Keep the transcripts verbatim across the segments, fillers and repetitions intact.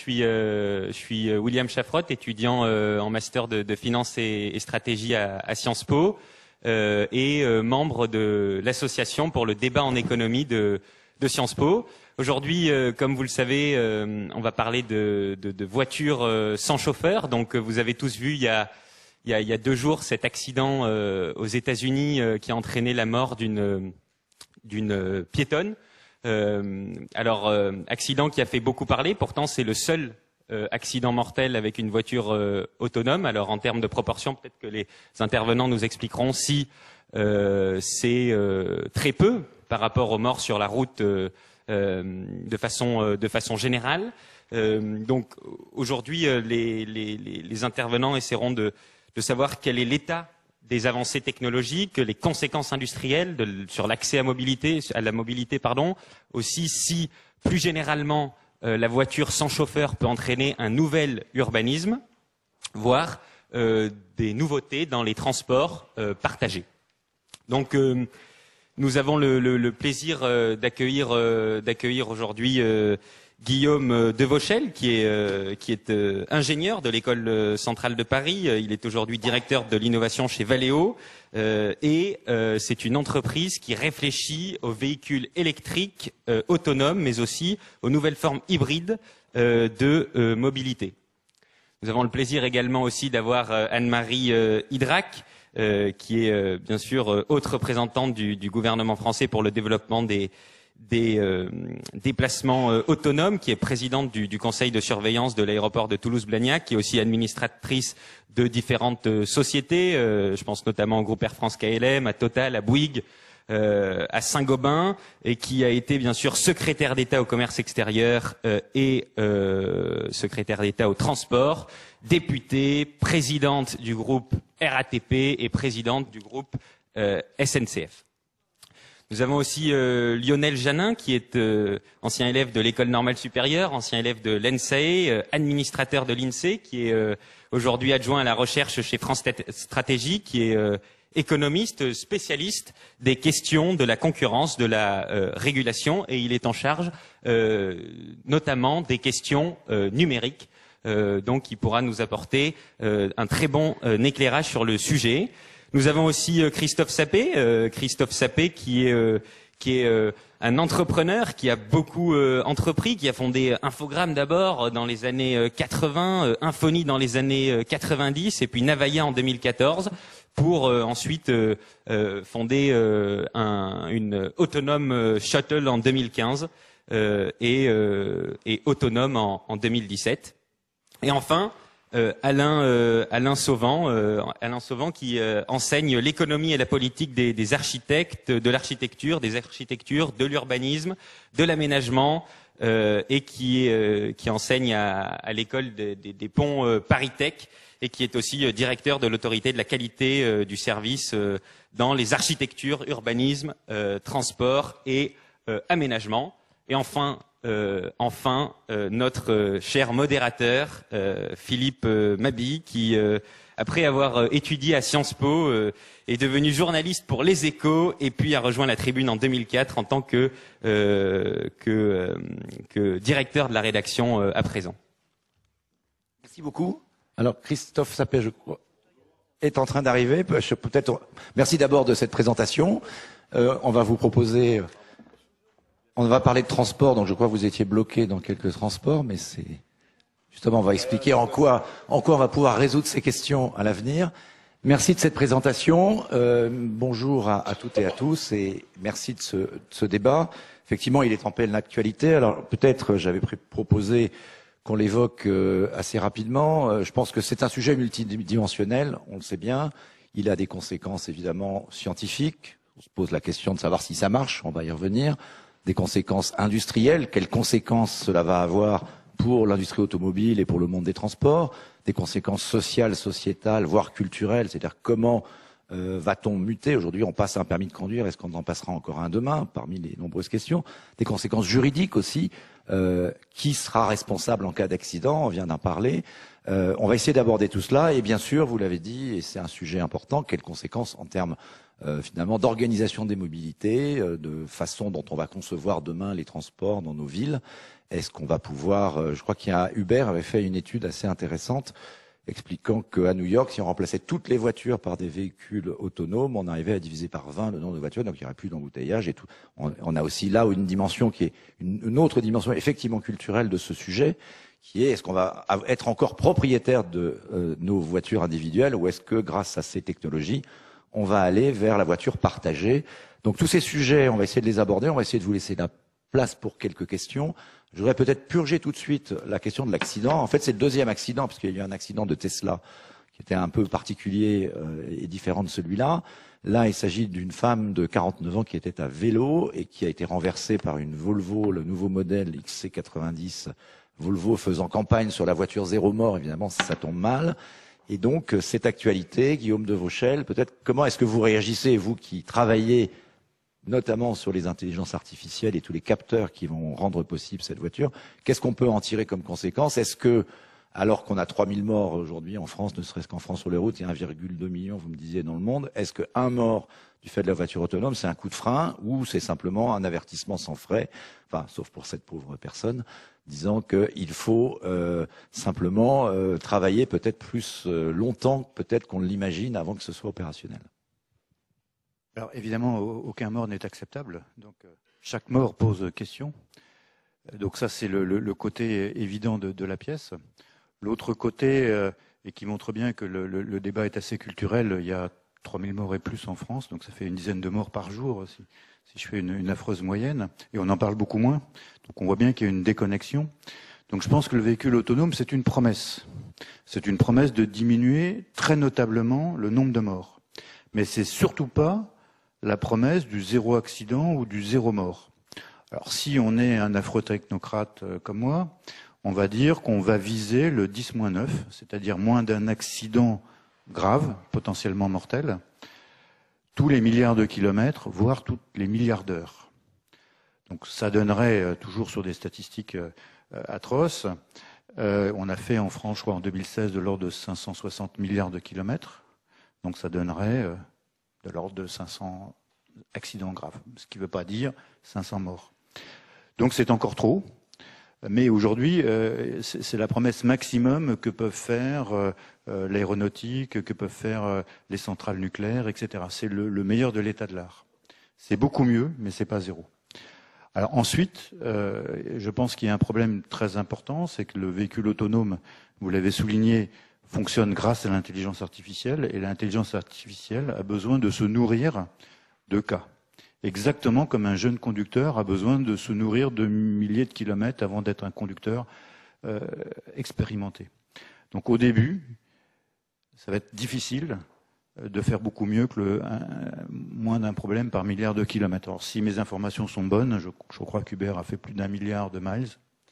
suis, euh, je suis William Chaffrot, étudiant euh, en master de, de finance et, et stratégie à, à Sciences Po euh, et euh, membre de l'association pour le débat en économie de, de Sciences Po. Aujourd'hui, euh, comme vous le savez, euh, on va parler de, de, de voitures euh, sans chauffeur. Donc, euh, vous avez tous vu il y a, il y a, il y a deux jours cet accident euh, aux États-Unis euh, qui a entraîné la mort d'une d'une piétonne. Euh, alors, euh, accident qui a fait beaucoup parler. Pourtant, c'est le seul euh, accident mortel avec une voiture euh, autonome. Alors, en termes de proportion, peut-être que les intervenants nous expliqueront si euh, c'est euh, très peu par rapport aux morts sur la route euh, euh, de façon euh, de façon générale. Euh, donc, aujourd'hui, euh, les, les, les intervenants essaieront de, de savoir quel est l'état des avancées technologiques, les conséquences industrielles de, sur l'accès à mobilité, à la mobilité, pardon. Aussi, si plus généralement euh, la voiture sans chauffeur peut entraîner un nouvel urbanisme, voire euh, des nouveautés dans les transports euh, partagés. Donc, euh, nous avons le, le, le plaisir euh, d'accueillir euh, d'accueillir aujourd'hui euh, Guillaume Devauchel, qui est, euh, qui est euh, ingénieur de l'école euh, centrale de Paris. Il est aujourd'hui directeur de l'innovation chez Valeo euh, et euh, c'est une entreprise qui réfléchit aux véhicules électriques euh, autonomes, mais aussi aux nouvelles formes hybrides euh, de euh, mobilité. Nous avons le plaisir également aussi d'avoir euh, Anne-Marie euh, Idrac, euh, qui est euh, bien sûr euh, haute représentante du, du gouvernement français pour le développement des des euh, déplacements euh, autonomes, qui est présidente du, du conseil de surveillance de l'aéroport de Toulouse-Blagnac, qui est aussi administratrice de différentes euh, sociétés, euh, je pense notamment au groupe Air France K L M, à Total, à Bouygues, euh, à Saint-Gobain, et qui a été bien sûr secrétaire d'État au commerce extérieur euh, et euh, secrétaire d'État au transport, députée, présidente du groupe R A T P et présidente du groupe euh, S N C F. Nous avons aussi euh, Lionel Janin, qui est euh, ancien élève de l'École normale supérieure, ancien élève de l'E N S A E, euh, administrateur de l'INSEE, qui est euh, aujourd'hui adjoint à la recherche chez France Stratégie, qui est euh, économiste, spécialiste des questions de la concurrence, de la euh, régulation, et il est en charge euh, notamment des questions euh, numériques. Euh, donc, il pourra nous apporter euh, un très bon euh, éclairage sur le sujet. Nous avons aussi euh, Christophe Sapé, euh, Christophe Sapé qui est euh, qui est euh, un entrepreneur qui a beaucoup euh, entrepris, qui a fondé Infogrames d'abord dans les années euh, quatre-vingts, euh, Infony dans les années euh, quatre-vingt-dix et puis Navaya en deux mille quatorze pour euh, ensuite euh, euh, fonder euh, un, une autonome euh, shuttle en deux mille quinze euh, et, euh, et autonome en, en deux mille dix-sept. Et enfin, Euh, Alain, euh, Alain Sauvant, euh, Alain Sauvant qui euh, enseigne l'économie et la politique des, des architectes, de l'architecture, des architectures, de l'urbanisme, de l'aménagement, euh, et qui, euh, qui enseigne à, à l'école des, des, des ponts euh, ParisTech et qui est aussi euh, directeur de l'autorité de la qualité euh, du service euh, dans les architectures, urbanisme, euh, transport et euh, aménagement. Et enfin, Euh, enfin, euh, notre euh, cher modérateur, euh, Philippe euh, Mabille, qui, euh, après avoir euh, étudié à Sciences Po, euh, est devenu journaliste pour Les Échos et puis a rejoint la Tribune en deux mille quatre en tant que, euh, que, euh, que directeur de la rédaction euh, à présent. Merci beaucoup. Alors, Christophe Sapé, je crois, est en train d'arriver. Peut-être. Merci d'abord de cette présentation. Euh, on va vous proposer... On va parler de transport, donc je crois que vous étiez bloqué dans quelques transports, mais c'est justement, on va expliquer en quoi, en quoi on va pouvoir résoudre ces questions à l'avenir. Merci de cette présentation. Euh, bonjour à, à toutes et à tous, et merci de ce, de ce débat. Effectivement, il est en pleine actualité. Alors peut-être, j'avais proposé qu'on l'évoque euh, assez rapidement. Euh, je pense que c'est un sujet multidimensionnel, on le sait bien. Il a des conséquences évidemment scientifiques. On se pose la question de savoir si ça marche, on va y revenir. Des conséquences industrielles, quelles conséquences cela va avoir pour l'industrie automobile et pour le monde des transports, des conséquences sociales, sociétales, voire culturelles, c'est-à-dire comment euh, va-t-on muter? Aujourd'hui, on passe un permis de conduire, est-ce qu'on en passera encore un demain, parmi les nombreuses questions, des conséquences juridiques aussi, euh, qui sera responsable en cas d'accident, on vient d'en parler. Euh, on va essayer d'aborder tout cela, et bien sûr, vous l'avez dit, et c'est un sujet important, quelles conséquences en termes Euh, finalement d'organisation des mobilités, euh, de façon dont on va concevoir demain les transports dans nos villes. est-ce qu'on va pouvoir... Euh, je crois qu'il y a Uber avait fait une étude assez intéressante expliquant qu'à New York, si on remplaçait toutes les voitures par des véhicules autonomes, on arrivait à diviser par vingt le nombre de voitures, donc il n'y aurait plus d'embouteillage et tout. On, on a aussi là une dimension qui est une, une autre dimension effectivement culturelle de ce sujet, qui est est-ce qu'on va être encore propriétaire de euh, nos voitures individuelles ou est-ce que grâce à ces technologies, on va aller vers la voiture partagée. Donc tous ces sujets, on va essayer de les aborder, on va essayer de vous laisser la place pour quelques questions. Je voudrais peut-être purger tout de suite la question de l'accident. En fait, c'est le deuxième accident, parce qu'il y a eu un accident de Tesla qui était un peu particulier euh, et différent de celui-là. Là, il s'agit d'une femme de quarante-neuf ans qui était à vélo et qui a été renversée par une Volvo, le nouveau modèle X C quatre-vingt-dix. Volvo faisant campagne sur la voiture zéro mort, évidemment, ça tombe mal. Et donc, cette actualité, Guillaume de Vauchel, peut-être comment est-ce que vous réagissez, vous qui travaillez notamment sur les intelligences artificielles et tous les capteurs qui vont rendre possible cette voiture. Qu'est-ce qu'on peut en tirer comme conséquence? Est-ce que, alors qu'on a trois mille morts aujourd'hui en France, ne serait-ce qu'en France sur les routes, il y a un virgule deux million, vous me disiez, dans le monde, est-ce qu'un mort du fait de la voiture autonome, c'est un coup de frein ou c'est simplement un avertissement sans frais, enfin, sauf pour cette pauvre personne, disant qu'il faut euh, simplement euh, travailler peut-être plus euh, longtemps peut-être qu'on l'imagine avant que ce soit opérationnel? Alors évidemment, aucun mort n'est acceptable. Donc chaque mort pose question. Donc ça, c'est le, le, le côté évident de, de la pièce. L'autre côté, euh, et qui montre bien que le, le, le débat est assez culturel, il y a trois mille morts et plus en France, donc ça fait une dizaine de morts par jour, si, si je fais une, une affreuse moyenne, et on en parle beaucoup moins. Donc on voit bien qu'il y a une déconnexion. Donc je pense que le véhicule autonome, c'est une promesse. C'est une promesse de diminuer très notablement le nombre de morts. Mais c'est surtout pas la promesse du zéro accident ou du zéro mort. Alors si on est un affreux technocrate comme moi, on va dire qu'on va viser le dix moins neuf, c'est-à-dire moins d'un accident grave, potentiellement mortel, tous les milliards de kilomètres, voire tous les milliards d'heures. Donc ça donnerait, toujours sur des statistiques atroces, euh, on a fait en France, je crois, en deux mille seize, de l'ordre de cinq cent soixante milliards de kilomètres, donc ça donnerait... Euh, de l'ordre de cinq cents accidents graves, ce qui ne veut pas dire cinq cents morts. Donc c'est encore trop, mais aujourd'hui, euh, c'est la promesse maximum que peuvent faire euh, l'aéronautique, que peuvent faire euh, les centrales nucléaires, et cetera. C'est le, le meilleur de l'état de l'art. C'est beaucoup mieux, mais c'est pas zéro. Alors ensuite, euh, je pense qu'il y a un problème très important, c'est que le véhicule autonome, vous l'avez souligné, fonctionne grâce à l'intelligence artificielle, et l'intelligence artificielle a besoin de se nourrir de cas. Exactement comme un jeune conducteur a besoin de se nourrir de milliers de kilomètres avant d'être un conducteur euh, expérimenté. Donc au début, ça va être difficile de faire beaucoup mieux que le, un, moins d'un problème par milliard de kilomètres. Alors si mes informations sont bonnes, je, je crois qu'Uber a fait plus d'un milliard de miles.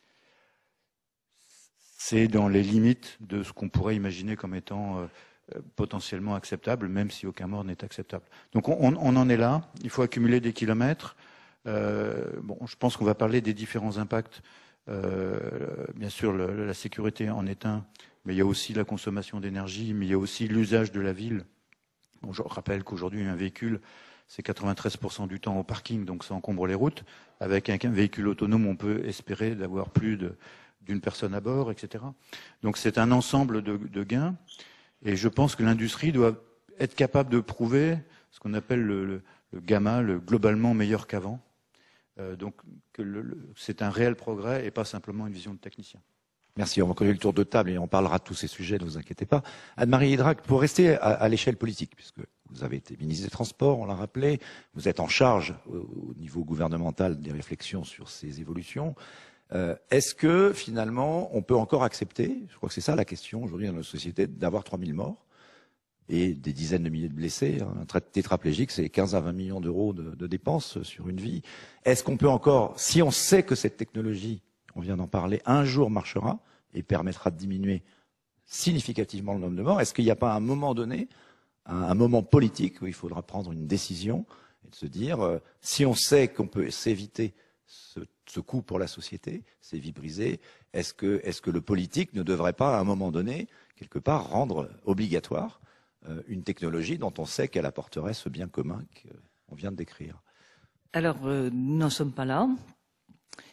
C'est dans les limites de ce qu'on pourrait imaginer comme étant euh, potentiellement acceptable, même si aucun mort n'est acceptable. Donc on, on en est là, il faut accumuler des kilomètres. Euh, bon, je pense qu'on va parler des différents impacts. Euh, bien sûr, le, la sécurité en est un, mais il y a aussi la consommation d'énergie, mais il y a aussi l'usage de la ville. Bon, je rappelle qu'aujourd'hui, un véhicule, c'est quatre-vingt-treize pour cent du temps au parking, donc ça encombre les routes. Avec un, un véhicule autonome, on peut espérer d'avoir plus de d'une personne à bord, et cetera. Donc c'est un ensemble de, de gains, et je pense que l'industrie doit être capable de prouver ce qu'on appelle le, le, le gamma, le globalement meilleur qu'avant. Euh, donc que le, le, c'est un réel progrès et pas simplement une vision de technicien. Merci, on va connaître le tour de table et on parlera de tous ces sujets, ne vous inquiétez pas. Anne-Marie Idrac, pour rester à, à l'échelle politique, puisque vous avez été ministre des Transports, on l'a rappelé, vous êtes en charge au, au niveau gouvernemental des réflexions sur ces évolutions. Euh, Est-ce que, finalement, on peut encore accepter, je crois que c'est ça la question aujourd'hui dans notre société, d'avoir trois mille morts et des dizaines de milliers de blessés. Un tétraplégique, c'est quinze à vingt millions d'euros de, de dépenses sur une vie. Est-ce qu'on peut encore, si on sait que cette technologie, on vient d'en parler, un jour marchera et permettra de diminuer significativement le nombre de morts, est-ce qu'il n'y a pas un moment donné, un, un moment politique où il faudra prendre une décision et de se dire, euh, si on sait qu'on peut s'éviter ce ce coût pour la société, ces vies brisées, est-ce que, est-ce que le politique ne devrait pas, à un moment donné, quelque part, rendre obligatoire euh, une technologie dont on sait qu'elle apporterait ce bien commun qu'on vient de décrire? Alors, euh, nous n'en sommes pas là.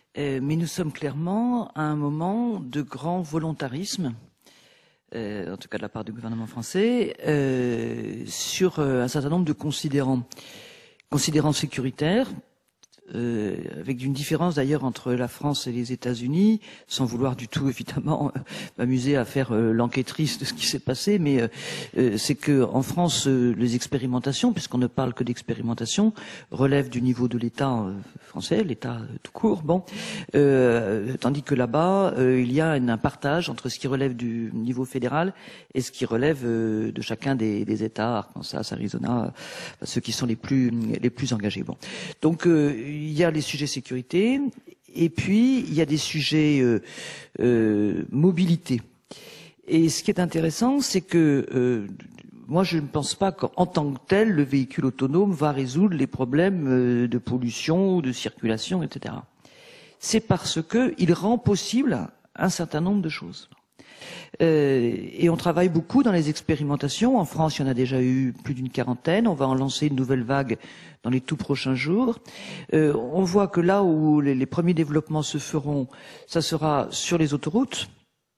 Euh, mais nous sommes clairement à un moment de grand volontarisme, euh, en tout cas de la part du gouvernement français, euh, sur euh, un certain nombre de considérants. Considérants sécuritaires, Euh, avec une différence d'ailleurs entre la France et les États-Unis, sans vouloir du tout évidemment euh, m'amuser à faire euh, l'enquêtrice de ce qui s'est passé, mais euh, euh, c'est que en France euh, les expérimentations, puisqu'on ne parle que d'expérimentation, relèvent du niveau de l'État euh, français, l'État euh, tout court, bon, euh, tandis que là-bas euh, il y a un partage entre ce qui relève du niveau fédéral et ce qui relève euh, de chacun des, des États, Arkansas, Arizona, euh, ceux qui sont les plus les plus engagés. Bon, donc euh, il y a les sujets sécurité et puis il y a des sujets euh, euh, mobilité. Et ce qui est intéressant, c'est que euh, moi je ne pense pas qu'en tant que tel, le véhicule autonome va résoudre les problèmes euh, de pollution, de circulation, et cetera. C'est parce que il rend possible un certain nombre de choses. Euh, et on travaille beaucoup dans les expérimentations. En France, il y en a déjà eu plus d'une quarantaine. On va en lancer une nouvelle vague dans les tout prochains jours. Euh, on voit que là où les, les premiers développements se feront, ça sera sur les autoroutes,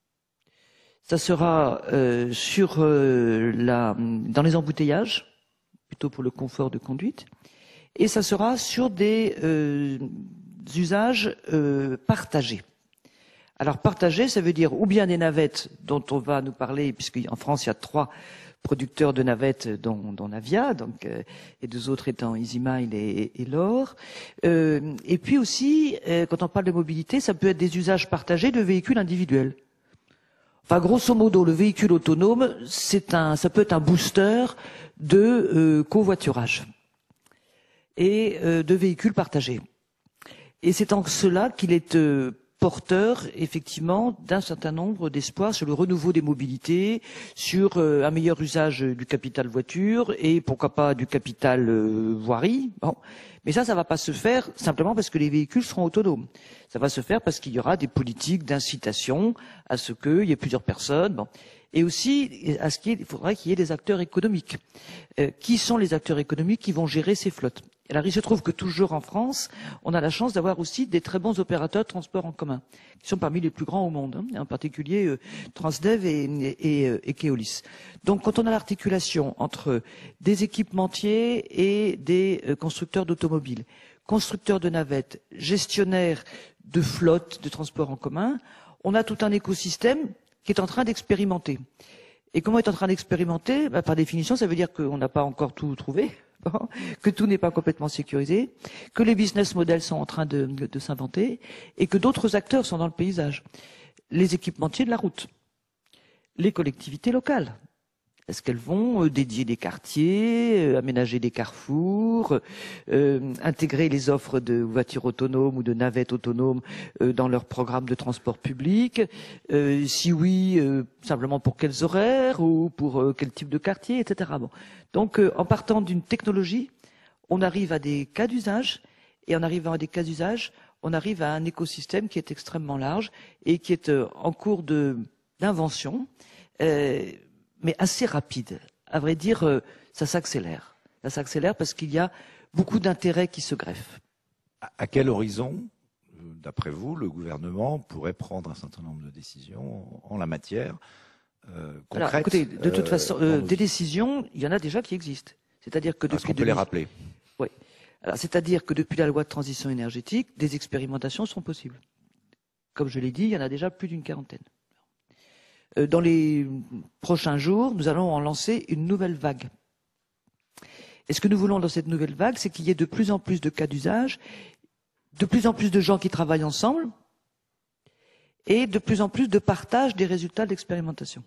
ça sera euh, sur euh, la, dans les embouteillages, plutôt pour le confort de conduite, et ça sera sur des euh, usages euh, partagés. Alors partager, ça veut dire ou bien des navettes dont on va nous parler, puisqu'en France il y a trois producteurs de navettes, dont, dont Navia, donc euh, et deux autres étant EasyMile et, et L'Or. Euh, et puis aussi, euh, quand on parle de mobilité, ça peut être des usages partagés de véhicules individuels. Enfin, grosso modo, le véhicule autonome, c'est un, ça peut être un booster de euh, covoiturage et euh, de véhicules partagés. Et c'est en cela qu'il est euh, porteur, effectivement, d'un certain nombre d'espoirs sur le renouveau des mobilités, sur euh, un meilleur usage du capital voiture et pourquoi pas du capital euh, voirie. Bon. Mais ça, ça va pas se faire simplement parce que les véhicules seront autonomes. Ça va se faire parce qu'il y aura des politiques d'incitation à ce qu'il y ait plusieurs personnes. Bon. Et aussi, à ce qu'il il faudrait qu'il y ait des acteurs économiques. Euh, qui sont les acteurs économiques qui vont gérer ces flottes? Alors, il se trouve que toujours en France, on a la chance d'avoir aussi des très bons opérateurs de transport en commun, qui sont parmi les plus grands au monde, hein, en particulier euh, Transdev et, et, et, et Keolis. Donc, quand on a l'articulation entre des équipementiers et des euh, constructeurs d'automobiles, constructeurs de navettes, gestionnaires de flottes de transport en commun, on a tout un écosystème qui est en train d'expérimenter. Et comment est en train d'expérimenter? Ben, par définition, ça veut dire qu'on n'a pas encore tout trouvé, que tout n'est pas complètement sécurisé, que les business models sont en train de, de, de s'inventer et que d'autres acteurs sont dans le paysage. Les équipementiers de la route, les collectivités locales. Est-ce qu'elles vont euh, dédier des quartiers, euh, aménager des carrefours, euh, intégrer les offres de voitures autonomes ou de navettes autonomes euh, dans leur programme de transport public? euh, Si oui, euh, simplement pour quels horaires ou pour euh, quel type de quartier, et cetera. Bon. Donc, euh, en partant d'une technologie, on arrive à des cas d'usage, et en arrivant à des cas d'usage, on arrive à un écosystème qui est extrêmement large et qui est euh, en cours de d'invention. Euh, mais assez rapide. À vrai dire, euh, ça s'accélère. Ça s'accélère parce qu'il y a beaucoup d'intérêts qui se greffent. À quel horizon, d'après vous, le gouvernement pourrait prendre un certain nombre de décisions en la matière euh, concrètes? Alors, écoutez, de toute euh, façon, euh, nos... des décisions, il y en a déjà qui existent. C'est-à-dire que depuis Est-ce qu'on peut les rappeler? Oui. Alors, c'est-à-dire que depuis la loi de transition énergétique, des expérimentations sont possibles. Comme je l'ai dit, il y en a déjà plus d'une quarantaine. Dans les prochains jours, nous allons en lancer une nouvelle vague. Et ce que nous voulons dans cette nouvelle vague, c'est qu'il y ait de plus en plus de cas d'usage, de plus en plus de gens qui travaillent ensemble, et de plus en plus de partage des résultats d'expérimentation.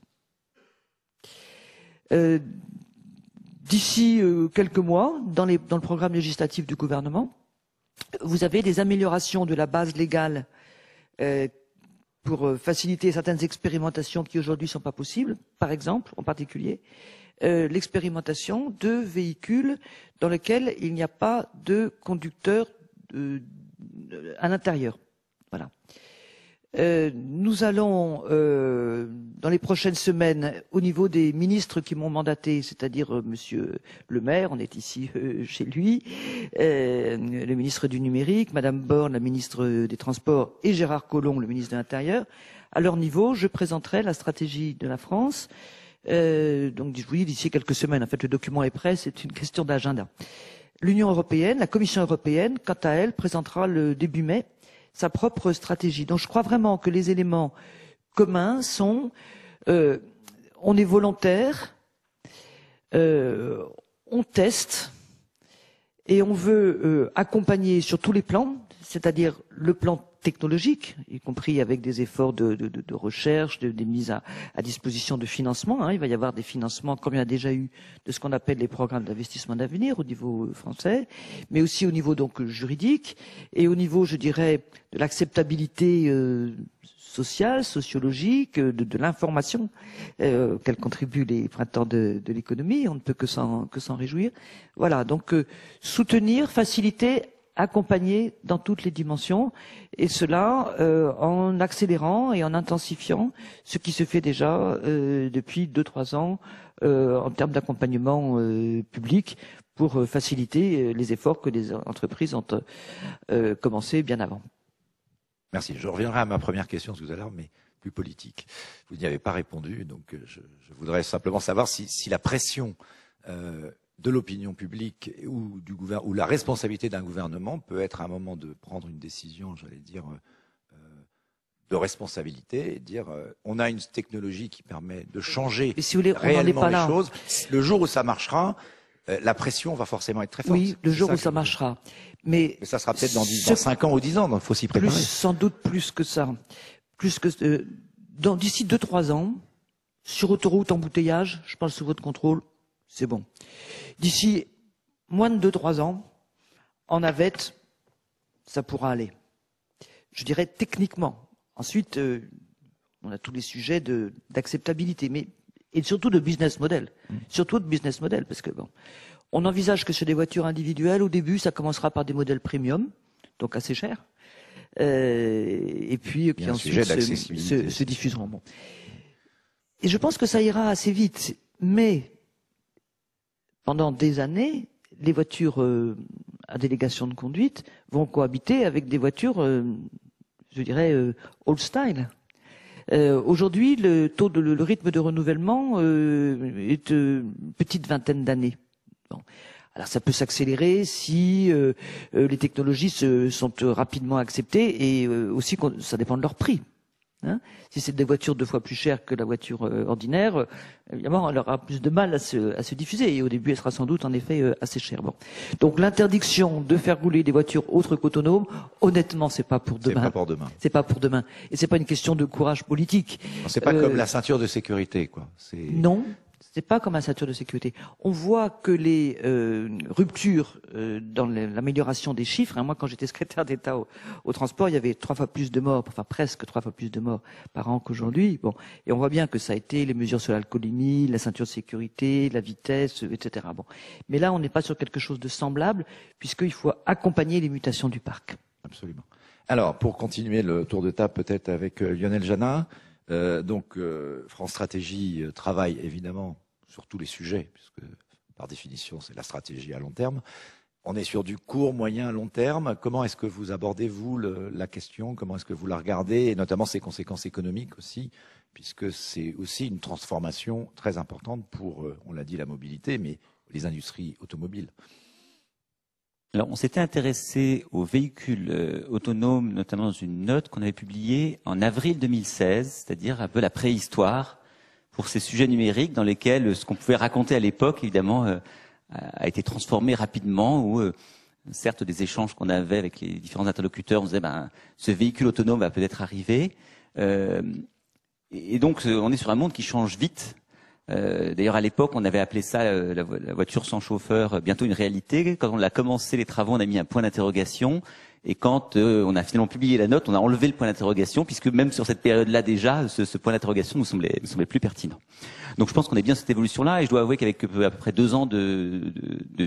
Euh, D'ici euh, quelques mois, dans, les, dans le programme législatif du gouvernement, vous avez des améliorations de la base légale euh, pour faciliter certaines expérimentations qui aujourd'hui ne sont pas possibles, par exemple, en particulier, euh, l'expérimentation de véhicules dans lesquels il n'y a pas de conducteur euh, à l'intérieur. Voilà. Euh, nous allons, euh, dans les prochaines semaines, au niveau des ministres qui m'ont mandaté, c'est-à-dire euh, Monsieur le maire, on est ici euh, chez lui, euh, le ministre du numérique, Madame Borne, la ministre des Transports, et Gérard Collomb, le ministre de l'Intérieur, à leur niveau, je présenterai la stratégie de la France. Euh, donc, oui, d'ici quelques semaines. En fait, le document est prêt, c'est une question d'agenda. L'Union européenne, la Commission européenne, quant à elle, présentera le début mai sa propre stratégie. Donc je crois vraiment que les éléments communs sont euh, on est volontaire, euh, on teste et on veut euh, accompagner sur tous les plans, c'est-à-dire le plan technologique, y compris avec des efforts de, de, de recherche, de, des mises à, à disposition de financement. Hein. Il va y avoir des financements, comme il y a déjà eu, de ce qu'on appelle les programmes d'investissement d'avenir au niveau français, mais aussi au niveau donc juridique et au niveau, je dirais, de l'acceptabilité euh, sociale, sociologique, de, de l'information euh, auquel contribuent les printemps de, de l'économie. On ne peut que s'en que s'en réjouir. Voilà, donc euh, soutenir, faciliter, accompagner dans toutes les dimensions, et cela euh, en accélérant et en intensifiant ce qui se fait déjà euh, depuis deux trois ans euh, en termes d'accompagnement euh, public pour euh, faciliter les efforts que les entreprises ont euh, commencé bien avant. Merci. Je reviendrai à ma première question tout à l'heure, mais plus politique. Vous n'y avez pas répondu, donc je, je voudrais simplement savoir si, si la pression euh, de l'opinion publique ou du gouvernement, ou la responsabilité d'un gouvernement peut être à un moment de prendre une décision, j'allais dire, euh, de responsabilité, et dire euh, on a une technologie qui permet de changer si vous voulez, réellement pas les là. choses. Le jour où ça marchera, euh, la pression va forcément être très forte. Oui, le jour où ça que... marchera. Mais, Mais ça sera peut-être dans, dans cinq ans ou dix ans, donc il faut s'y préparer. Plus, sans doute plus que ça. Plus que euh, dans d'ici deux trois ans, sur autoroute, embouteillage, je parle sous votre contrôle, c'est bon. D'ici moins de deux trois ans, en navette, ça pourra aller. Je dirais techniquement. Ensuite, euh, on a tous les sujets de d'acceptabilité, mais et surtout de business model. Mmh. Surtout de business model, parce que bon, on envisage que sur des voitures individuelles, au début, ça commencera par des modèles premium, donc assez chers, euh, et puis qui ensuite se, se, se diffuseront. Bon. Et je pense que ça ira assez vite, mais pendant des années, les voitures euh, à délégation de conduite vont cohabiter avec des voitures, euh, je dirais, euh, old style. Euh, Aujourd'hui, le taux de le rythme de renouvellement euh, est euh, une petite vingtaine d'années. Bon. Alors ça peut s'accélérer si euh, euh, les technologies se, sont euh, rapidement acceptées et euh, aussi ça dépend de leur prix. Hein, si c'est des voitures deux fois plus chères que la voiture euh, ordinaire, euh, évidemment, elle aura plus de mal à se, à se diffuser. Et au début, elle sera sans doute en effet euh, assez chère. Bon. Donc l'interdiction de faire rouler des voitures autres qu'autonomes, honnêtement, c'est pas pour demain. C'est pas pour demain. C'est pas pour demain. Et c'est pas une question de courage politique. C'est pas euh, comme la ceinture de sécurité, quoi. Non. C'est pas comme un ceinture de sécurité. On voit que les euh, ruptures euh, dans l'amélioration des chiffres, hein, moi quand j'étais secrétaire d'État au, au transport, il y avait trois fois plus de morts, enfin presque trois fois plus de morts par an qu'aujourd'hui. Bon, et on voit bien que ça a été les mesures sur l'alcoolémie, la ceinture de sécurité, la vitesse, et cetera. Bon, mais là on n'est pas sur quelque chose de semblable puisqu'il faut accompagner les mutations du parc. Absolument. Alors pour continuer le tour de table peut-être avec euh, Lionel Jana. Euh, donc euh, France Stratégie euh, travaille évidemment sur tous les sujets, puisque par définition c'est la stratégie à long terme. On est sur du court, moyen, long terme. Comment est-ce que vous abordez, vous, le, la question? Comment est-ce que vous la regardez? Et notamment ses conséquences économiques aussi, puisque c'est aussi une transformation très importante pour, euh, on l'a dit, la mobilité, mais les industries automobiles. Alors, on s'était intéressé aux véhicules euh, autonomes, notamment dans une note qu'on avait publiée en avril deux mille seize, c'est-à-dire un peu la préhistoire pour ces sujets numériques dans lesquels euh, ce qu'on pouvait raconter à l'époque, évidemment, euh, a été transformé rapidement, où euh, certes des échanges qu'on avait avec les différents interlocuteurs, on disait ben ce véhicule autonome va peut-être arriver, euh, et donc on est sur un monde qui change vite. Euh, D'ailleurs, à l'époque, on avait appelé ça euh, la, vo la voiture sans chauffeur, euh, bientôt une réalité. Quand on a commencé les travaux, on a mis un point d'interrogation. Et quand euh, on a finalement publié la note, on a enlevé le point d'interrogation, puisque même sur cette période-là déjà, ce, ce point d'interrogation nous semblait, nous semblait plus pertinent. Donc je pense qu'on est bien cette évolution-là, et je dois avouer qu'avec à peu près deux ans de, de, de,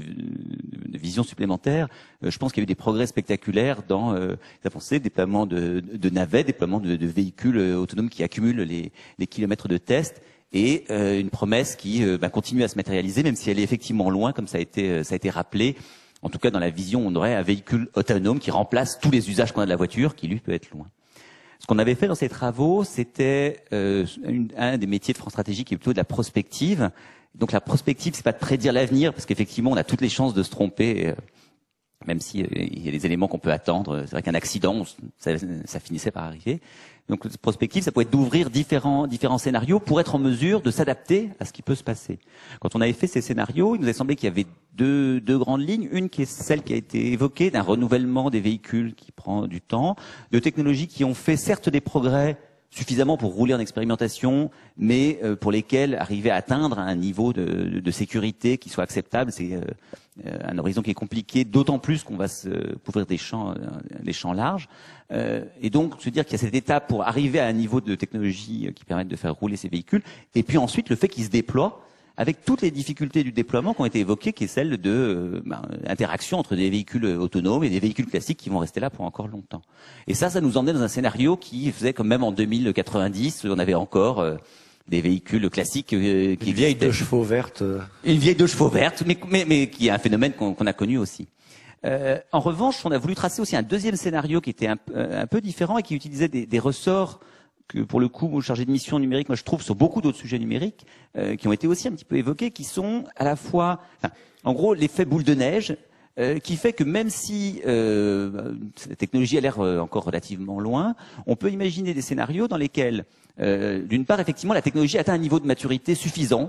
de vision supplémentaire, euh, je pense qu'il y a eu des progrès spectaculaires dans euh, les avancées, déploiement de, de navettes, déploiement de, de véhicules autonomes qui accumulent les, les kilomètres de tests, et euh, une promesse qui euh, bah, continue à se matérialiser, même si elle est effectivement loin, comme ça a été, ça a été rappelé. En tout cas, dans la vision, on aurait un véhicule autonome qui remplace tous les usages qu'on a de la voiture, qui lui peut être loin. Ce qu'on avait fait dans ces travaux, c'était euh, une, un des métiers de France Stratégie qui est plutôt de la prospective. Donc la prospective, c'est pas de prédire l'avenir, parce qu'effectivement, on a toutes les chances de se tromper, euh, même si euh, il y a des éléments qu'on peut attendre. C'est vrai qu'un accident, ça, ça finissait par arriver. Donc la prospective, ça peut être d'ouvrir différents différents scénarios pour être en mesure de s'adapter à ce qui peut se passer. Quand on avait fait ces scénarios, il nous a semblé qu'il y avait deux deux grandes lignes. Une qui est celle qui a été évoquée, d'un renouvellement des véhicules qui prend du temps, de technologies qui ont fait certes des progrès suffisamment pour rouler en expérimentation, mais euh, pour lesquels arriver à atteindre un niveau de, de, de sécurité qui soit acceptable, c'est euh, euh, un horizon qui est compliqué, d'autant plus qu'on va se couvrir des champs, euh, des champs larges. Euh, et donc, se dire qu'il y a cette étape pour arriver à un niveau de technologie qui permette de faire rouler ces véhicules, et puis ensuite le fait qu'ils se déploient, avec toutes les difficultés du déploiement qui ont été évoquées, qui est celle de euh, ben, interaction entre des véhicules autonomes et des véhicules classiques qui vont rester là pour encore longtemps. Et ça, ça nous emmenait dans un scénario qui faisait comme même en deux mille quatre-vingt-dix, on avait encore euh, des véhicules classiques euh, qui une vieille deux chevaux verte. Euh... Une vieille deux chevaux verte, mais, mais, mais qui est un phénomène qu'on qu'on a connu aussi. Euh, en revanche, on a voulu tracer aussi un deuxième scénario qui était un, un peu différent et qui utilisait des, des ressorts que pour le coup, chargé de mission numérique, moi je trouve sur beaucoup d'autres sujets numériques euh, qui ont été aussi un petit peu évoqués, qui sont à la fois, enfin, en gros, l'effet boule de neige, euh, qui fait que même si euh, la technologie a l'air euh, encore relativement loin, on peut imaginer des scénarios dans lesquels, euh, d'une part, effectivement, la technologie atteint un niveau de maturité suffisant.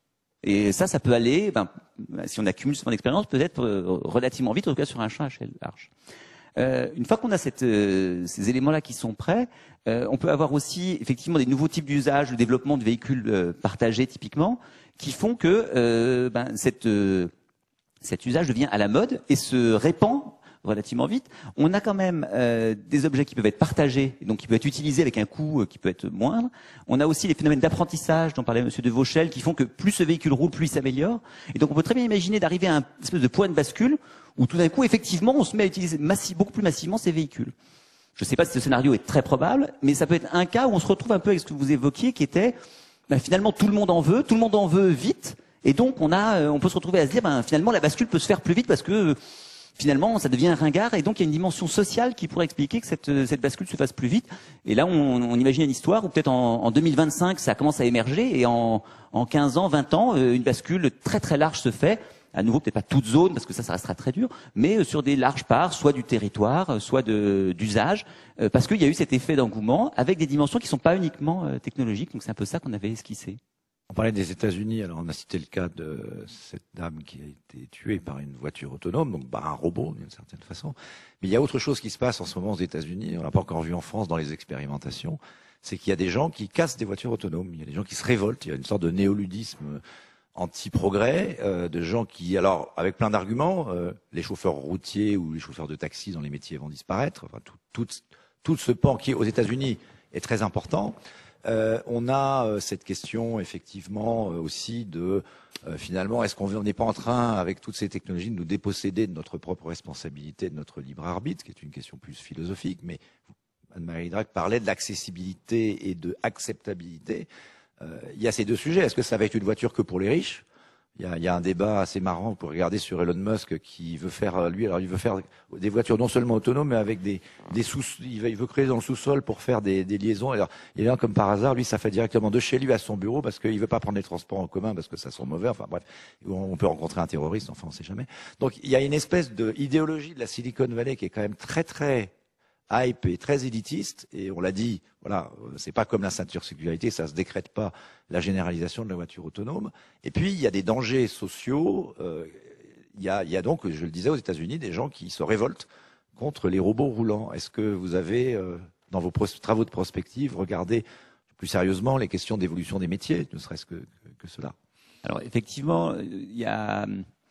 Et ça, ça peut aller, ben, si on accumule son expérience, peut-être euh, relativement vite, en tout cas sur un champ à échelle large. Euh, une fois qu'on a cette, euh, ces éléments-là qui sont prêts, euh, on peut avoir aussi effectivement des nouveaux types d'usages, le développement de véhicules euh, partagés typiquement, qui font que euh, ben, cette, euh, cet usage devient à la mode et se répand relativement vite. On a quand même euh, des objets qui peuvent être partagés, et donc qui peuvent être utilisés avec un coût euh, qui peut être moindre. On a aussi les phénomènes d'apprentissage dont parlait Monsieur de Vauchel, qui font que plus ce véhicule roule, plus il s'améliore. Et donc on peut très bien imaginer d'arriver à un espèce de point de bascule où tout d'un coup, effectivement, on se met à utiliser massi- beaucoup plus massivement ces véhicules. Je ne sais pas si ce scénario est très probable, mais ça peut être un cas où on se retrouve un peu avec ce que vous évoquiez, qui était ben, finalement tout le monde en veut, tout le monde en veut vite, et donc on a, on peut se retrouver à se dire ben, finalement la bascule peut se faire plus vite parce que finalement ça devient un ringard, et donc il y a une dimension sociale qui pourrait expliquer que cette, cette bascule se fasse plus vite. Et là, on, on imagine une histoire où peut-être en, en deux mille vingt-cinq ça commence à émerger, et en, en quinze ans, vingt ans, une bascule très très large se fait. À nouveau, peut-être pas toute zone, parce que ça, ça restera très dur, mais sur des larges parts, soit du territoire, soit de, d'usage, euh, parce qu'il y a eu cet effet d'engouement avec des dimensions qui sont pas uniquement euh, technologiques. Donc c'est un peu ça qu'on avait esquissé. On parlait des États-Unis, alors on a cité le cas de cette dame qui a été tuée par une voiture autonome, donc par un robot d'une certaine façon. Mais il y a autre chose qui se passe en ce moment aux États-Unis, on l'a pas encore vu en France dans les expérimentations, c'est qu'il y a des gens qui cassent des voitures autonomes, il y a des gens qui se révoltent, il y a une sorte de néoludisme anti-progrès, euh, de gens qui, alors avec plein d'arguments, euh, les chauffeurs routiers ou les chauffeurs de taxi dans les métiers vont disparaître, enfin tout, tout, tout ce pan qui aux États-Unis est très important. Euh, on a euh, cette question effectivement euh, aussi de euh, finalement est-ce qu'on n'est pas en train avec toutes ces technologies de nous déposséder de notre propre responsabilité, de notre libre arbitre, qui est une question plus philosophique, mais Anne-Marie Idrac parlait de l'accessibilité et de acceptabilité. Euh, il y a ces deux sujets. Est-ce que ça va être une voiture que pour les riches ? Il y a, il y a un débat assez marrant pour regarder sur Elon Musk qui veut faire, lui, alors il veut faire des voitures non seulement autonomes, mais avec des, des sous, il veut, il veut créer dans le sous-sol pour faire des, des liaisons. Alors, et là, comme par hasard, lui, ça fait directement de chez lui à son bureau parce qu'il veut pas prendre les transports en commun parce que ça sent mauvais. Enfin, bref, on peut rencontrer un terroriste, enfin, on sait jamais. Donc, il y a une espèce de idéologie de la Silicon Valley qui est quand même très, très hype et très élitiste, et on l'a dit, voilà, c'est pas comme la ceinture sécurité, ça se décrète pas la généralisation de la voiture autonome. Et puis il y a des dangers sociaux. Euh, il y a, il y a donc, je le disais, aux États-Unis, des gens qui se révoltent contre les robots roulants. Est-ce que vous avez, euh, dans vos travaux de prospective, regardé plus sérieusement les questions d'évolution des métiers, ne serait-ce que, que, que cela? Alors effectivement, il y a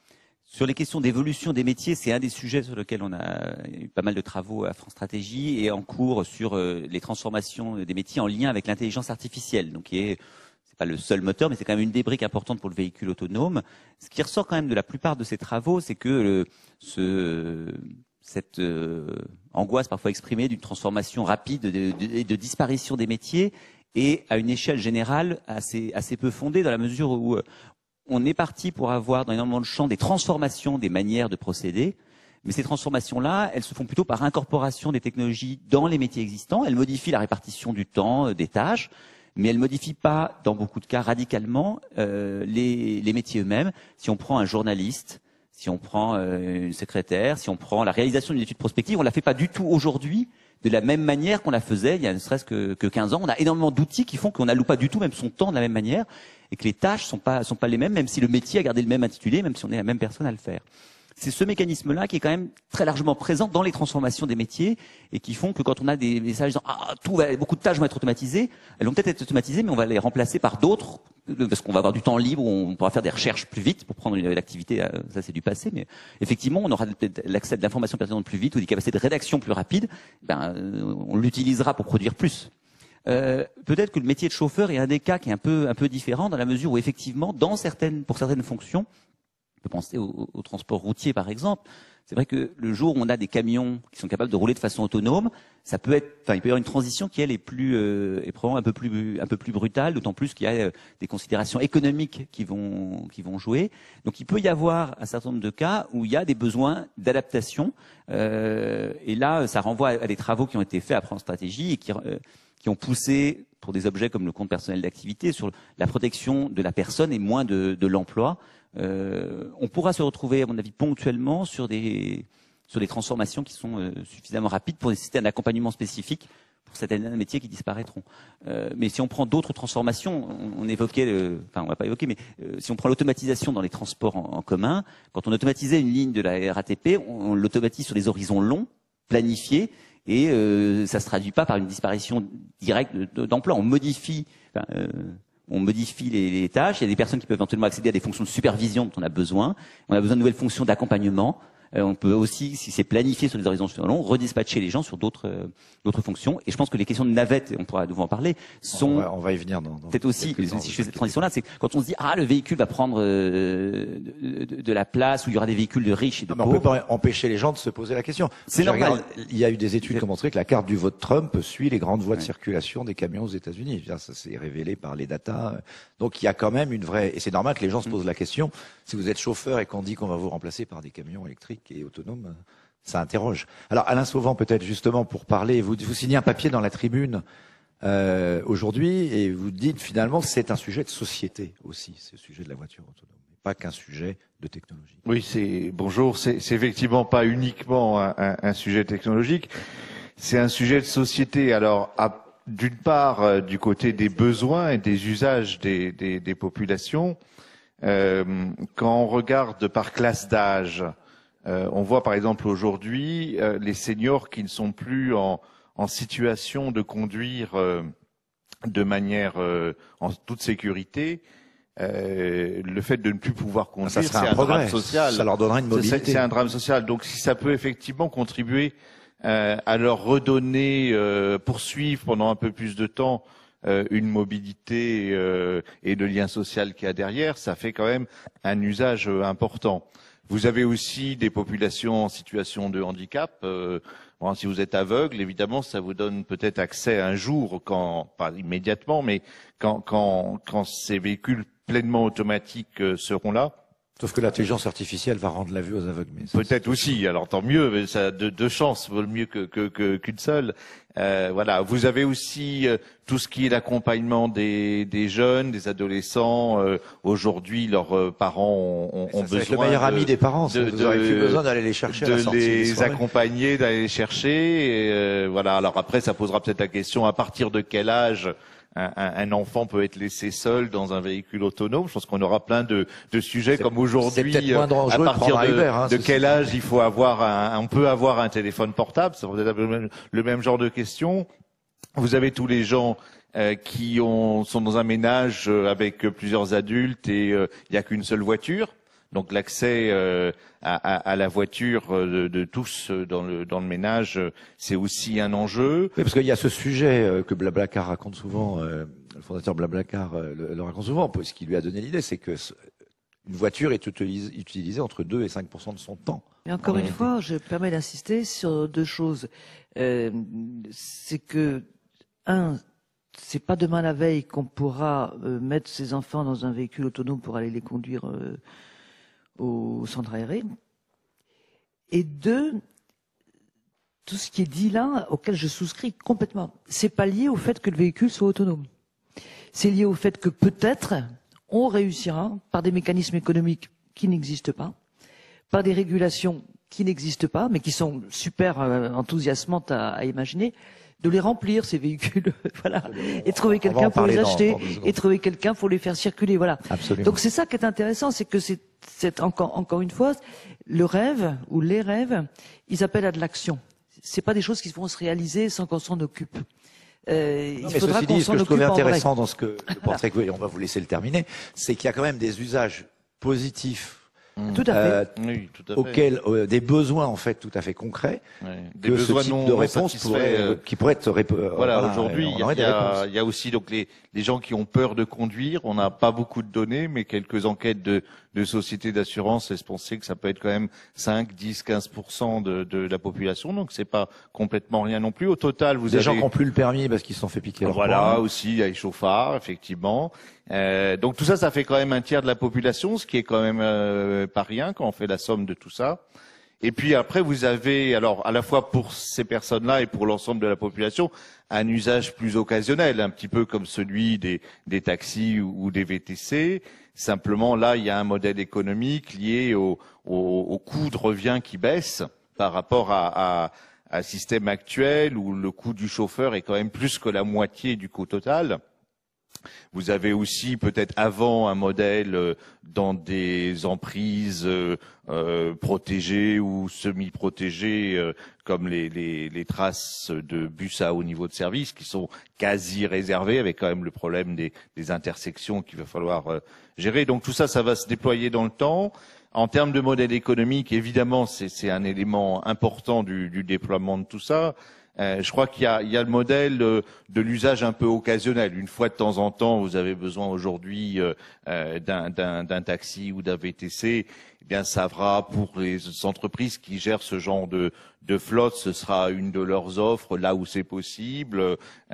Sur les questions d'évolution des métiers, c'est un des sujets sur lesquels on a eu pas mal de travaux à France Stratégie et en cours sur euh, les transformations des métiers en lien avec l'intelligence artificielle. Donc, qui est, c'est pas le seul moteur, mais c'est quand même une des briques importantes pour le véhicule autonome. Ce qui ressort quand même de la plupart de ces travaux, c'est que le, ce, cette euh, angoisse parfois exprimée d'une transformation rapide et de, de, de disparition des métiers est à une échelle générale assez, assez peu fondée dans la mesure où on est parti pour avoir dans énormément de champs des transformations des manières de procéder, mais ces transformations-là, elles se font plutôt par incorporation des technologies dans les métiers existants. Elles modifient la répartition du temps, des tâches, mais elles ne modifient pas, dans beaucoup de cas, radicalement euh, les, les métiers eux-mêmes. Si on prend un journaliste, si on prend euh, une secrétaire, si on prend la réalisation d'une étude prospective, on ne la fait pas du tout aujourd'hui de la même manière qu'on la faisait il y a ne serait-ce que, que quinze ans. On a énormément d'outils qui font qu'on n'alloue pas du tout même son temps de la même manière et que les tâches sont pas sont pas les mêmes, même si le métier a gardé le même intitulé, même si on est la même personne à le faire. C'est ce mécanisme-là qui est quand même très largement présent dans les transformations des métiers et qui font que quand on a des messages disant ah tout va, beaucoup de tâches vont être automatisées, elles vont peut-être être automatisées, mais on va les remplacer par d'autres parce qu'on va avoir du temps libre, où on pourra faire des recherches plus vite pour prendre une activité, ça c'est du passé, mais effectivement on aura l'accès à de l'information pertinente plus vite ou des capacités de rédaction plus rapides, ben on l'utilisera pour produire plus. Euh, peut-être que le métier de chauffeur est un des cas qui est un peu un peu différent dans la mesure où effectivement dans certaines pour certaines fonctions, on peut penser au, au transport routier par exemple. C'est vrai que le jour où on a des camions qui sont capables de rouler de façon autonome, ça peut être, enfin, il peut y avoir une transition qui elle est plus, euh, est probablement un peu plus, un peu plus brutale, d'autant plus qu'il y a euh, des considérations économiques qui vont, qui vont jouer. Donc il peut y avoir un certain nombre de cas où il y a des besoins d'adaptation. Euh, et là, ça renvoie à des travaux qui ont été faits à France Stratégie et qui, euh, qui ont poussé pour des objets comme le compte personnel d'activité sur la protection de la personne et moins de, de l'emploi. Euh, on pourra se retrouver, à mon avis, ponctuellement sur des sur des transformations qui sont euh, suffisamment rapides pour nécessiter un accompagnement spécifique pour certains métiers qui disparaîtront. Euh, mais si on prend d'autres transformations, on, on évoquait, le, enfin on va pas évoquer, mais euh, si on prend l'automatisation dans les transports en, en commun, quand on automatisait une ligne de la R A T P, on, on l'automatise sur des horizons longs, planifiés, et euh, ça se traduit pas par une disparition directe d'emploi. On modifie. Enfin, euh, On modifie les, les tâches. Il y a des personnes qui peuvent éventuellement accéder à des fonctions de supervision dont on a besoin. On a besoin de nouvelles fonctions d'accompagnement. Euh, on peut aussi, si c'est planifié sur des horizons longs, redispatcher les gens sur d'autres euh, d'autres fonctions. Et je pense que les questions de navette, on pourra de vous en parler, sont on va, on va y venir dans, dans peut-être aussi, si je fais cette transition-là, c'est quand on se dit ah le véhicule va prendre euh, de, de, de la place où il y aura des véhicules de riches et de non, pauvres. On peut pas empêcher les gens de se poser la question. C'est normal. Regarde, il y a eu des études qui ont montré que la carte du vote Trump suit les grandes voies de ouais. circulation circulation des camions aux États-Unis. Ça s'est révélé par les datas. Donc il y a quand même une vraie, et c'est normal que les gens se posent la question. Si vous êtes chauffeur et qu'on dit qu'on va vous remplacer par des camions électriques et autonomes, ça interroge. Alors Alain Sauvant, peut-être justement pour parler, vous, vous signez un papier dans la Tribune euh, aujourd'hui et vous dites finalement que c'est un sujet de société aussi, ce sujet de la voiture autonome, pas qu'un sujet de technologie. Oui, c'est bonjour. C'est effectivement pas uniquement un, un, un sujet technologique, c'est un sujet de société. Alors, d'une part, euh, du côté des besoins et des usages des, des, des populations, euh, quand on regarde par classe d'âge. Euh, on voit par exemple aujourd'hui euh, les seniors qui ne sont plus en, en situation de conduire euh, de manière euh, en toute sécurité. Euh, le fait de ne plus pouvoir conduire, ça serait c'est un, un progrès. drame social. Ça leur donnera une mobilité. C'est un drame social. Donc si ça peut effectivement contribuer euh, à leur redonner, euh, poursuivre pendant un peu plus de temps euh, une mobilité euh, et le lien social qu'il y a derrière, ça fait quand même un usage euh, important. Vous avez aussi des populations en situation de handicap. Euh, bon, si vous êtes aveugle, évidemment, ça vous donne peut-être accès un jour, quand, pas immédiatement, mais quand, quand, quand ces véhicules pleinement automatiques euh, seront là. Sauf que l'intelligence artificielle va rendre la vue aux aveugles. Peut-être aussi. Alors tant mieux, mais ça deux, deux chances vaut mieux que que que qu'une seule. Euh, voilà. Vous avez aussi euh, tout ce qui est l'accompagnement des des jeunes, des adolescents. Euh, Aujourd'hui, leurs euh, parents ont, ont, ont besoin. C'est le meilleur de, ami des parents. De, vous n'aurez plus besoin d'aller les chercher à la sortie de les des soirées. accompagner, d'aller les chercher. Et, euh, voilà. Alors après, ça posera peut-être la question à partir de quel âge Un, un enfant peut être laissé seul dans un véhicule autonome. Je pense qu'on aura plein de, de sujets comme aujourd'hui. À partir de, Uber, hein, de quel âge il faut avoir un, on peut avoir un téléphone portable. C'est peut-être le même, le même genre de question. Vous avez tous les gens euh, qui ont, sont dans un ménage avec plusieurs adultes et il euh, n'y a qu'une seule voiture. Donc l'accès euh, à, à, à la voiture de, de tous dans le, dans le ménage, c'est aussi un enjeu. Oui, parce qu'il y a ce sujet euh, que Blablacar raconte souvent, euh, le fondateur Blablacar euh, le, le raconte souvent, ce qui lui a donné l'idée, c'est que une voiture est utilisée, utilisée entre deux et cinq pour cent de son temps. Et encore une fois, je me permets d'insister sur deux choses. Euh, c'est que, un, c'est pas demain la veille qu'on pourra euh, mettre ses enfants dans un véhicule autonome pour aller les conduire euh, au centre aéré. Et deux, tout ce qui est dit là, auquel je souscris complètement, c'est pas lié au fait que le véhicule soit autonome. C'est lié au fait que peut-être on réussira par des mécanismes économiques qui n'existent pas, par des régulations qui n'existent pas, mais qui sont super euh, enthousiasmantes à, à imaginer, de les remplir, ces véhicules, voilà, et trouver quelqu'un pour les acheter, dans, dans et trouver quelqu'un pour les faire circuler, voilà. Absolument. Donc c'est ça qui est intéressant, c'est que c'est, c'est encore, encore une fois, le rêve, ou les rêves, ils appellent à de l'action. C'est pas des choses qui vont se réaliser sans qu'on s'en occupe. Euh, non, il mais faudra ceci qu'on dit, ce s'en que je trouvais occupe en intéressant vrai. dans ce que le portrait que on va vous laisser le terminer, c'est qu'il y a quand même des usages positifs Tout à fait. Euh, oui, tout à fait. auxquels euh, des besoins en fait tout à fait concrets, ouais. Des que besoins ce type non de réponse pourrait, euh, qui pourrait être euh, voilà, voilà, aujourd'hui il y, y, a, il y a aussi donc les, les gens qui ont peur de conduire. On n'a pas beaucoup de données, mais quelques enquêtes de, de sociétés d'assurance laissent penser que ça peut être quand même cinq, dix, quinze pour cent de, de la population. Donc c'est pas complètement rien non plus. Au total, vous des avez gens qui n'ont plus le permis parce qu'ils se sont fait piquer leur voilà poing. aussi il y a les chauffards effectivement. Euh, donc tout ça, ça fait quand même un tiers de la population, ce qui est quand même euh, pas rien quand on fait la somme de tout ça. Et puis après, vous avez, alors à la fois pour ces personnes-là et pour l'ensemble de la population, un usage plus occasionnel, un petit peu comme celui des, des taxis ou, ou des V T C. Simplement, là, il y a un modèle économique lié au, au, au coût de revient qui baisse par rapport à, à, à un système actuel où le coût du chauffeur est quand même plus que la moitié du coût total. Vous avez aussi peut-être avant un modèle euh, dans des emprises euh, euh, protégées ou semi-protégées euh, comme les, les, les traces de bus à haut niveau de service qui sont quasi réservées avec quand même le problème des, des intersections qu'il va falloir euh, gérer. Donc tout ça, ça va se déployer dans le temps. En termes de modèle économique, évidemment, c'est un élément important du, du déploiement de tout ça. Euh, je crois qu'il y a, il y a le modèle de, de l'usage un peu occasionnel. Une fois de temps en temps, vous avez besoin aujourd'hui euh, euh, d'un taxi ou d'un V T C. Eh bien, ça sera pour les entreprises qui gèrent ce genre de, de flotte, ce sera une de leurs offres là où c'est possible,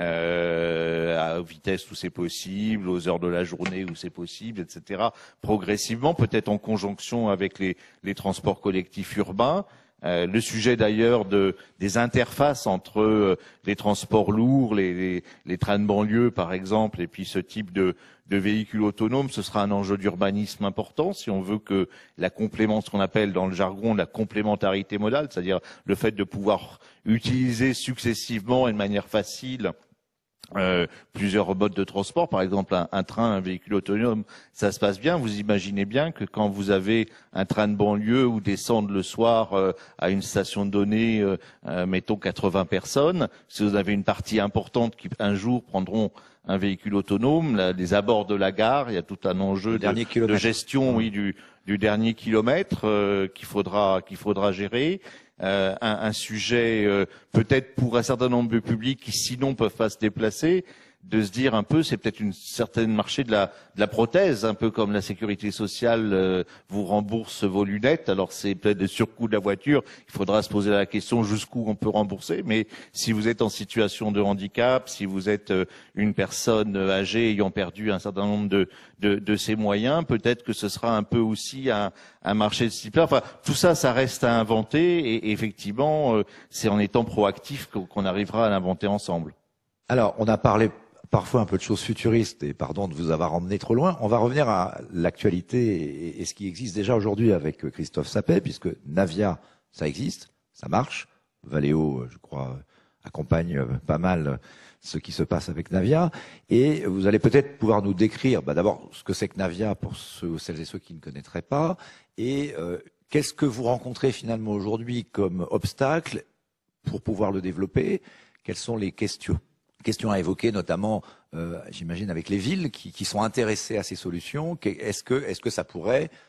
euh, à vitesse où c'est possible, aux heures de la journée où c'est possible, et cetera. Progressivement, peut-être en conjonction avec les, les transports collectifs urbains. Euh, le sujet d'ailleurs de, des interfaces entre euh, les transports lourds, les, les, les trains de banlieue par exemple, et puis ce type de, de véhicules autonomes, ce sera un enjeu d'urbanisme important si on veut que la complément, ce qu'on appelle dans le jargon la complémentarité modale, c'est-à-dire le fait de pouvoir utiliser successivement et de manière facile Euh, plusieurs modes de transport, par exemple un, un train, un véhicule autonome, ça se passe bien. Vous imaginez bien que quand vous avez un train de banlieue où descendent le soir euh, à une station donnée, euh, euh, mettons quatre-vingts personnes, si vous avez une partie importante qui un jour prendront un véhicule autonome, là, les abords de la gare, il y a tout un enjeu de, de gestion, oui, du, du dernier kilomètre euh, qu'il faudra qu'il faudra gérer. Euh, un, un sujet euh, peut-être pour un certain nombre de publics qui sinon peuvent pas se déplacer, de se dire un peu, c'est peut-être une certaine marché de la, de la prothèse, un peu comme la sécurité sociale euh, vous rembourse vos lunettes. Alors c'est peut-être des surcoûts de la voiture. Il faudra se poser la question jusqu'où on peut rembourser. Mais si vous êtes en situation de handicap, si vous êtes euh, une personne âgée ayant perdu un certain nombre de, de, de ses moyens, peut-être que ce sera un peu aussi un, un marché de ce type-là. Enfin, tout ça, ça reste à inventer. Et, et effectivement, euh, c'est en étant proactif qu'on arrivera à l'inventer ensemble. Alors, on a parlé parfois un peu de choses futuristes, et pardon de vous avoir emmené trop loin. On va revenir à l'actualité et, et ce qui existe déjà aujourd'hui avec Christophe Sapet, puisque Navia, ça existe, ça marche. Valeo, je crois, accompagne pas mal ce qui se passe avec Navia. Et vous allez peut-être pouvoir nous décrire, bah, d'abord, ce que c'est que Navia pour ceux, celles et ceux qui ne connaîtraient pas, et euh, qu'est-ce que vous rencontrez finalement aujourd'hui comme obstacle pour pouvoir le développer? Quelles sont les questions Question à évoquer, notamment, euh, j'imagine, avec les villes qui, qui sont intéressées à ces solutions. Est-ce que, est-ce que ça pourrait,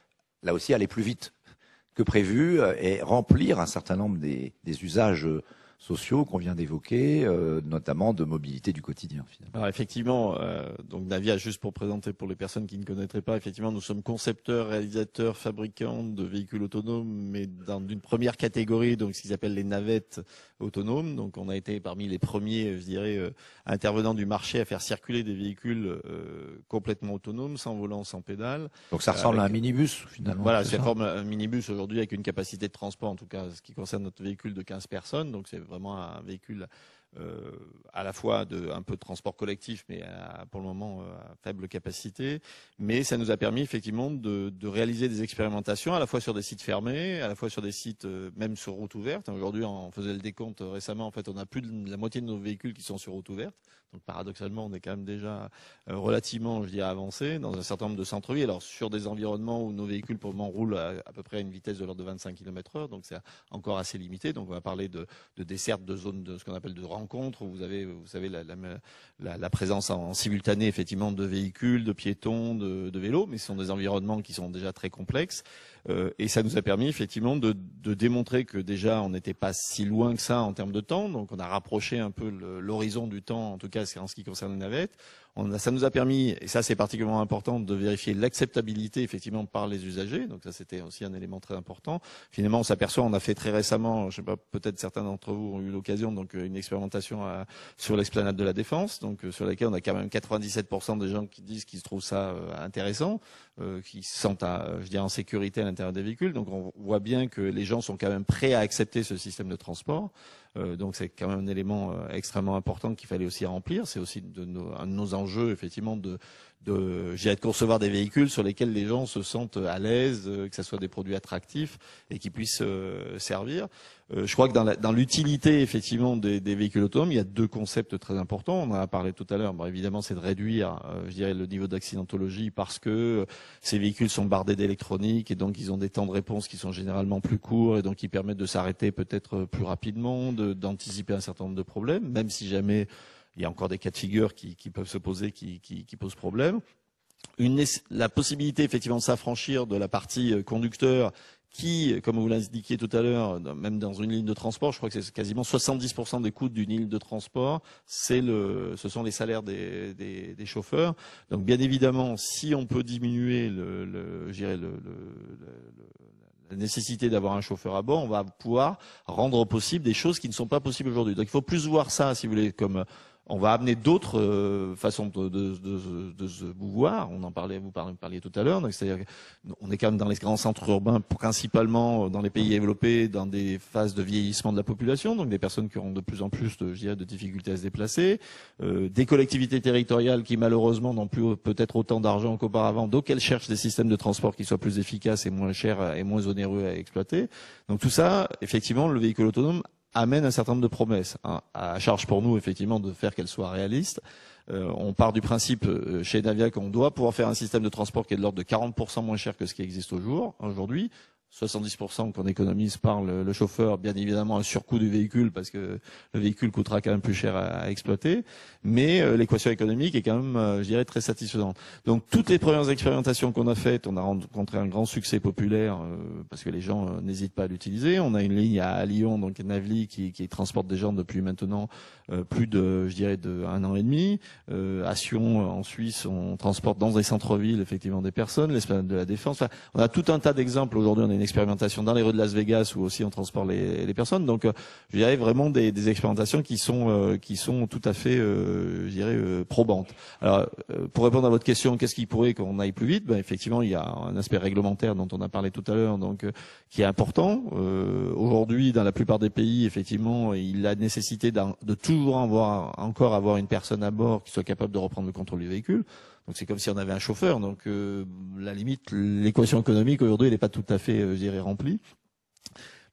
là aussi, aller plus vite que prévu et remplir un certain nombre des, des usages sociaux qu'on vient d'évoquer, euh, notamment de mobilité du quotidien. Finalement. Alors effectivement, euh, donc Navia, juste pour présenter pour les personnes qui ne connaîtraient pas, effectivement, nous sommes concepteurs, réalisateurs, fabricants de véhicules autonomes, mais dans d'une première catégorie, donc ce qu'ils appellent les navettes autonomes. Donc on a été parmi les premiers, je dirais, euh, intervenants du marché à faire circuler des véhicules euh, complètement autonomes, sans volant, sans pédale. Donc ça ressemble avec... à un minibus finalement. Voilà, c'est forme un minibus aujourd'hui avec une capacité de transport, en tout cas ce qui concerne notre véhicule, de quinze personnes. Donc c'est vraiment un véhicule euh, à la fois de un peu de transport collectif, mais à, pour le moment à faible capacité. Mais ça nous a permis effectivement de, de réaliser des expérimentations à la fois sur des sites fermés, à la fois sur des sites euh, même sur route ouverte. Aujourd'hui, on faisait le décompte récemment. En fait, on a plus de la moitié de nos véhicules qui sont sur route ouverte. Donc paradoxalement, on est quand même déjà euh, relativement, je dirais, avancé dans un certain nombre de centres-villes. Alors sur des environnements où nos véhicules pour le moment roulent à, à peu près à une vitesse de l'ordre de vingt-cinq kilomètres heure, donc c'est encore assez limité. Donc on va parler de, de dessertes, de zones de ce qu'on appelle de rencontres, où vous avez, vous savez, la, la, la, la présence en, en simultané effectivement de véhicules, de piétons, de, de vélos, mais ce sont des environnements qui sont déjà très complexes. Euh, et ça nous a permis effectivement de, de démontrer que déjà on n'était pas si loin que ça en termes de temps. Donc on a rapproché un peu l'horizon du temps, en tout cas en ce qui concerne les navettes. On a, ça nous a permis, et ça c'est particulièrement important, de vérifier l'acceptabilité effectivement par les usagers. Donc ça c'était aussi un élément très important. Finalement on s'aperçoit, on a fait très récemment, je sais pas, peut-être certains d'entre vous ont eu l'occasion, donc une expérimentation à, sur l'esplanade de la Défense, donc sur laquelle on a quand même quatre-vingt-dix-sept pour cent des gens qui disent qu'ils trouvent ça euh, intéressant, euh, qui se sentent, à, je dirais, en sécurité à l'intérieur des véhicules. Donc on voit bien que les gens sont quand même prêts à accepter ce système de transport. Euh, donc c'est quand même un élément euh, extrêmement important qu'il fallait aussi remplir. C'est aussi de nos, un de nos enjeux effectivement de, de, de concevoir des véhicules sur lesquels les gens se sentent à l'aise, euh, que ce soit des produits attractifs et qui puissent euh, servir. Euh, je crois que dans l'utilité effectivement des, des véhicules autonomes, il y a deux concepts très importants. On en a parlé tout à l'heure. Bon, évidemment, c'est de réduire, euh, je dirais, le niveau d'accidentologie parce que euh, ces véhicules sont bardés d'électronique et donc ils ont des temps de réponse qui sont généralement plus courts et donc qui permettent de s'arrêter peut-être plus rapidement, d'anticiper un certain nombre de problèmes, même si jamais il y a encore des cas de figure qui, qui peuvent se poser, qui, qui, qui posent problème. Une, la possibilité effectivement de s'affranchir de la partie conducteur qui, comme vous l'indiquiez tout à l'heure, même dans une ligne de transport, je crois que c'est quasiment soixante-dix pour cent des coûts d'une ligne de transport, c'est le, ce sont les salaires des, des, des chauffeurs. Donc bien évidemment, si on peut diminuer le, le, je dirais le, le, le la nécessité d'avoir un chauffeur à bord, on va pouvoir rendre possible des choses qui ne sont pas possibles aujourd'hui. Donc il faut plus voir ça, si vous voulez, comme on va amener d'autres euh, façons de, de, de, de se mouvoir. On en parlait, vous parliez tout à l'heure. Donc c'est-à-dire qu'on est quand même dans les grands centres urbains, principalement dans les pays développés, dans des phases de vieillissement de la population, donc des personnes qui auront de plus en plus de, je dirais, de difficultés à se déplacer, euh, des collectivités territoriales qui malheureusement n'ont plus peut-être autant d'argent qu'auparavant, donc elles cherchent des systèmes de transport qui soient plus efficaces et moins chers et moins onéreux à exploiter. Donc tout ça, effectivement, le véhicule autonome amène un certain nombre de promesses, hein, à charge pour nous effectivement de faire qu'elles soient réalistes. Euh, on part du principe euh, chez Navia qu'on doit pouvoir faire un système de transport qui est de l'ordre de quarante pour cent moins cher que ce qui existe au jour, aujourd'hui. soixante-dix pour cent qu'on économise par le, le chauffeur, bien évidemment un surcoût du véhicule parce que le véhicule coûtera quand même plus cher à, à exploiter, mais euh, l'équation économique est quand même, euh, je dirais, très satisfaisante. Donc toutes les premières expérimentations qu'on a faites, on a rencontré un grand succès populaire euh, parce que les gens euh, n'hésitent pas à l'utiliser. On a une ligne à, à Lyon, donc Navli, qui, qui transporte des gens depuis maintenant euh, plus de, je dirais, de un an et demi. Euh, à Sion, en Suisse, on transporte dans des centres-villes effectivement des personnes, l'esplanade de la Défense. Enfin, on a tout un tas d'exemples aujourd'hui. On a une expérimentation dans les rues de Las Vegas où aussi on transporte les, les personnes. Donc, euh, je dirais vraiment des, des expérimentations qui sont euh, qui sont tout à fait, euh, je dirais, euh, probantes. Alors, euh, pour répondre à votre question, qu'est-ce qui pourrait qu'on aille plus vite ? Ben, effectivement, il y a un aspect réglementaire dont on a parlé tout à l'heure, donc euh, qui est important. Euh, aujourd'hui, dans la plupart des pays, effectivement, il a nécessité de toujours avoir encore avoir une personne à bord qui soit capable de reprendre le contrôle du véhicule. Donc c'est comme si on avait un chauffeur. Donc euh, la limite, l'équation économique aujourd'hui, elle n'est pas tout à fait, euh, je dirais, remplie.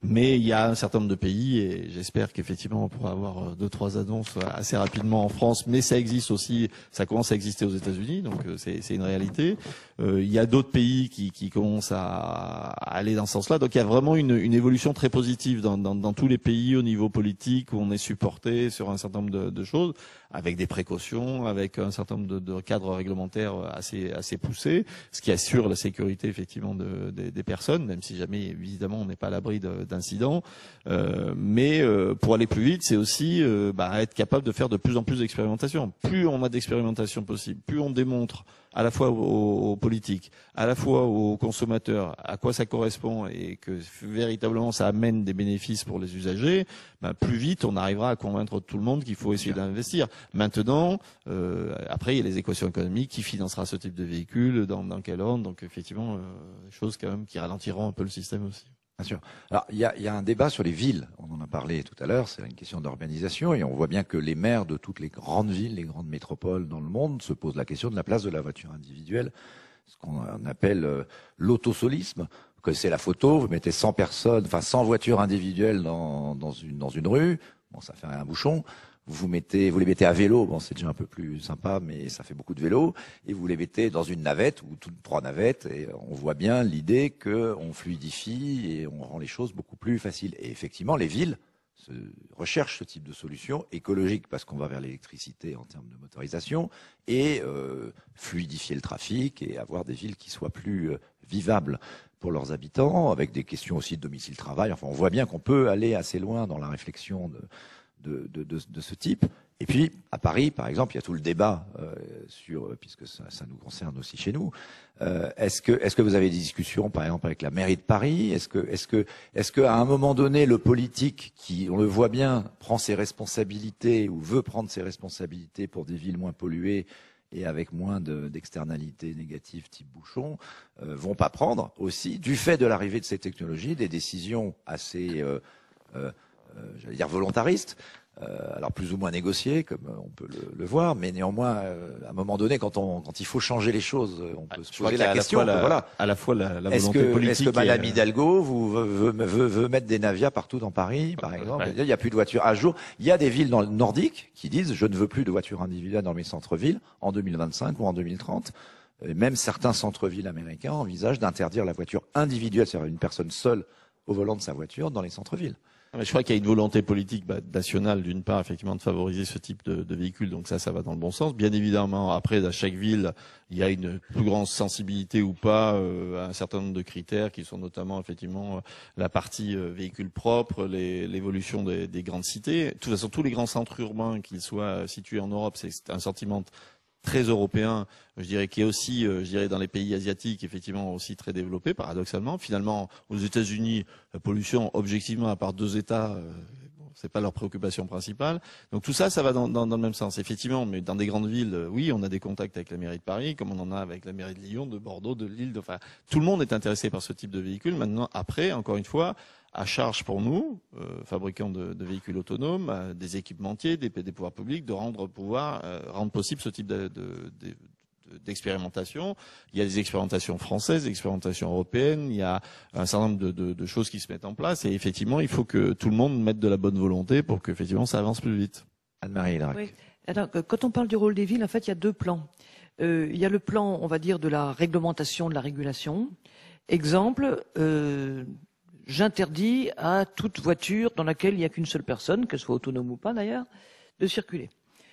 Mais il y a un certain nombre de pays, et j'espère qu'effectivement on pourra avoir deux, trois annonces assez rapidement en France, mais ça existe aussi, ça commence à exister aux États-Unis, donc c'est, c'est une réalité. Euh, il y a d'autres pays qui, qui commencent à, à aller dans ce sens-là, donc il y a vraiment une, une évolution très positive dans, dans, dans tous les pays au niveau politique où on est supporté sur un certain nombre de, de choses, avec des précautions, avec un certain nombre de, de cadres réglementaires assez, assez poussés, ce qui assure la sécurité effectivement de, de, des personnes, même si jamais évidemment on n'est pas à l'abri de, d'incidents. Euh, mais euh, pour aller plus vite, c'est aussi euh, bah, être capable de faire de plus en plus d'expérimentations. Plus on a d'expérimentations possibles, plus on démontre à la fois aux, aux politiques, à la fois aux consommateurs, à quoi ça correspond et que véritablement ça amène des bénéfices pour les usagers, bah, plus vite on arrivera à convaincre tout le monde qu'il faut essayer d'investir. Maintenant, euh, après il y a les équations économiques, qui financera ce type de véhicule, dans, dans quel ordre, donc effectivement, euh, choses quand même qui ralentiront un peu le système aussi. Bien sûr. Alors, il y a, il y a un débat sur les villes. On en a parlé tout à l'heure. C'est une question d'urbanisation. Et on voit bien que les maires de toutes les grandes villes, les grandes métropoles dans le monde se posent la question de la place de la voiture individuelle. Ce qu'on appelle euh, l'autosolisme. Que c'est la photo. Vous mettez cent personnes, enfin cent voitures individuelles dans, dans une, dans une rue. Bon, ça fait un bouchon. Vous mettez, vous les mettez à vélo, bon c'est déjà un peu plus sympa, mais ça fait beaucoup de vélo, et vous les mettez dans une navette ou toutes trois navettes, et on voit bien l'idée que on fluidifie et on rend les choses beaucoup plus faciles. Et effectivement, les villes se recherchent ce type de solution écologique parce qu'on va vers l'électricité en termes de motorisation et euh, fluidifier le trafic et avoir des villes qui soient plus euh, vivables pour leurs habitants, avec des questions aussi de domicile-travail. Enfin, on voit bien qu'on peut aller assez loin dans la réflexion de De, de, de, de ce type. Et puis, à Paris, par exemple, il y a tout le débat euh, sur, puisque ça, ça nous concerne aussi chez nous. Euh, est-ce que, est-ce que vous avez des discussions, par exemple, avec la mairie de Paris? Est-ce que, est-ce que, est-ce que, à un moment donné, le politique, qui, on le voit bien, prend ses responsabilités ou veut prendre ses responsabilités pour des villes moins polluées et avec moins de, d'externalités négatives type bouchon, euh, vont pas prendre aussi, du fait de l'arrivée de ces technologies, des décisions assez euh, euh, Euh, j'allais dire volontariste, euh, alors plus ou moins négocié, comme on peut le, le voir, mais néanmoins, euh, à un moment donné, quand, on, quand il faut changer les choses, on peut ah, se poser la question. À la, voilà. à la fois la, la est-ce volonté que, politique. Est-ce que Madame et... Hidalgo vous, veut, veut, veut, veut mettre des Navia partout dans Paris, par exemple? Ouais. Il n'y a plus de voitures à jour. Il y a des villes dans le nordique qui disent je ne veux plus de voitures individuelles dans mes centres-villes en deux mille vingt-cinq ou en deux mille trente. Et même certains centres-villes américains envisagent d'interdire la voiture individuelle, c'est-à-dire une personne seule au volant de sa voiture dans les centres-villes. Je crois qu'il y a une volonté politique bah, nationale, d'une part, effectivement, de favoriser ce type de, de véhicule. Donc ça, ça va dans le bon sens. Bien évidemment, après, à chaque ville, il y a une plus grande sensibilité ou pas euh, à un certain nombre de critères qui sont notamment, effectivement, la partie euh, véhicule propre, les, l'évolution des, des grandes cités. De toute façon, tous les grands centres urbains, qu'ils soient situés en Europe, c'est un sentiment très européen, je dirais, qui est aussi, euh, je dirais, dans les pays asiatiques, effectivement, aussi très développé, paradoxalement. Finalement, aux États-Unis, la pollution, objectivement, à part deux États, euh, bon, c'est pas leur préoccupation principale. Donc tout ça, ça va dans, dans, dans le même sens, effectivement. Mais dans des grandes villes, euh, oui, on a des contacts avec la mairie de Paris, comme on en a avec la mairie de Lyon, de Bordeaux, de Lille. De, enfin, tout le monde est intéressé par ce type de véhicule. Maintenant, après, encore une fois, à charge pour nous, euh, fabricants de, de véhicules autonomes, euh, des équipementiers, des, des pouvoirs publics, de rendre pouvoir euh, rendre possible ce type de, de, de, d'expérimentation. Il y a des expérimentations françaises, des expérimentations européennes. Il y a un certain nombre de, de, de choses qui se mettent en place. Et effectivement, il faut que tout le monde mette de la bonne volonté pour que effectivement ça avance plus vite. Anne-Marie Hilaire. Oui. Alors, quand on parle du rôle des villes, en fait, il y a deux plans. Euh, il y a le plan, on va dire, de la réglementation, de la régulation. Exemple. Euh, J'interdis à toute voiture dans laquelle il n'y a qu'une seule personne, qu'elle soit autonome ou pas d'ailleurs, de circuler.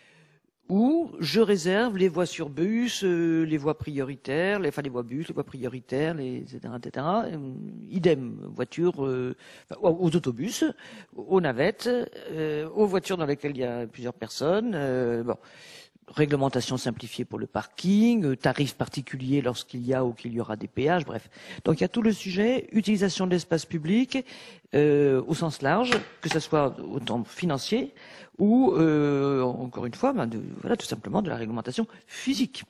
Ou je réserve les voies sur bus, euh, les voies prioritaires, les, enfin les voies bus, les voies prioritaires, les, et cetera, et cetera. Euh, idem, voitures, euh, aux autobus, aux navettes, euh, aux voitures dans lesquelles il y a plusieurs personnes. Euh, bon. Réglementation simplifiée pour le parking, tarifs particuliers lorsqu'il y a ou qu'il y aura des péages, bref. Donc il y a tout le sujet, utilisation de l'espace public euh, au sens large, que ce soit autant financier ou, euh, encore une fois, ben de, voilà, tout simplement de la réglementation physique.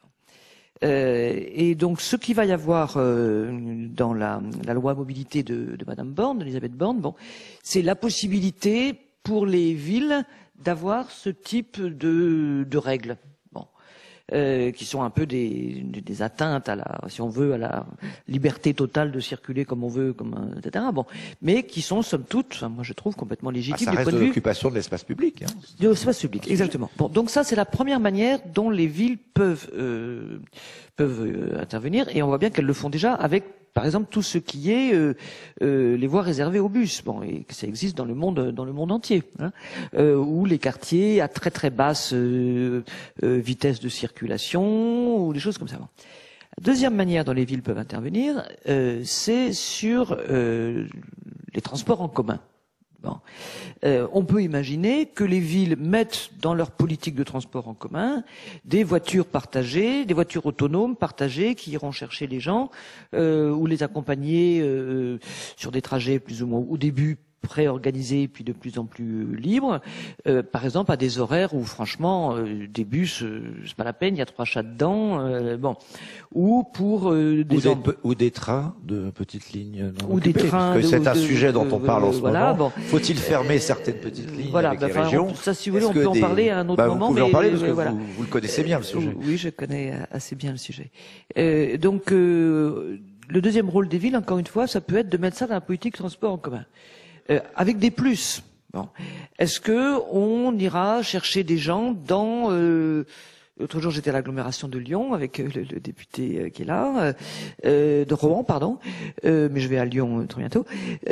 Euh, et donc ce qu'il va y avoir euh, dans la, la loi mobilité de, de Madame Borne, d'Elisabeth Borne, bon, c'est la possibilité pour les villes d'avoir ce type de, de règles. Bon, euh, qui sont un peu des, des atteintes à la, si on veut, à la liberté totale de circuler comme on veut, comme et cetera. Bon, mais qui sont somme toute, enfin, moi je trouve complètement légitimes. Ah, ça reste de l'occupation de l'espace public. Hein. De l'espace public, exactement. Bon, donc ça c'est la première manière dont les villes peuvent euh, peuvent euh, intervenir, et on voit bien qu'elles le font déjà avec, par exemple, tout ce qui est euh, euh, les voies réservées aux bus. Bon, et que ça existe dans le monde, dans le monde entier, hein, euh, où les quartiers à très très basse euh, euh, vitesse de circulation ou des choses comme ça. Bon. Deuxième manière dont les villes peuvent intervenir, euh, c'est sur euh, les transports en commun. Bon. Euh, on peut imaginer que les villes mettent dans leur politique de transport en commun des voitures partagées, des voitures autonomes partagées qui iront chercher les gens euh, ou les accompagner euh, sur des trajets plus ou moins au début pré-organisés puis de plus en plus libres, euh, par exemple à des horaires où franchement euh, des bus euh, c'est pas la peine, il y a trois chats dedans, euh, bon, ou pour euh, des, ou des, pe- ou des trains de petites lignes non ou occupées, des trains parce que c'est de, un de, sujet dont de, on parle en ce voilà, moment. Bon. Faut-il fermer certaines petites lignes voilà, avec bah, les enfin, régions? on, ça si vous voulez, Est-ce on peut que en des... parler à un autre bah, moment, vous pouvez mais en parler parce euh, que voilà. vous, vous le connaissez bien le sujet. Oui, je connais assez bien le sujet. Euh, donc euh, le deuxième rôle des villes, encore une fois, ça peut être de mettre ça dans la politique de transport en commun, euh, avec des plus. Bon. Est-ce que on ira chercher des gens dans euh, l'autre jour j'étais à l'agglomération de Lyon avec le, le député euh, qui est là, euh, de Rouen pardon, euh, mais je vais à Lyon euh, très bientôt,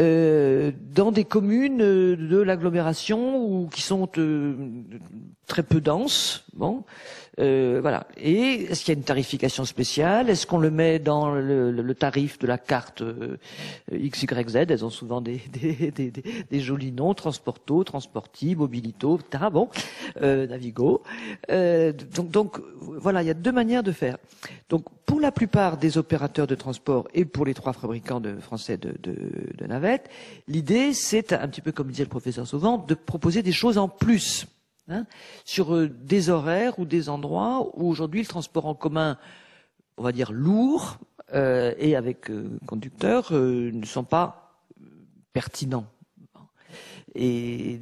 euh, dans des communes euh, de l'agglomération où qui sont euh, très peu denses, bon. Euh, voilà. Et est-ce qu'il y a une tarification spéciale? Est-ce qu'on le met dans le, le, le tarif de la carte euh, X Y Z? Elles ont souvent des, des, des, des, des jolis noms, Transporto, Transporti, Mobilito, et cetera. Bon, euh, Navigo. Euh, donc, donc, voilà, il y a deux manières de faire. Donc, pour la plupart des opérateurs de transport et pour les trois fabricants de, français de, de, de navettes, l'idée, c'est un petit peu comme disait le professeur Sauvant, de proposer des choses en plus. Hein, sur euh, des horaires ou des endroits où aujourd'hui le transport en commun, on va dire lourd euh, et avec euh, conducteurs, euh, ne sont pas pertinents. Et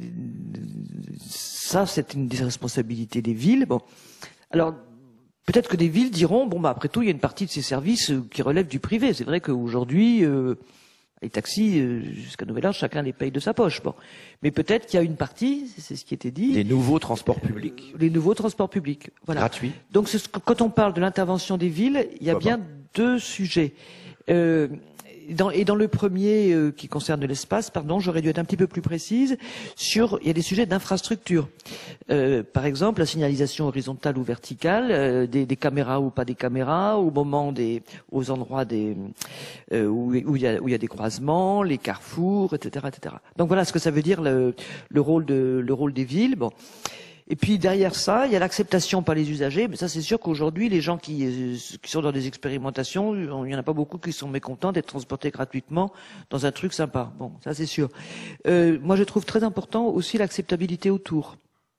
ça, c'est une des responsabilités des villes. Bon, alors peut-être que des villes diront bon bah après tout, il y a une partie de ces services euh, qui relèvent du privé. C'est vrai qu'aujourd'hui euh, les taxis, euh, jusqu'à nouvel ordre, chacun les paye de sa poche. Bon, mais peut-être qu'il y a une partie, c'est ce qui était dit. Les nouveaux transports publics. Les nouveaux transports publics, voilà. Gratuits. Donc, ce, quand on parle de l'intervention des villes, il y a bien deux sujets. Euh, dans, et dans le premier euh, qui concerne l'espace, pardon, j'aurais dû être un petit peu plus précise sur. Il y a des sujets d'infrastructure. Euh, par exemple, la signalisation horizontale ou verticale, euh, des, des caméras ou pas des caméras, au moment des, aux endroits des euh, où, où il y a où il y a des croisements, les carrefours, et cetera, et cetera. Donc voilà ce que ça veut dire le, le rôle de le rôle des villes. Bon. Et puis derrière ça, il y a l'acceptation par les usagers. Mais ça, c'est sûr qu'aujourd'hui, les gens qui, euh, qui sont dans des expérimentations, il n'y en a pas beaucoup qui sont mécontents d'être transportés gratuitement dans un truc sympa. Bon, ça c'est sûr. Euh, moi, je trouve très important aussi l'acceptabilité autour.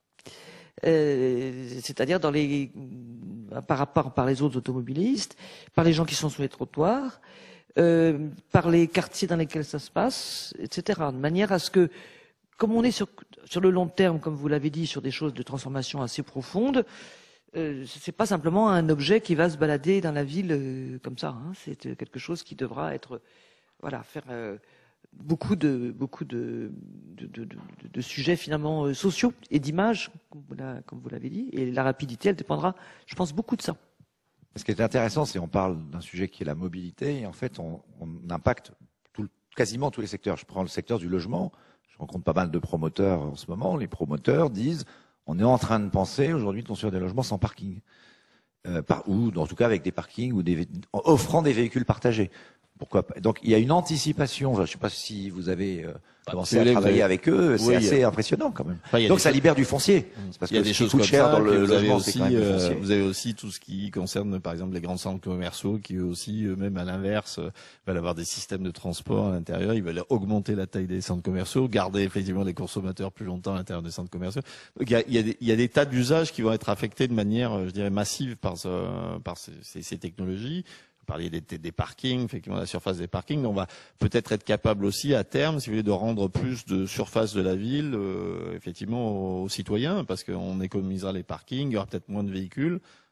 Euh, c'est-à-dire dans les, par rapport par les autres automobilistes, par les gens qui sont sur les trottoirs, euh, par les quartiers dans lesquels ça se passe, et cetera. De manière à ce que, comme on est sur, sur le long terme, comme vous l'avez dit, sur des choses de transformation assez profondes, euh, c'est pas simplement un objet qui va se balader dans la ville euh, comme ça. Hein. C'est quelque chose qui devra être, voilà, faire euh, beaucoup de beaucoup de de, de, de, de sujets finalement euh, sociaux et d'images, comme vous l'avez dit. Et la rapidité, elle dépendra, je pense, beaucoup de ça. Ce qui est intéressant, c'est qu'on parle d'un sujet qui est la mobilité, et en fait, on, on impacte tout, quasiment tous les secteurs. Je prends le secteur du logement. Je rencontre pas mal de promoteurs en ce moment. Les promoteurs disent on est en train de penser aujourd'hui de construire des logements sans parking, euh, par, ou en tout cas avec des parkings ou des, offrant des véhicules partagés. Pourquoi pas? Donc il y a une anticipation. Je ne sais pas si vous avez euh, commencé à travailler avez... avec eux. C'est oui, assez a... impressionnant quand même. Enfin, donc ça choses... libère du foncier. C'est parce il y a que des choses coûtent cher ça, dans le vous logement. Avez aussi, euh, vous avez aussi tout ce qui concerne par exemple les grands centres commerciaux qui eux aussi, eux, même à l'inverse, euh, veulent avoir des systèmes de transport à l'intérieur. Ils veulent augmenter la taille des centres commerciaux, garder effectivement les consommateurs plus longtemps à l'intérieur des centres commerciaux. Donc il y a, il y a, des, il y a des tas d'usages qui vont être affectés de manière, je dirais, massive par, ce, par ces, ces, ces technologies. Vous parliez des, des parkings, effectivement, la surface des parkings. Mais on va peut-être être capable aussi, à terme, si vous voulez, de rendre plus de surface de la ville, euh, effectivement, aux, aux citoyens, parce qu'on économisera les parkings, il y aura peut-être moins de véhicules.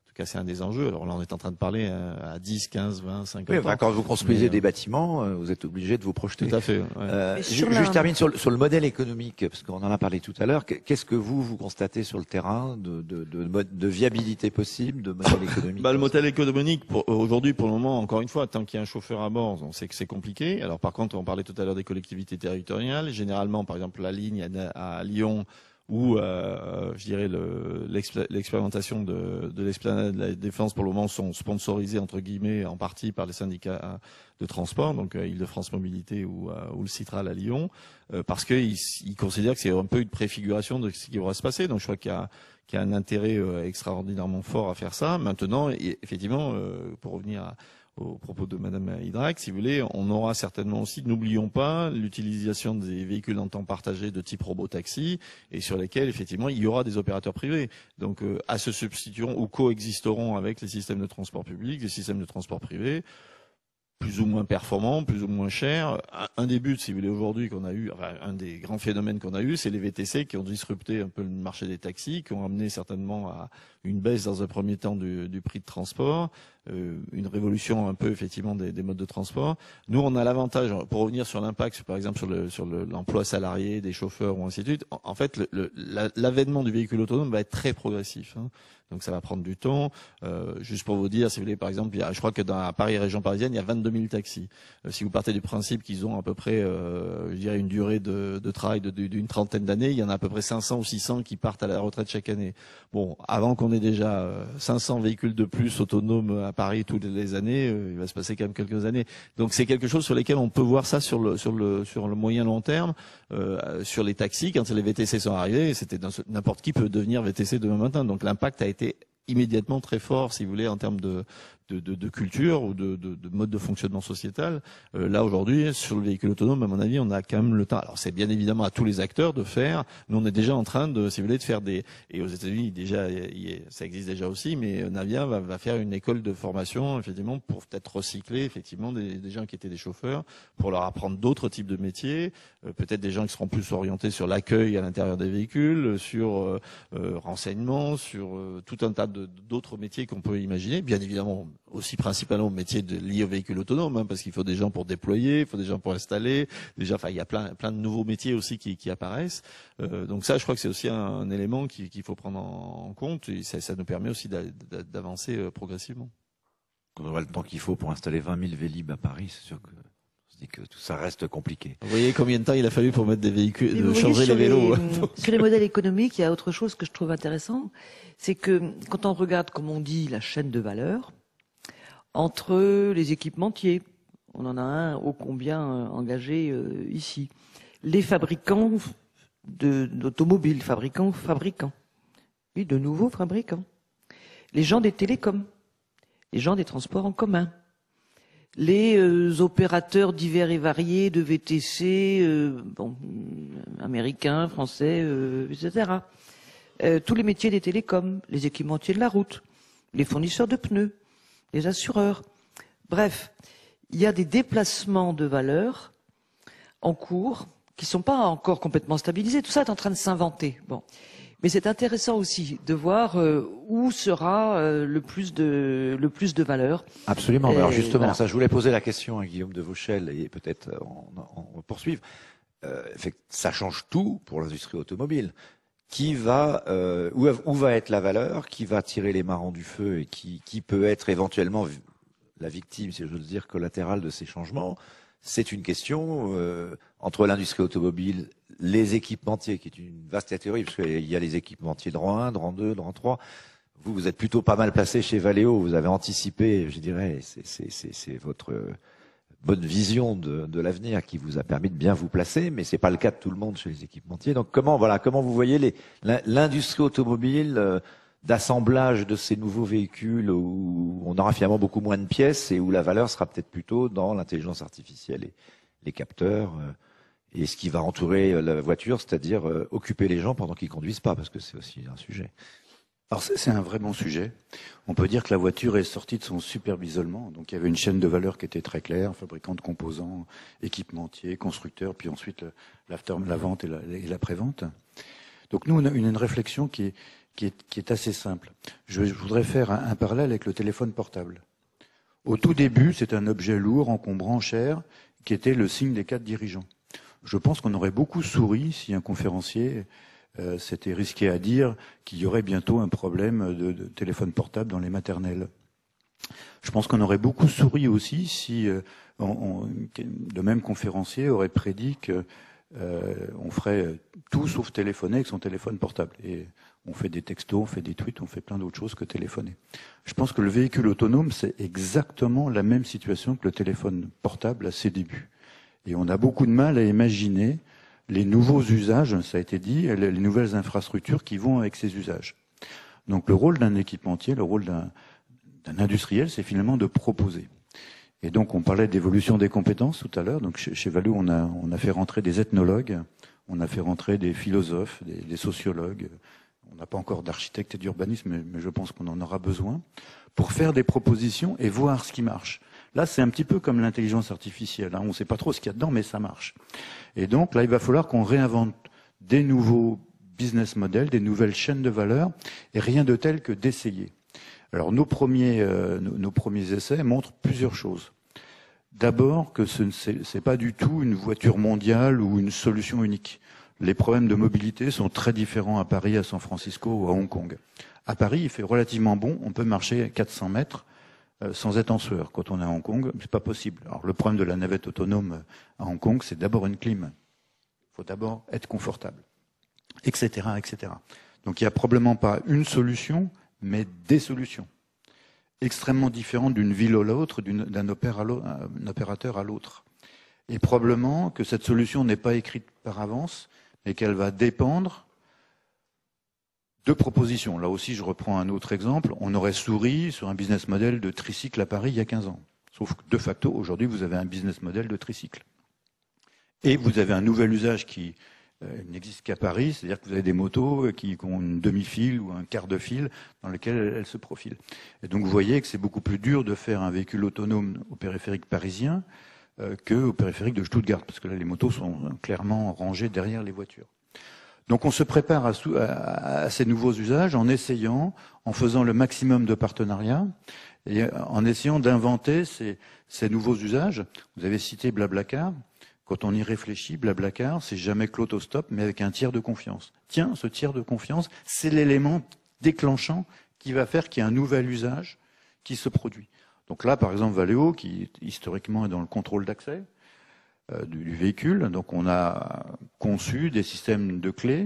tout cas, c'est un des enjeux. Alors là, on est en train de parler à, à dix, quinze, vingt, cinquante oui, ans. enfin, quand vous construisez Mais, des bâtiments, vous êtes obligé de vous projeter. Tout à fait. Ouais. Euh, Mais je, sur je la- termine sur le, sur le modèle économique, parce qu'on en a parlé tout à l'heure. Qu'est-ce que vous, vous constatez sur le terrain de, de, de, mode- de viabilité possible, de modèle économique? Bah, le modèle économique, pour, aujourd'hui, pour le moment, encore une fois, tant qu'il y a un chauffeur à bord, on sait que c'est compliqué. Alors, par contre, on parlait tout à l'heure des collectivités territoriales. Généralement, par exemple, la ligne à, à Lyon, où, euh, je dirais, le, l'expé- l'expérimentation de, de l'esplanade de la Défense, pour le moment, sont sponsorisées, entre guillemets, en partie par les syndicats de transport, donc euh, Île-de-France Mobilité ou, euh, ou le Citral à Lyon, euh, parce qu'ils ils considèrent que c'est un peu une préfiguration de ce qui va se passer. Donc, je crois qu'il y a qu'il y a un intérêt euh, extraordinairement fort à faire ça. Maintenant, et, effectivement, euh, pour revenir à, au propos de Madame Hydrac, si vous voulez, on aura certainement aussi, n'oublions pas, l'utilisation des véhicules en temps partagé de type robot-taxi, et sur lesquels, effectivement, il y aura des opérateurs privés. Donc, euh, à se substitueront ou coexisteront avec les systèmes de transport public, les systèmes de transport privé, plus ou moins performants, plus ou moins chers. Un des buts, si vous voulez, aujourd'hui qu'on a eu, enfin, un des grands phénomènes qu'on a eu, c'est les V T C qui ont disrupté un peu le marché des taxis, qui ont amené certainement à une baisse dans un premier temps du, du prix de transport, euh, une révolution un peu effectivement des, des modes de transport. Nous, on a l'avantage, pour revenir sur l'impact, par exemple sur le sur le, l'emploi salarié des chauffeurs ou ainsi de suite. En, en fait, le, le, la, l'avènement du véhicule autonome va être très progressif. Hein. Donc ça va prendre du temps. Euh, juste pour vous dire, si vous voulez, par exemple, il y a, je crois que dans à Paris, région parisienne, il y a vingt-deux mille taxis. Euh, si vous partez du principe qu'ils ont à peu près, euh, je dirais, une durée de, de travail de, de, d'une trentaine d'années, il y en a à peu près cinq cents ou six cents qui partent à la retraite chaque année. Bon, avant qu'on ait déjà euh, cinq cents véhicules de plus autonomes à Paris toutes les années, euh, il va se passer quand même quelques années. Donc c'est quelque chose sur lequel on peut voir ça sur le sur le sur le moyen long terme. Euh, sur les taxis, quand les V T C sont arrivés, c'était n'importe qui peut devenir V T C demain matin. Donc l'impact a été immédiatement très fort, si vous voulez, en termes de, de, de, de culture ou de, de, de mode de fonctionnement sociétal. Euh, là, aujourd'hui, sur le véhicule autonome, à mon avis, on a quand même le temps. Alors, c'est bien évidemment à tous les acteurs de faire, mais on est déjà en train de, si vous voulez, de faire des... Et aux États-Unis, déjà, y est, ça existe déjà aussi, mais Navia va, va faire une école de formation, effectivement, pour peut-être recycler, effectivement, des, des gens qui étaient des chauffeurs, pour leur apprendre d'autres types de métiers, euh, peut-être des gens qui seront plus orientés sur l'accueil à l'intérieur des véhicules, sur euh, euh, renseignement, sur euh, tout un tas de d'autres métiers qu'on peut imaginer, bien évidemment aussi principalement métiers de, liés au véhicule autonome, hein, parce qu'il faut des gens pour déployer, il faut des gens pour installer, déjà, enfin il y a plein plein de nouveaux métiers aussi qui, qui apparaissent. Euh, donc ça, je crois que c'est aussi un, un élément qu'il qu'il faut prendre en, en compte, et ça, ça nous permet aussi d'avancer euh, progressivement. On aura le temps qu'il faut pour installer vingt mille Vélib à Paris, c'est sûr que dit que tout ça reste compliqué. Vous voyez combien de temps il a fallu pour mettre des véhicules, Mais de vous changer voyez, les vélos. Les, sur les modèles économiques, il y a autre chose que je trouve intéressant, c'est que quand on regarde, comme on dit, la chaîne de valeur, entre les équipementiers, on en a un ô combien engagé euh, ici, les fabricants d'automobiles, fabricants, fabricants, oui, de nouveaux fabricants, les gens des télécoms, les gens des transports en commun, les euh, opérateurs divers et variés de V T C, euh, bon, américains, français, euh, et cetera. Euh, tous les métiers des télécoms, les équipementiers de la route, les fournisseurs de pneus, les assureurs. Bref, il y a des déplacements de valeur en cours qui sont pas encore complètement stabilisés. Tout ça est en train de s'inventer. Bon. Mais c'est intéressant aussi de voir euh, où sera euh, le plus de le plus de valeur. Absolument. Et alors justement, voilà. ça, je voulais poser la question à Guillaume de Vauchel et peut-être on, on, on poursuivre. Euh, ça change tout pour l'industrie automobile. Qui va euh, où, où va être la valeur? Qui va tirer les marrons du feu et qui, qui peut être éventuellement la victime, si j'ose dire, collatérale de ces changements? C'est une question euh, entre l'industrie automobile, les équipementiers, qui est une vaste catégorie, parce qu'il y a les équipementiers de rang un, de rang deux, de rang trois. Vous, vous êtes plutôt pas mal placé chez Valeo, vous avez anticipé, je dirais, c'est votre bonne vision de, de l'avenir qui vous a permis de bien vous placer, mais c'est pas le cas de tout le monde chez les équipementiers. Donc comment, voilà, comment vous voyez l'industrie automobile euh, d'assemblage de ces nouveaux véhicules où on aura finalement beaucoup moins de pièces et où la valeur sera peut-être plutôt dans l'intelligence artificielle et les capteurs euh, et ce qui va entourer la voiture, c'est-à-dire euh, occuper les gens pendant qu'ils conduisent pas, parce que c'est aussi un sujet. Alors c'est un vrai bon sujet. On peut dire que la voiture est sortie de son superbe isolement. Donc il y avait une chaîne de valeur qui était très claire, fabricant de composants, équipementier, constructeur, puis ensuite l'after, la vente et la, et la prévente. Donc nous on a une, une réflexion qui est qui est, qui est assez simple. Je, je voudrais faire un, un parallèle avec le téléphone portable. Au tout début, c'est un objet lourd, encombrant, cher, qui était le signe des quatre dirigeants. Je pense qu'on aurait beaucoup souri si un conférencier euh, s'était risqué à dire qu'il y aurait bientôt un problème de, de téléphone portable dans les maternelles. Je pense qu'on aurait beaucoup souri aussi si euh, on, on, le même conférencier aurait prédit que euh, on ferait tout sauf téléphoner avec son téléphone portable. Et on fait des textos, on fait des tweets, on fait plein d'autres choses que téléphoner. Je pense que le véhicule autonome, c'est exactement la même situation que le téléphone portable à ses débuts. Et on a beaucoup de mal à imaginer les nouveaux usages, ça a été dit, les nouvelles infrastructures qui vont avec ces usages. Donc le rôle d'un équipementier, le rôle d'un d'un industriel, c'est finalement de proposer. Et donc on parlait d'évolution des compétences tout à l'heure. Donc chez, chez Valeo, on a, on a fait rentrer des ethnologues, on a fait rentrer des philosophes, des, des sociologues. On n'a pas encore d'architectes et d'urbanisme, mais, mais je pense qu'on en aura besoin pour faire des propositions et voir ce qui marche. Là, c'est un petit peu comme l'intelligence artificielle. Hein. On ne sait pas trop ce qu'il y a dedans, mais ça marche. Et donc là, il va falloir qu'on réinvente des nouveaux business models, des nouvelles chaînes de valeur, et rien de tel que d'essayer. Alors nos premiers, euh, nos, nos premiers essais montrent plusieurs choses. D'abord que ce n'est pas du tout une voiture mondiale ou une solution unique. Les problèmes de mobilité sont très différents à Paris, à San Francisco ou à Hong Kong. À Paris, il fait relativement bon, on peut marcher quatre cents mètres euh, sans être en sueur. Quand on est à Hong Kong, c'est pas possible. Alors le problème de la navette autonome à Hong Kong, c'est d'abord une clim. Il faut d'abord être confortable, et cetera, et cetera. Donc il n'y a probablement pas une solution, mais des solutions extrêmement différentes d'une ville à l'autre, d'un opérateur à l'autre. Et probablement que cette solution n'est pas écrite par avance, mais qu'elle va dépendre de propositions. Là aussi, je reprends un autre exemple. On aurait souri sur un business model de tricycle à Paris il y a quinze ans. Sauf que de facto, aujourd'hui, vous avez un business model de tricycle. Et vous avez un nouvel usage qui euh, n'existe qu'à Paris, c'est-à-dire que vous avez des motos qui ont une demi-file ou un quart de file dans lesquelles elles, elles se profilent. Et donc vous voyez que c'est beaucoup plus dur de faire un véhicule autonome au périphérique parisien euh, qu'au périphérique de Stuttgart, parce que là les motos sont clairement rangées derrière les voitures. Donc on se prépare à, à, à ces nouveaux usages en essayant, en faisant le maximum de partenariats et en essayant d'inventer ces, ces nouveaux usages. Vous avez cité Blablacar. Quand on y réfléchit, Blablacar, c'est jamais que l'autostop, mais avec un tiers de confiance. Tiens, ce tiers de confiance, c'est l'élément déclenchant qui va faire qu'il y a un nouvel usage qui se produit. Donc là, par exemple, Valeo, qui historiquement est dans le contrôle d'accès euh, du, du véhicule, donc on a conçu des systèmes de clés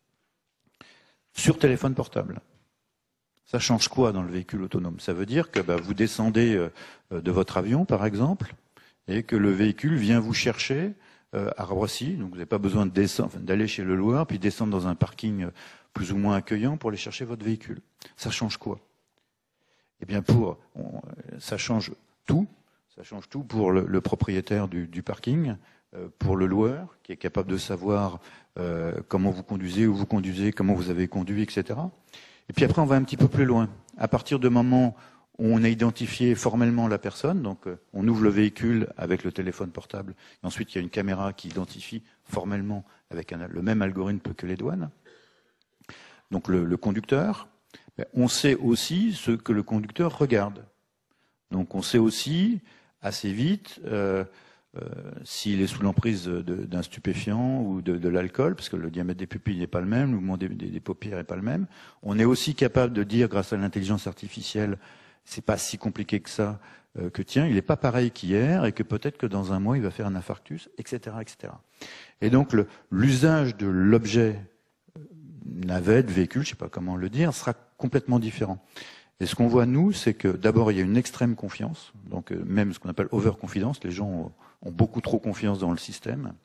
sur téléphone portable. Ça change quoi dans le véhicule autonome? Ça veut dire que bah, vous descendez euh, de votre avion, par exemple, et que le véhicule vient vous chercher euh, à Roissy. Donc vous n'avez pas besoin de descendre, enfin, d'aller chez le loueur, puis descendre dans un parking plus ou moins accueillant pour aller chercher votre véhicule. Ça change quoi? Eh bien, pour on, ça change tout. Ça change tout pour le, le propriétaire du, du parking, euh, pour le loueur qui est capable de savoir euh, comment vous conduisez, où vous conduisez, comment vous avez conduit, et cetera. Et puis après, on va un petit peu plus loin. À partir du moment on a identifié formellement la personne, donc euh, on ouvre le véhicule avec le téléphone portable, et ensuite il y a une caméra qui identifie formellement avec un, le même algorithme que les douanes. Donc le, le conducteur, ben, on sait aussi ce que le conducteur regarde. Donc on sait aussi assez vite euh, euh, s'il est sous l'emprise d'un stupéfiant ou de, de l'alcool, parce que le diamètre des pupilles n'est pas le même, le mouvement des, des, des paupières n'est pas le même. On est aussi capable de dire, grâce à l'intelligence artificielle, c'est pas si compliqué que ça, euh, que tiens, il n'est pas pareil qu'hier et que peut-être que dans un mois, il va faire un infarctus, et cetera, et cetera. Et donc, l'usage de l'objet navette, véhicule, je sais pas comment le dire, sera complètement différent. Et ce qu'on voit, nous, c'est que d'abord, il y a une extrême confiance, donc euh, même ce qu'on appelle overconfidence, les gens ont, ont beaucoup trop confiance dans le système,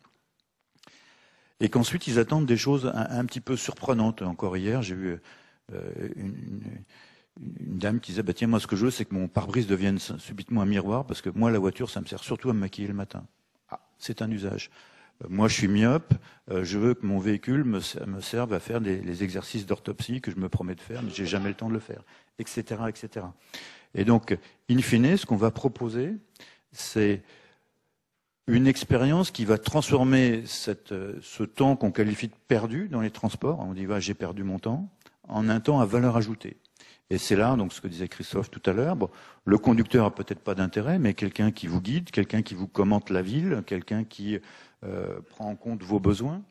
et qu'ensuite, ils attendent des choses un, un petit peu surprenantes. Encore hier, j'ai eu euh, une... une une dame qui disait, bah, tiens, moi, ce que je veux, c'est que mon pare-brise devienne subitement un miroir, parce que moi, la voiture, ça me sert surtout à me maquiller le matin. Ah, c'est un usage. Euh, moi, je suis myope, euh, je veux que mon véhicule me, me serve à faire des, les exercices d'orthopsie que je me promets de faire, mais j'ai jamais le temps de le faire, et cetera, et cetera. Et donc, in fine, ce qu'on va proposer, c'est une expérience qui va transformer cette, ce temps qu'on qualifie de perdu dans les transports. On dit, bah, j'ai perdu mon temps, en un temps à valeur ajoutée. Et c'est là, donc, ce que disait Christophe tout à l'heure. Bon, le conducteur a peut-être pas d'intérêt, mais quelqu'un qui vous guide, quelqu'un qui vous commente la ville, quelqu'un qui euh, prend en compte vos besoins,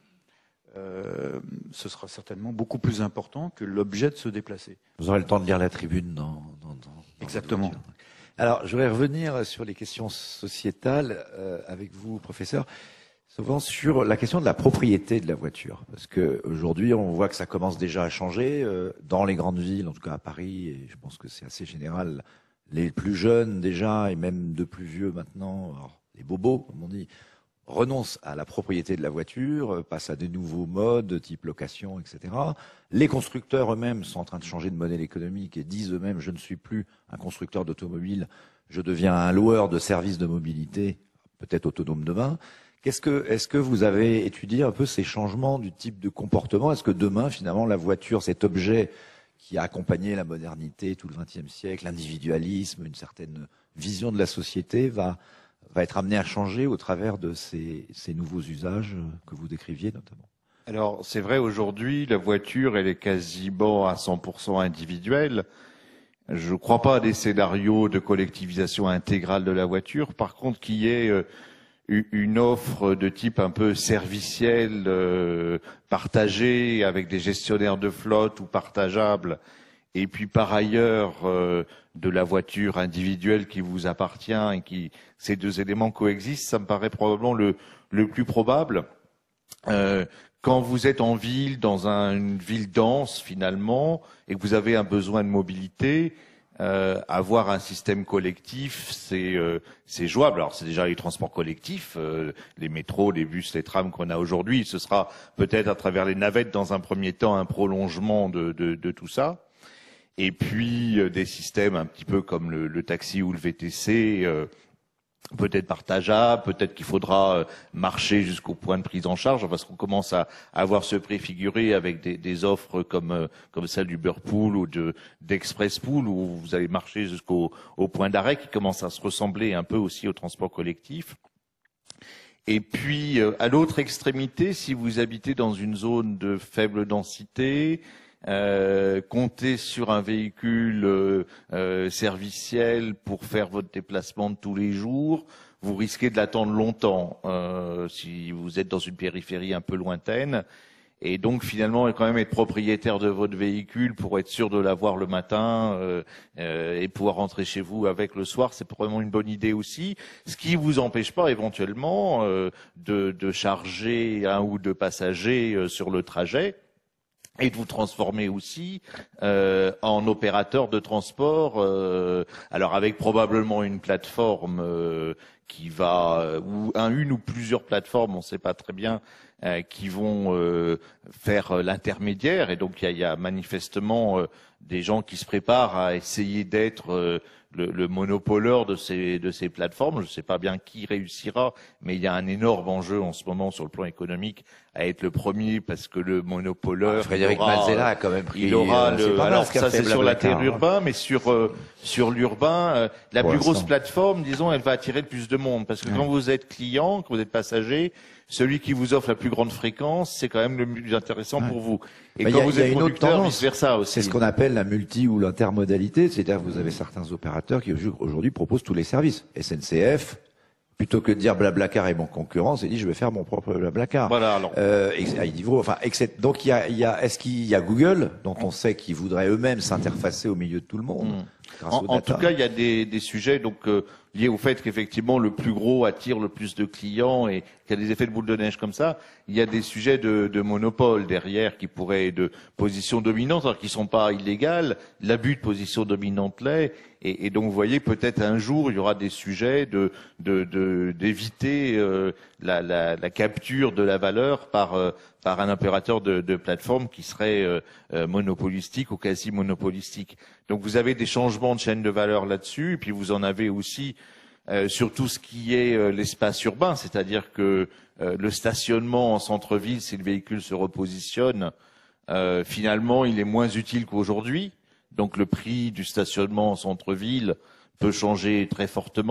euh, ce sera certainement beaucoup plus important que l'objet de se déplacer. Vous aurez le temps de lire la tribune dans... dans, dans Exactement. Dans Alors, je voudrais revenir sur les questions sociétales euh, avec vous, professeur. Souvent sur la question de la propriété de la voiture, parce que aujourd'hui on voit que ça commence déjà à changer euh, dans les grandes villes, en tout cas à Paris, et je pense que c'est assez général. Les plus jeunes déjà et même de plus vieux maintenant, alors, les bobos comme on dit, renoncent à la propriété de la voiture, euh, passent à des nouveaux modes type location, et cetera. Les constructeurs eux-mêmes sont en train de changer de modèle économique et disent eux-mêmes je ne suis plus un constructeur d'automobile, je deviens un loueur de services de mobilité, peut-être autonome demain. Qu'est-ce que, est-ce que vous avez étudié un peu ces changements du type de comportement? Est-ce que demain, finalement, la voiture, cet objet qui a accompagné la modernité tout le vingtième siècle, l'individualisme, une certaine vision de la société, va, va être amené à changer au travers de ces, ces nouveaux usages que vous décriviez notamment? Alors, c'est vrai, aujourd'hui, la voiture, elle est quasiment à cent pour cent individuelle. Je ne crois pas à des scénarios de collectivisation intégrale de la voiture. Par contre, qui est euh, une offre de type un peu serviciel, euh, partagée avec des gestionnaires de flotte ou partageable, et puis par ailleurs euh, de la voiture individuelle qui vous appartient et qui ces deux éléments coexistent, ça me paraît probablement le, le plus probable. Euh, quand vous êtes en ville, dans un, une ville dense finalement, et que vous avez un besoin de mobilité, Euh, avoir un système collectif, c'est euh, c'est jouable. Alors c'est déjà les transports collectifs, euh, les métros, les bus, les trams qu'on a aujourd'hui. Ce sera peut-être à travers les navettes dans un premier temps un prolongement de, de, de tout ça. Et puis euh, des systèmes un petit peu comme le, le taxi ou le V T C, euh, peut-être partageable, peut-être qu'il faudra marcher jusqu'au point de prise en charge, parce qu'on commence à avoir se préfigurer avec des, des offres comme comme celle d'Uberpool ou de d'Expresspool, où vous allez marcher jusqu'au au point d'arrêt, qui commence à se ressembler un peu aussi au transport collectif. Et puis, à l'autre extrémité, si vous habitez dans une zone de faible densité, Euh, compter sur un véhicule euh, euh, serviciel pour faire votre déplacement de tous les jours, vous risquez de l'attendre longtemps euh, si vous êtes dans une périphérie un peu lointaine. Et donc finalement, quand même être propriétaire de votre véhicule pour être sûr de l'avoir le matin euh, euh, et pouvoir rentrer chez vous avec le soir, c'est probablement une bonne idée aussi. Ce qui vous empêche pas éventuellement euh, de, de charger un ou deux passagers euh, sur le trajet, et de vous transformer aussi euh, en opérateur de transport, euh, alors avec probablement une plateforme euh, qui va, ou un, une ou plusieurs plateformes, on ne sait pas très bien, euh, qui vont euh, faire l'intermédiaire. Et donc il y a, il y a manifestement euh, des gens qui se préparent à essayer d'être euh, le, le monopoleur de ces, de ces plateformes. Je ne sais pas bien qui réussira, mais il y a un énorme enjeu en ce moment sur le plan économique à être le premier, parce que le monopoleur... Ah, Frédéric aura, Malzella a quand même pris... Il aura euh, le, alors ça c'est sur l'interurbain, mais sur euh, sur l'urbain, euh, la Pour plus grosse l'instant. plateforme, disons, elle va attirer le plus de monde, parce que ouais. Quand vous êtes client, quand vous êtes passager, celui qui vous offre la plus grande fréquence, c'est quand même le plus intéressant ouais. pour vous. Et bah, quand y a, vous y a êtes une autre producteur, tendance, vice versa aussi. C'est ce qu'on appelle la multi ou l'intermodalité, c'est-à-dire que vous avez certains opérateurs qui aujourd'hui proposent tous les services. S N C F, plutôt que de dire Blablacar est mon concurrent, c'est dit je vais faire mon propre Blablacar. Voilà. Alors. Euh, enfin, donc il y a, il y a, est-ce qu'il y a Google, dont on sait qu'ils voudraient eux-mêmes s'interfacer au milieu de tout le monde. Mmh. En, en tout cas, il y a des, des sujets donc euh, liés au fait qu'effectivement le plus gros attire le plus de clients et qu'il y a des effets de boule de neige comme ça. Il y a des sujets de, de monopole derrière qui pourraient de position dominante, alors qui sont pas illégales. L'abus de position dominante l'est. Et, et donc vous voyez, peut-être un jour il y aura des sujets de de de d'éviter euh, la, la, la capture de la valeur par euh, par un opérateur de, de plateforme qui serait euh, euh, monopolistique ou quasi monopolistique. Donc vous avez des changements de chaîne de valeur là-dessus, et puis vous en avez aussi euh, sur tout ce qui est euh, l'espace urbain, c'est-à-dire que euh, le stationnement en centre-ville, si le véhicule se repositionne, euh, finalement il est moins utile qu'aujourd'hui. Donc le prix du stationnement en centre-ville peut changer très fortement.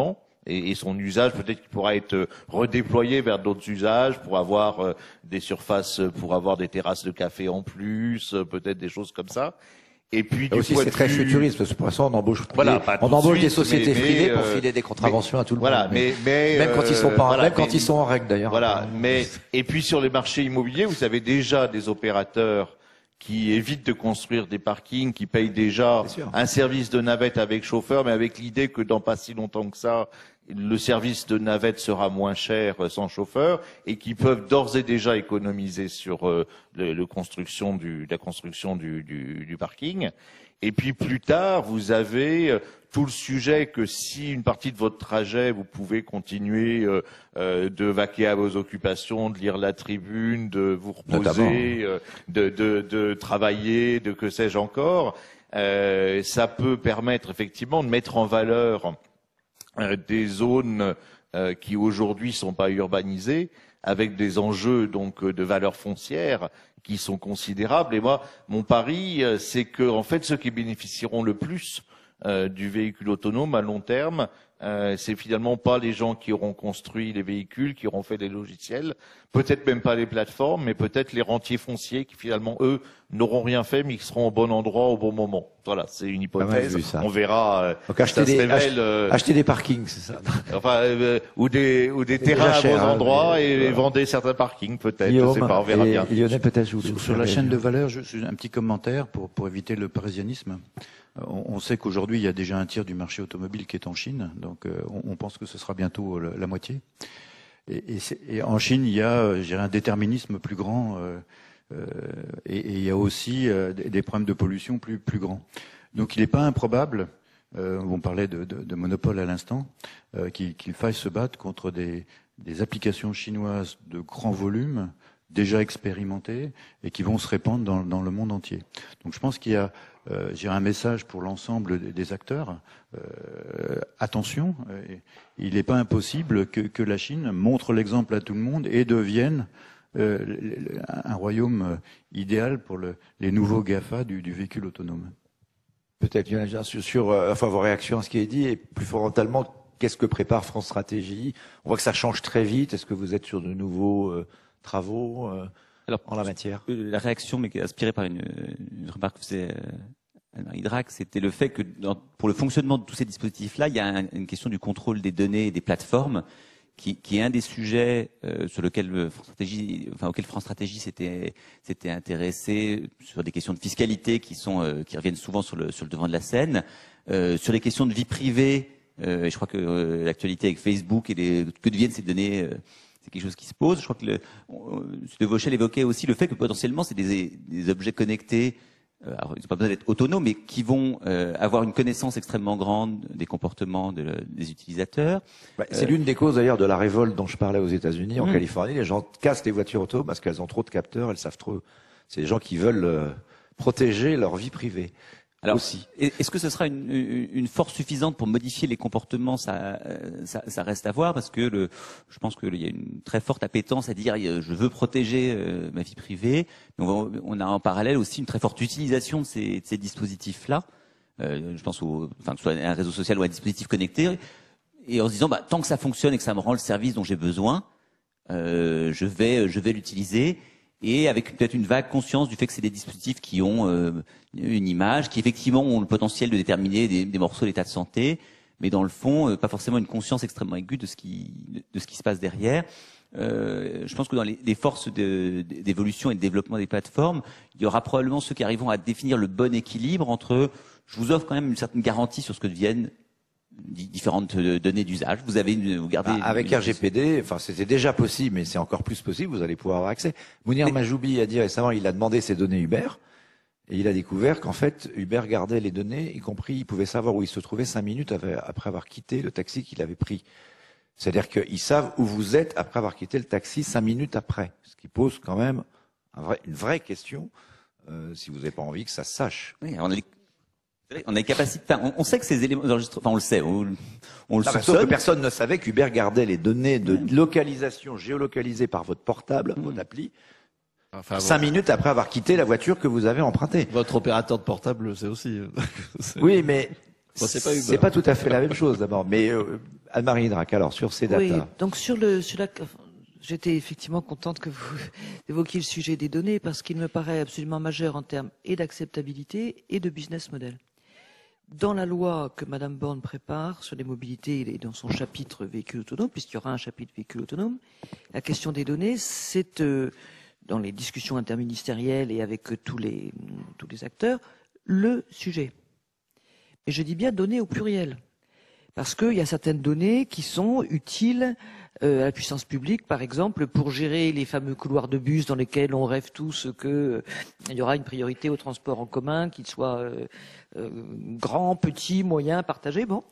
Et, et son usage, peut-être qu'il pourra être redéployé vers d'autres usages pour avoir euh, des surfaces, pour avoir des terrasses de café en plus, euh, peut-être des choses comme ça. Et puis, du aussi, point c'est de très vue- futuriste, parce que pour l'instant, on embauche, Voilà, des, pas on tout de embauche des suite, sociétés mais- privées mais, pour euh, filer des contraventions à tout le Voilà, monde. mais, mais même quand ils sont pas, en- voilà, même quand mais- ils sont en règle d'ailleurs. Voilà, mais et puis sur les marchés immobiliers, vous avez déjà des opérateurs qui évitent de construire des parkings, qui payent déjà C'est sûr. un service de navette avec chauffeur, mais avec l'idée que dans pas si longtemps que ça, le service de navette sera moins cher euh, sans chauffeur, et qui peuvent d'ores et déjà économiser sur euh, le, le construction du, la construction du, du, du parking. Et puis plus tard, vous avez euh, tout le sujet que si une partie de votre trajet, vous pouvez continuer euh, euh, de vaquer à vos occupations, de lire la tribune, de vous reposer, euh, de, de, de travailler, de que sais-je encore, euh, ça peut permettre effectivement de mettre en valeur euh, des zones euh, qui aujourd'hui sont pas urbanisées, avec des enjeux donc de valeur foncière qui sont considérables. Et moi, mon pari, euh, c'est que en fait, ceux qui bénéficieront le plus euh, du véhicule autonome à long terme, euh, c'est finalement pas les gens qui auront construit les véhicules, qui auront fait les logiciels, peut-être même pas les plateformes, mais peut-être les rentiers fonciers qui finalement eux n'auront rien fait, mais qui seront au bon endroit au bon moment. Voilà, c'est une Pas mal hypothèse. vu, ça. On verra. Euh, Donc ça acheter se des, révèle, ach- euh, acheter des parkings, c'est ça. Enfin, euh, ou des ou des C'est terrains déjà à cher, bons hein, endroits mais- et, et voilà. vendez certains parkings peut-être. Je Guillaume, sais pas, on verra et bien. Lionel, peut-être, je vous Sur, vous sur la réagir. chaîne de valeur, juste un petit commentaire pour, pour éviter le parisianisme. Euh, On, on sait qu'aujourd'hui, il y a déjà un tiers du marché automobile qui est en Chine, donc euh, on, on pense que ce sera bientôt la, la moitié. Et, et, c'est- et en Chine, il y a, euh, je dirais, un déterminisme plus grand, euh, euh, et, et il y a aussi euh, des, des problèmes de pollution plus, plus grands. Donc, il n'est pas improbable, euh, on parlait de, de, de monopole à l'instant, euh, qu'il qu'il faille se battre contre des, des applications chinoises de grand volume, déjà expérimentées et qui vont se répandre dans, dans le monde entier. Donc je pense qu'il y a euh, j'ai un message pour l'ensemble des, des acteurs. Euh, attention, euh, il n'est pas impossible que, que la Chine montre l'exemple à tout le monde et devienne euh, le- le- un royaume euh, idéal pour le, les nouveaux GAFA du, du véhicule autonome. Peut-être, Lionel, sur, sur euh, enfin, vos réactions à ce qui est dit, et plus fondamentalement, qu'est-ce que prépare France Stratégie? On voit que ça change très vite. Est-ce que vous êtes sur de nouveaux euh, travaux euh, Alors, en la matière? Euh, La réaction, mais qui est inspirée par une, une remarque que faisait euh, Anne-Marie Drac, c'était le fait que dans, pour le fonctionnement de tous ces dispositifs-là, il y a un- une question du contrôle des données et des plateformes, qui, qui est un des sujets euh, sur lequel euh, France Stratégie, enfin auquel France Stratégie s'était s'était intéressé, sur des questions de fiscalité qui sont euh, qui reviennent souvent sur le sur le devant de la scène, euh, sur les questions de vie privée. Euh, et je crois que euh, l'actualité avec Facebook et les, que deviennent ces données. Euh, c'est quelque chose qui se pose. Je crois que le, on, M. de Vauchel évoquait aussi le fait que potentiellement c'est des, des objets connectés, euh, alors ils n'ont pas besoin d'être autonomes, mais qui vont euh, avoir une connaissance extrêmement grande des comportements de, des utilisateurs. Bah, c'est l'une des causes d'ailleurs de la révolte dont je parlais aux États-Unis, en Mmh. Californie. Les gens cassent les voitures auto parce qu'elles ont trop de capteurs, elles savent trop. C'est des gens qui veulent euh, protéger leur vie privée. Alors, aussi. est-ce que ce sera une, une- une force suffisante pour modifier les comportements? Ça, euh, ça, ça reste à voir, parce que le, je pense qu'il y a une très forte appétence à dire euh, je veux protéger euh, ma vie privée. Mais on, va- on a en parallèle aussi une très forte utilisation de ces, de ces dispositifs-là. Euh, je pense au, enfin, que ce soit un réseau social ou un dispositif connecté, et en se disant bah, tant que ça fonctionne et que ça me rend le service dont j'ai besoin, euh, je vais, je vais l'utiliser. Et avec peut-être une vague conscience du fait que c'est des dispositifs qui ont euh, une image, qui effectivement ont le potentiel de déterminer des, des morceaux d'état de santé, mais dans le fond, euh, pas forcément une conscience extrêmement aiguë de ce qui, de, de ce qui se passe derrière. Euh, je pense que dans les, les forces de- d'évolution et de développement des plateformes, il y aura probablement ceux qui arriveront à définir le bon équilibre entre je vous offre quand même une certaine garantie sur ce que deviennent di- différentes euh, données d'usage. Vous avez une, vous gardez Bah, avec une- R G P D, enfin c'était déjà possible, mais c'est encore plus possible. Vous allez pouvoir avoir accès. Mounir Mais- Majoubi a dit récemment, il a demandé ses données Uber, et il a découvert qu'en fait Uber gardait les données, y compris il pouvait savoir où il se trouvait cinq minutes après après avoir quitté le taxi qu'il avait pris. C'est-à-dire qu'ils savent où vous êtes après avoir quitté le taxi cinq minutes après, ce qui pose quand même un vrai- une vraie question. Euh, si vous n'avez pas envie que ça se sache. Oui, on a les, on a les capacités. Enfin, on, on sait que ces éléments d'enregistrement, enfin, on le sait, on, on le Non, mais sauf que soupçonne. personne ne savait qu'Uber gardait les données de localisation géolocalisées par votre portable, Mmh. votre appli, Enfin, cinq votre- minutes après avoir quitté la voiture que vous avez empruntée. Votre opérateur de portable, c'est aussi. C'est- Oui, mais Bon, c'est pas Uber. c'est pas tout à fait la même chose d'abord. Mais euh, Anne-Marie Idrac, alors sur ces datas. Oui, donc sur le, sur la, j'étais effectivement contente que vous évoquiez le sujet des données parce qu'il me paraît absolument majeur en termes et d'acceptabilité et de business model. Dans la loi que Madame Borne prépare sur les mobilités et dans son chapitre véhicules autonomes, puisqu'il y aura un chapitre véhicules autonomes, la question des données, c'est euh, dans les discussions interministérielles et avec euh, tous les tous les acteurs, le sujet. Et je dis bien données au pluriel, parce qu'il y a certaines données qui sont utiles euh, à la puissance publique, par exemple, pour gérer les fameux couloirs de bus dans lesquels on rêve tous que euh, il y aura une priorité au transport en commun, qu'il soit euh, euh, grand, petit, moyen, partagé. Bon,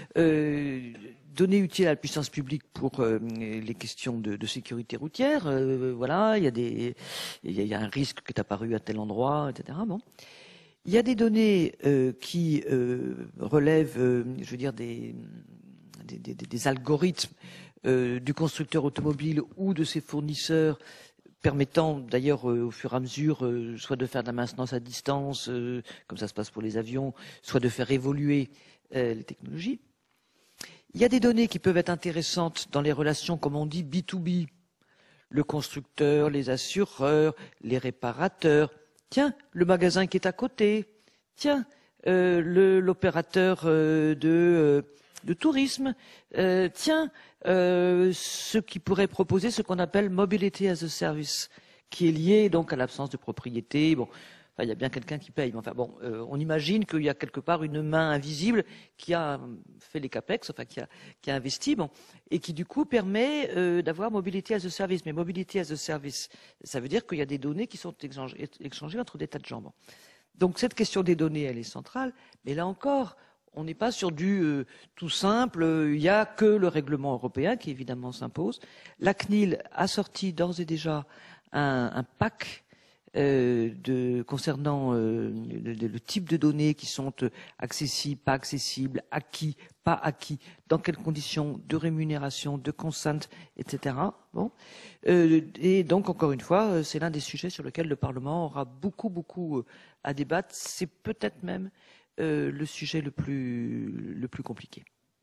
euh, données utiles à la puissance publique pour euh, les questions de, de sécurité routière. Euh, voilà, il y a des, il y a, il y a un risque qui est apparu à tel endroit, et cetera. Bon. Il y a des données euh, qui euh, relèvent, euh, je veux dire, des, des, des, des algorithmes euh, du constructeur automobile ou de ses fournisseurs, permettant d'ailleurs euh, au fur et à mesure euh, soit de faire de la maintenance à distance, euh, comme ça se passe pour les avions, soit de faire évoluer euh, les technologies. Il y a des données qui peuvent être intéressantes dans les relations, comme on dit, B deux B. Le constructeur, les assureurs, les réparateurs. Tiens, le magasin qui est à côté. Tiens, euh, le, l'opérateur euh, de, euh, de tourisme. Euh, tiens, euh, ceux qui pourraient proposer ce qu'on appelle mobility as a service, qui est lié donc à l'absence de propriété. Bon, enfin, il y a bien quelqu'un qui paye. Mais enfin, bon, euh, on imagine qu'il y a quelque part une main invisible qui a fait les capex, enfin qui a, qui a investi, bon, et qui du coup permet euh, d'avoir mobility as a service. Mais mobility as a service, ça veut dire qu'il y a des données qui sont échangées, échangées entre des tas de gens. Bon. Donc cette question des données, elle est centrale. Mais là encore, on n'est pas sur du euh, tout simple. Il n'y a que le règlement européen qui évidemment s'impose. La C N I L a sorti d'ores et déjà un, un pack Euh, de, concernant euh, le, le type de données qui sont euh, accessibles, pas accessibles, acquis, pas acquis, dans quelles conditions de rémunération, de consent, et cetera. Bon. Euh, et donc, encore une fois, euh, c'est l'un des sujets sur lesquels le Parlement aura beaucoup, beaucoup euh, à débattre. C'est peut-être même euh, le sujet le plus, le plus compliqué.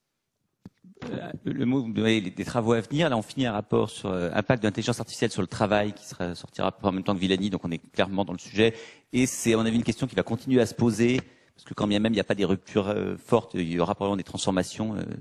Le mot des travaux à venir, là on finit un rapport sur euh, impact de l'intelligence artificielle sur le travail qui sera, sortira en même temps que Villani, donc on est clairement dans le sujet. Et c'est à mon avis une question qui va continuer à se poser, parce que quand bien même il n'y a pas des ruptures euh, fortes, il y aura probablement des transformations, euh,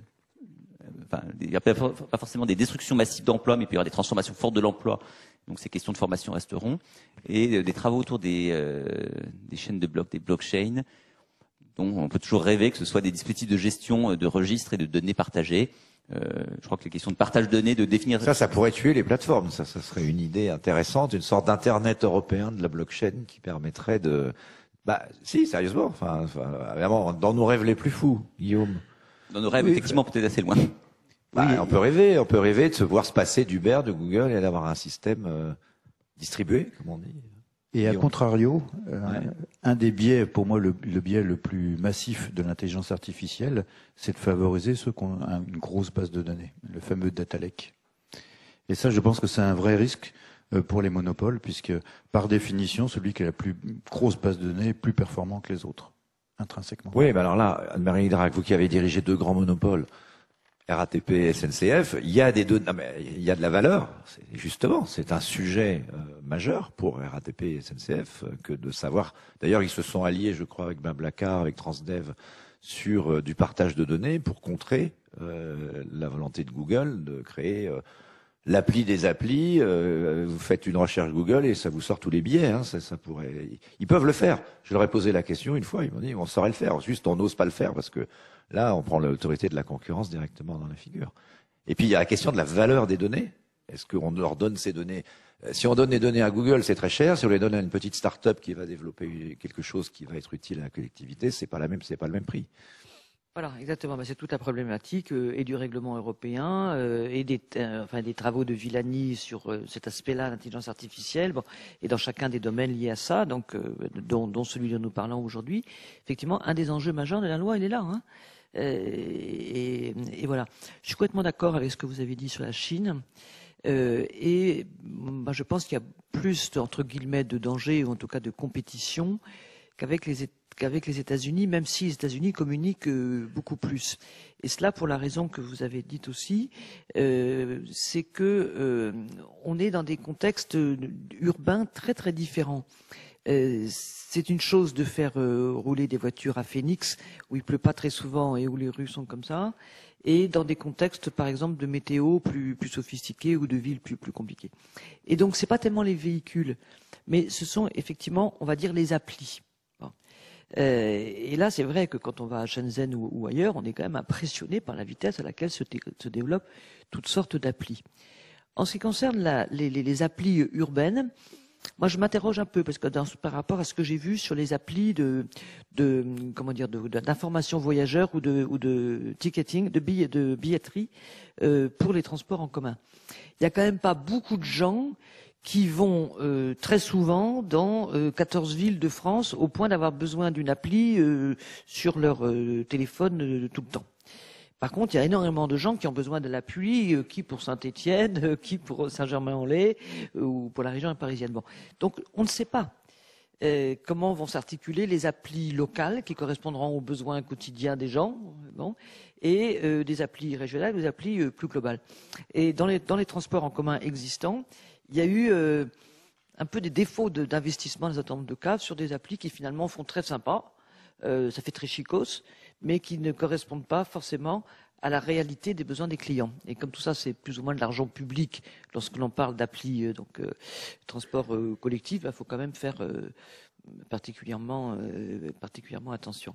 enfin il n'y a pas, pas forcément des destructions massives d'emplois, mais il y aura des transformations fortes de l'emploi. Donc ces questions de formation resteront. Et euh, des travaux autour des, euh, des chaînes de blocs, des blockchains, dont on peut toujours rêver que ce soit des dispositifs de gestion de registres et de données partagées. Euh, je crois que les questions de partage de données, de définir... Ça, ça pourrait tuer les plateformes. Ça, ça serait une idée intéressante, une sorte d'internet européen de la blockchain qui permettrait de... Bah, si, sérieusement. Enfin, enfin vraiment, dans nos rêves les plus fous, Guillaume. Dans nos rêves, oui, effectivement, peut-être assez loin. Bah, oui. On peut rêver, on peut rêver de se voir se passer d'Uber, de Google et d'avoir un système euh, distribué, comme on dit. Et à contrario, euh, ouais. un des biais, pour moi, le, le biais le plus massif de l'intelligence artificielle, c'est de favoriser ceux qui ont une grosse base de données, le fameux data lake. Et ça, je pense que c'est un vrai risque pour les monopoles, puisque par définition, celui qui a la plus grosse base de données est plus performant que les autres, intrinsèquement. Oui, mais alors là, Anne-Marie Idrac, vous qui avez dirigé deux grands monopoles, R A T P et S N C F, il y a des données, non mais il y a de la valeur. Justement, c'est un sujet euh, majeur pour R A T P et S N C F euh, que de savoir. D'ailleurs, ils se sont alliés, je crois, avec Blablacar, avec Transdev, sur euh, du partage de données pour contrer euh, la volonté de Google de créer euh, l'appli des applis. Euh, vous faites une recherche Google et ça vous sort tous les billets. Hein, ça, ça pourrait. Ils peuvent le faire. Je leur ai posé la question une fois. Ils m'ont dit on saurait le faire. Juste, on n'ose pas le faire parce que là, on prend l'autorité de la concurrence directement dans la figure. Et puis, il y a la question de la valeur des données. Est-ce qu'on leur donne ces données? Si on donne les données à Google, c'est très cher. Si on les donne à une petite start-up qui va développer quelque chose qui va être utile à la collectivité, c'est pas la même, c'est pas le même prix. Voilà, exactement. C'est toute la problématique euh, et du règlement européen euh, et des, euh, enfin, des travaux de Villani sur euh, cet aspect-là, l'intelligence artificielle, bon, et dans chacun des domaines liés à ça, donc euh, dont, dont celui dont nous parlons aujourd'hui. Effectivement, un des enjeux majeurs de la loi, il est là. Hein. Et, et voilà. Je suis complètement d'accord avec ce que vous avez dit sur la Chine. Euh, et bah, je pense qu'il y a plus, entre guillemets, de danger, ou en tout cas de compétition, qu'avec les, qu'avec les États-Unis, même si les États-Unis communiquent euh, beaucoup plus. Et cela pour la raison que vous avez dite aussi, euh, c'est que euh, on est dans des contextes urbains très très différents. Euh, c'est une chose de faire euh, rouler des voitures à Phoenix, où il pleut pas très souvent et où les rues sont comme ça, et dans des contextes, par exemple, de météo plus plus sophistiqués ou de villes plus plus compliquées. Et donc, c'est pas tellement les véhicules, mais ce sont effectivement, on va dire, les applis. Bon. Euh, et là, c'est vrai que quand on va à Shenzhen ou, ou ailleurs, on est quand même impressionné par la vitesse à laquelle se, se développent toutes sortes d'applis. En ce qui concerne la, les, les, les applis urbaines, moi, je m'interroge un peu parce que dans, par rapport à ce que j'ai vu sur les applis de, de comment dire, d'information voyageurs ou de, ou de ticketing, de, billet, de billetterie euh, pour les transports en commun. Il y a quand même pas beaucoup de gens qui vont euh, très souvent dans euh, quatorze villes de France au point d'avoir besoin d'une appli euh, sur leur euh, téléphone euh, tout le temps. Par contre, il y a énormément de gens qui ont besoin de l'appui, euh, qui pour Saint-Étienne, euh, qui pour Saint-Germain-en-Laye euh, ou pour la région parisienne. Bon. Donc, on ne sait pas euh, comment vont s'articuler les applis locales qui correspondront aux besoins quotidiens des gens, bon, et euh, des applis régionales, des applis euh, plus globales. Et dans les, dans les transports en commun existants, il y a eu euh, un peu des défauts d'investissement dans un certain nombre de cas sur des applis qui finalement font très sympa, euh, ça fait très chicos, mais qui ne correspondent pas forcément à la réalité des besoins des clients. Et comme tout ça, c'est plus ou moins de l'argent public, lorsque l'on parle d'appli, euh, donc euh, transport euh, collectif, il faut quand même faire euh, particulièrement, euh, particulièrement attention.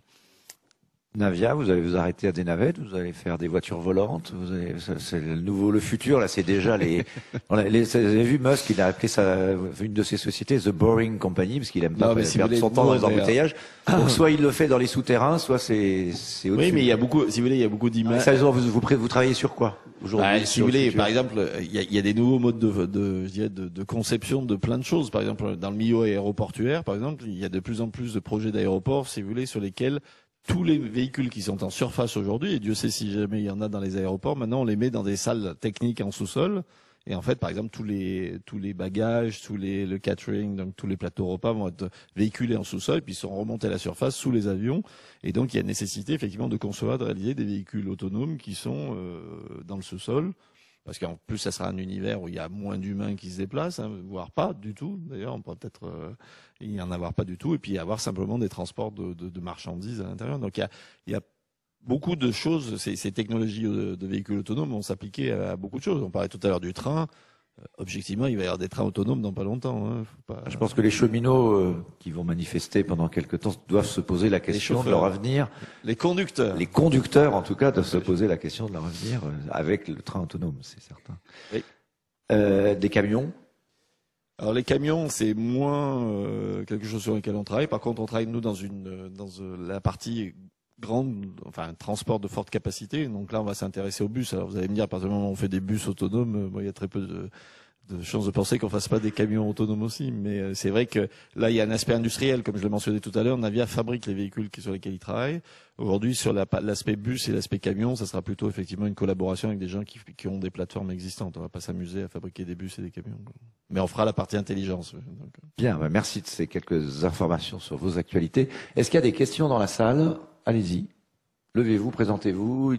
Navia, vous allez vous arrêter à des navettes, vous allez faire des voitures volantes, vous allez, c'est le nouveau, le futur, là, c'est déjà les, on a, les, vous avez vu Musk, il a appelé sa, une de ses sociétés The Boring Company, parce qu'il aime pas non, si perdre son temps dans les embouteillages. Donc, soit il le fait dans les souterrains, soit c'est, c'est au-dessus. Oui, mais il y a beaucoup, si vous voulez, il y a beaucoup d'images. Ça, vous, vous, vous travaillez sur quoi, aujourd'hui? Bah, si vous voulez, par exemple, il y a, il y a des nouveaux modes de, de, je dirais, de, de conception de plein de choses. Par exemple, dans le milieu aéroportuaire, par exemple, il y a de plus en plus de projets d'aéroports, si vous voulez, sur lesquels tous les véhicules qui sont en surface aujourd'hui, et Dieu sait si jamais il y en a dans les aéroports, maintenant on les met dans des salles techniques en sous-sol. Et en fait, par exemple, tous les tous les bagages, tous les le catering, donc tous les plateaux repas vont être véhiculés en sous-sol, puis sont remontés à la surface sous les avions. Et donc il y a nécessité effectivement de concevoir, de réaliser des véhicules autonomes qui sont euh, dans le sous-sol. Parce qu'en plus, ça sera un univers où il y a moins d'humains qui se déplacent, hein, voire pas du tout. D'ailleurs, on pourrait peut-être euh, y en avoir pas du tout, et puis y avoir simplement des transports de, de, de marchandises à l'intérieur. Donc il y a, il y a beaucoup de choses. Ces, ces technologies de, de véhicules autonomes vont s'appliquer à beaucoup de choses. On parlait tout à l'heure du train. Objectivement, il va y avoir des trains autonomes dans pas longtemps. Hein. Faut pas... Je pense que les cheminots euh, qui vont manifester pendant quelque temps doivent se poser la question de leur avenir. Les conducteurs. Les conducteurs, en tout cas, doivent se poser la question de leur avenir euh, avec le train autonome, c'est certain. Oui. Euh, des camions. Alors les camions, c'est moins euh, quelque chose sur lequel on travaille. Par contre, on travaille nous dans une dans euh, la partie grande, enfin transport de forte capacité. Donc là, on va s'intéresser aux bus. Alors vous allez me dire, à partir du moment où on fait des bus autonomes, euh, bon, il y a très peu de, de chances de penser qu'on fasse pas des camions autonomes aussi. Mais euh, c'est vrai que là, il y a un aspect industriel, comme je le mentionnais tout à l'heure. Navia fabrique les véhicules sur lesquels il travaille. Aujourd'hui, sur l'aspect bus et l'aspect camion, ça sera plutôt effectivement une collaboration avec des gens qui, qui ont des plateformes existantes. On va pas s'amuser à fabriquer des bus et des camions. Mais on fera la partie intelligence. Donc. Bien, bah merci de ces quelques informations sur vos actualités. Est-ce qu'il y a des questions dans la salle? Allez-y. Levez-vous, présentez-vous.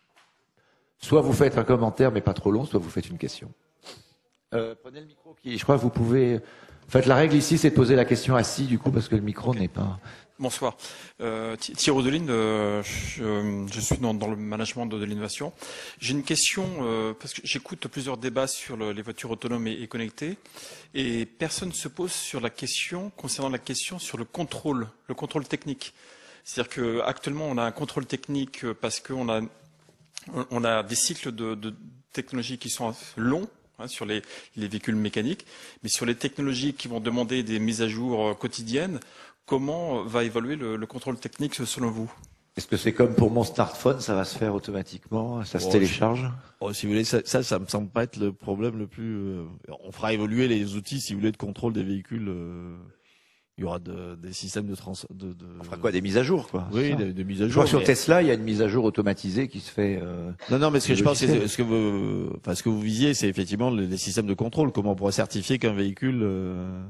Soit vous faites un commentaire, mais pas trop long, soit vous faites une question. Euh, prenez le micro qui, je crois que vous pouvez, en fait, la règle ici, c'est de poser la question assis, du coup, parce que le micro okay. n'est pas... Bonsoir. Euh, Thierry Odeline, euh, je, je suis dans, dans le management de, de l'innovation. J'ai une question, euh, parce que j'écoute plusieurs débats sur le, les voitures autonomes et, et connectées, et personne ne se pose sur la question, concernant la question sur le contrôle, le contrôle technique. C'est-à-dire qu'actuellement, on a un contrôle technique parce qu'on a, on a des cycles de, de technologie qui sont longs, hein, sur les, les véhicules mécaniques, mais sur les technologies qui vont demander des mises à jour quotidiennes, comment va évoluer le, le contrôle technique selon vous? Est-ce que c'est comme pour mon smartphone, ça va se faire automatiquement, ça se oh, télécharge? Oh, si vous voulez, ça, ça, ça me semble pas être le problème le plus. Euh, on fera évoluer les outils, si vous voulez, de contrôle des véhicules. Euh, il y aura de, des systèmes de trans. De, de... On fera quoi, des mises à jour, quoi? Oui, des, des mises à jour. Je crois que sur mais... Tesla, il y a une mise à jour automatisée qui se fait. Euh, non, non, mais ce que je pense, c'est ce que vous, enfin, ce que vous visiez, c'est effectivement les, les systèmes de contrôle. Comment on pourra certifier qu'un véhicule euh,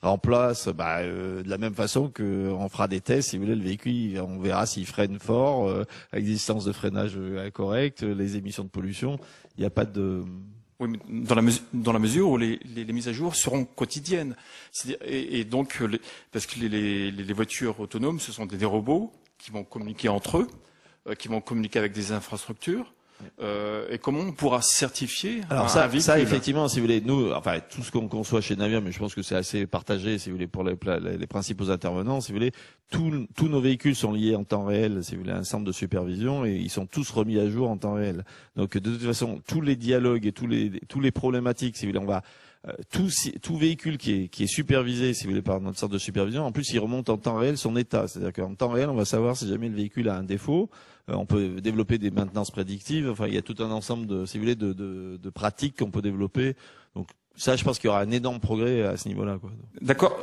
remplace bah, euh, de la même façon qu'on fera des tests, si vous voulez, le véhicule, on verra s'il freine fort, euh, avec des distances de freinage euh, correctes, les émissions de pollution. Il n'y a pas de... Oui, mais dans la, mesure, dans la mesure où les, les, les mises à jour seront quotidiennes. Et, et donc, les, parce que les, les, les voitures autonomes, ce sont des, des robots qui vont communiquer entre eux, euh, qui vont communiquer avec des infrastructures. Euh, et comment on pourra certifier Alors un, ça, un véhicule? ça effectivement, si vous voulez, nous, enfin tout ce qu'on conçoit chez Navia, mais je pense que c'est assez partagé, si vous voulez, pour les, les, les principaux intervenants, si vous voulez, tous, tous nos véhicules sont liés en temps réel, si vous voulez, à un centre de supervision, et ils sont tous remis à jour en temps réel. Donc de toute façon, tous les dialogues et tous les tous les problématiques, si vous voulez, on va euh, tout, tout véhicule qui est qui est supervisé, si vous voulez, par notre centre de supervision, en plus il remonte en temps réel son état, c'est-à-dire qu'en temps réel, on va savoir si jamais le véhicule a un défaut. Euh, on peut développer des maintenances prédictives. Enfin, il y a tout un ensemble de, si vous voulez, de, de, de pratiques qu'on peut développer. Donc, ça, je pense qu'il y aura un énorme progrès à ce niveau-là, quoi. D'accord.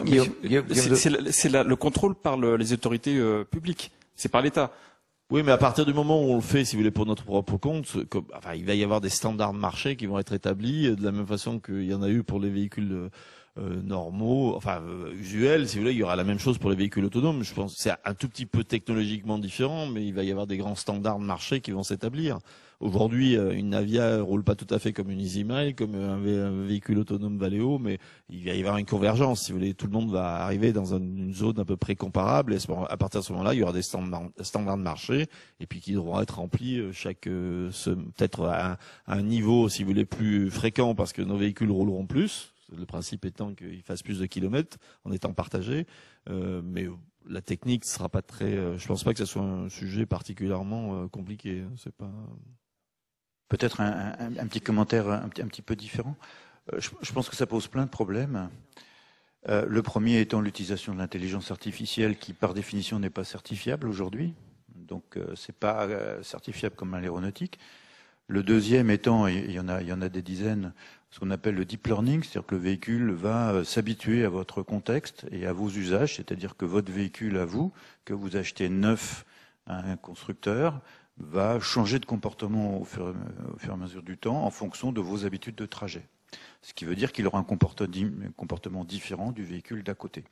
C'est le contrôle par le, les autorités euh, publiques. C'est par l'État. Oui, mais à partir du moment où on le fait, si vous voulez, pour notre propre compte, comme, enfin, il va y avoir des standards de marché qui vont être établis de la même façon qu'il y en a eu pour les véhicules euh, Euh, normaux, enfin euh, usuels, si vous voulez, il y aura la même chose pour les véhicules autonomes. Je pense que c'est un tout petit peu technologiquement différent, mais il va y avoir des grands standards de marché qui vont s'établir. Aujourd'hui, euh, une Navia roule pas tout à fait comme une EasyMile, comme un, vé un véhicule autonome Valeo, mais il va y avoir une convergence. Si vous voulez, tout le monde va arriver dans un, une zone à peu près comparable, et à partir de ce moment-là, il y aura des standards, standards de marché, et puis qui devront être remplis chaque, euh, peut-être à, à un niveau, si vous voulez, plus fréquent, parce que nos véhicules rouleront plus. Le principe étant qu'ils fassent plus de kilomètres en étant partagés, euh, mais la technique ne sera pas très. Euh, je pense pas que ce soit un sujet particulièrement euh, compliqué. C'est pas. Peut-être un, un, un petit commentaire un petit, un petit peu différent. Euh, je, je pense que ça pose plein de problèmes. Euh, le premier étant l'utilisation de l'intelligence artificielle, qui par définition n'est pas certifiable aujourd'hui. Donc euh, c'est pas euh, certifiable comme à l'aéronautique. Le deuxième étant, il y en a, il y en a des dizaines, ce qu'on appelle le deep learning, c'est-à-dire que le véhicule va s'habituer à votre contexte et à vos usages, c'est-à-dire que votre véhicule à vous, que vous achetez neuf à un constructeur, va changer de comportement au fur, au fur et à mesure du temps en fonction de vos habitudes de trajet. Ce qui veut dire qu'il aura un comportement différent du véhicule d'à côté.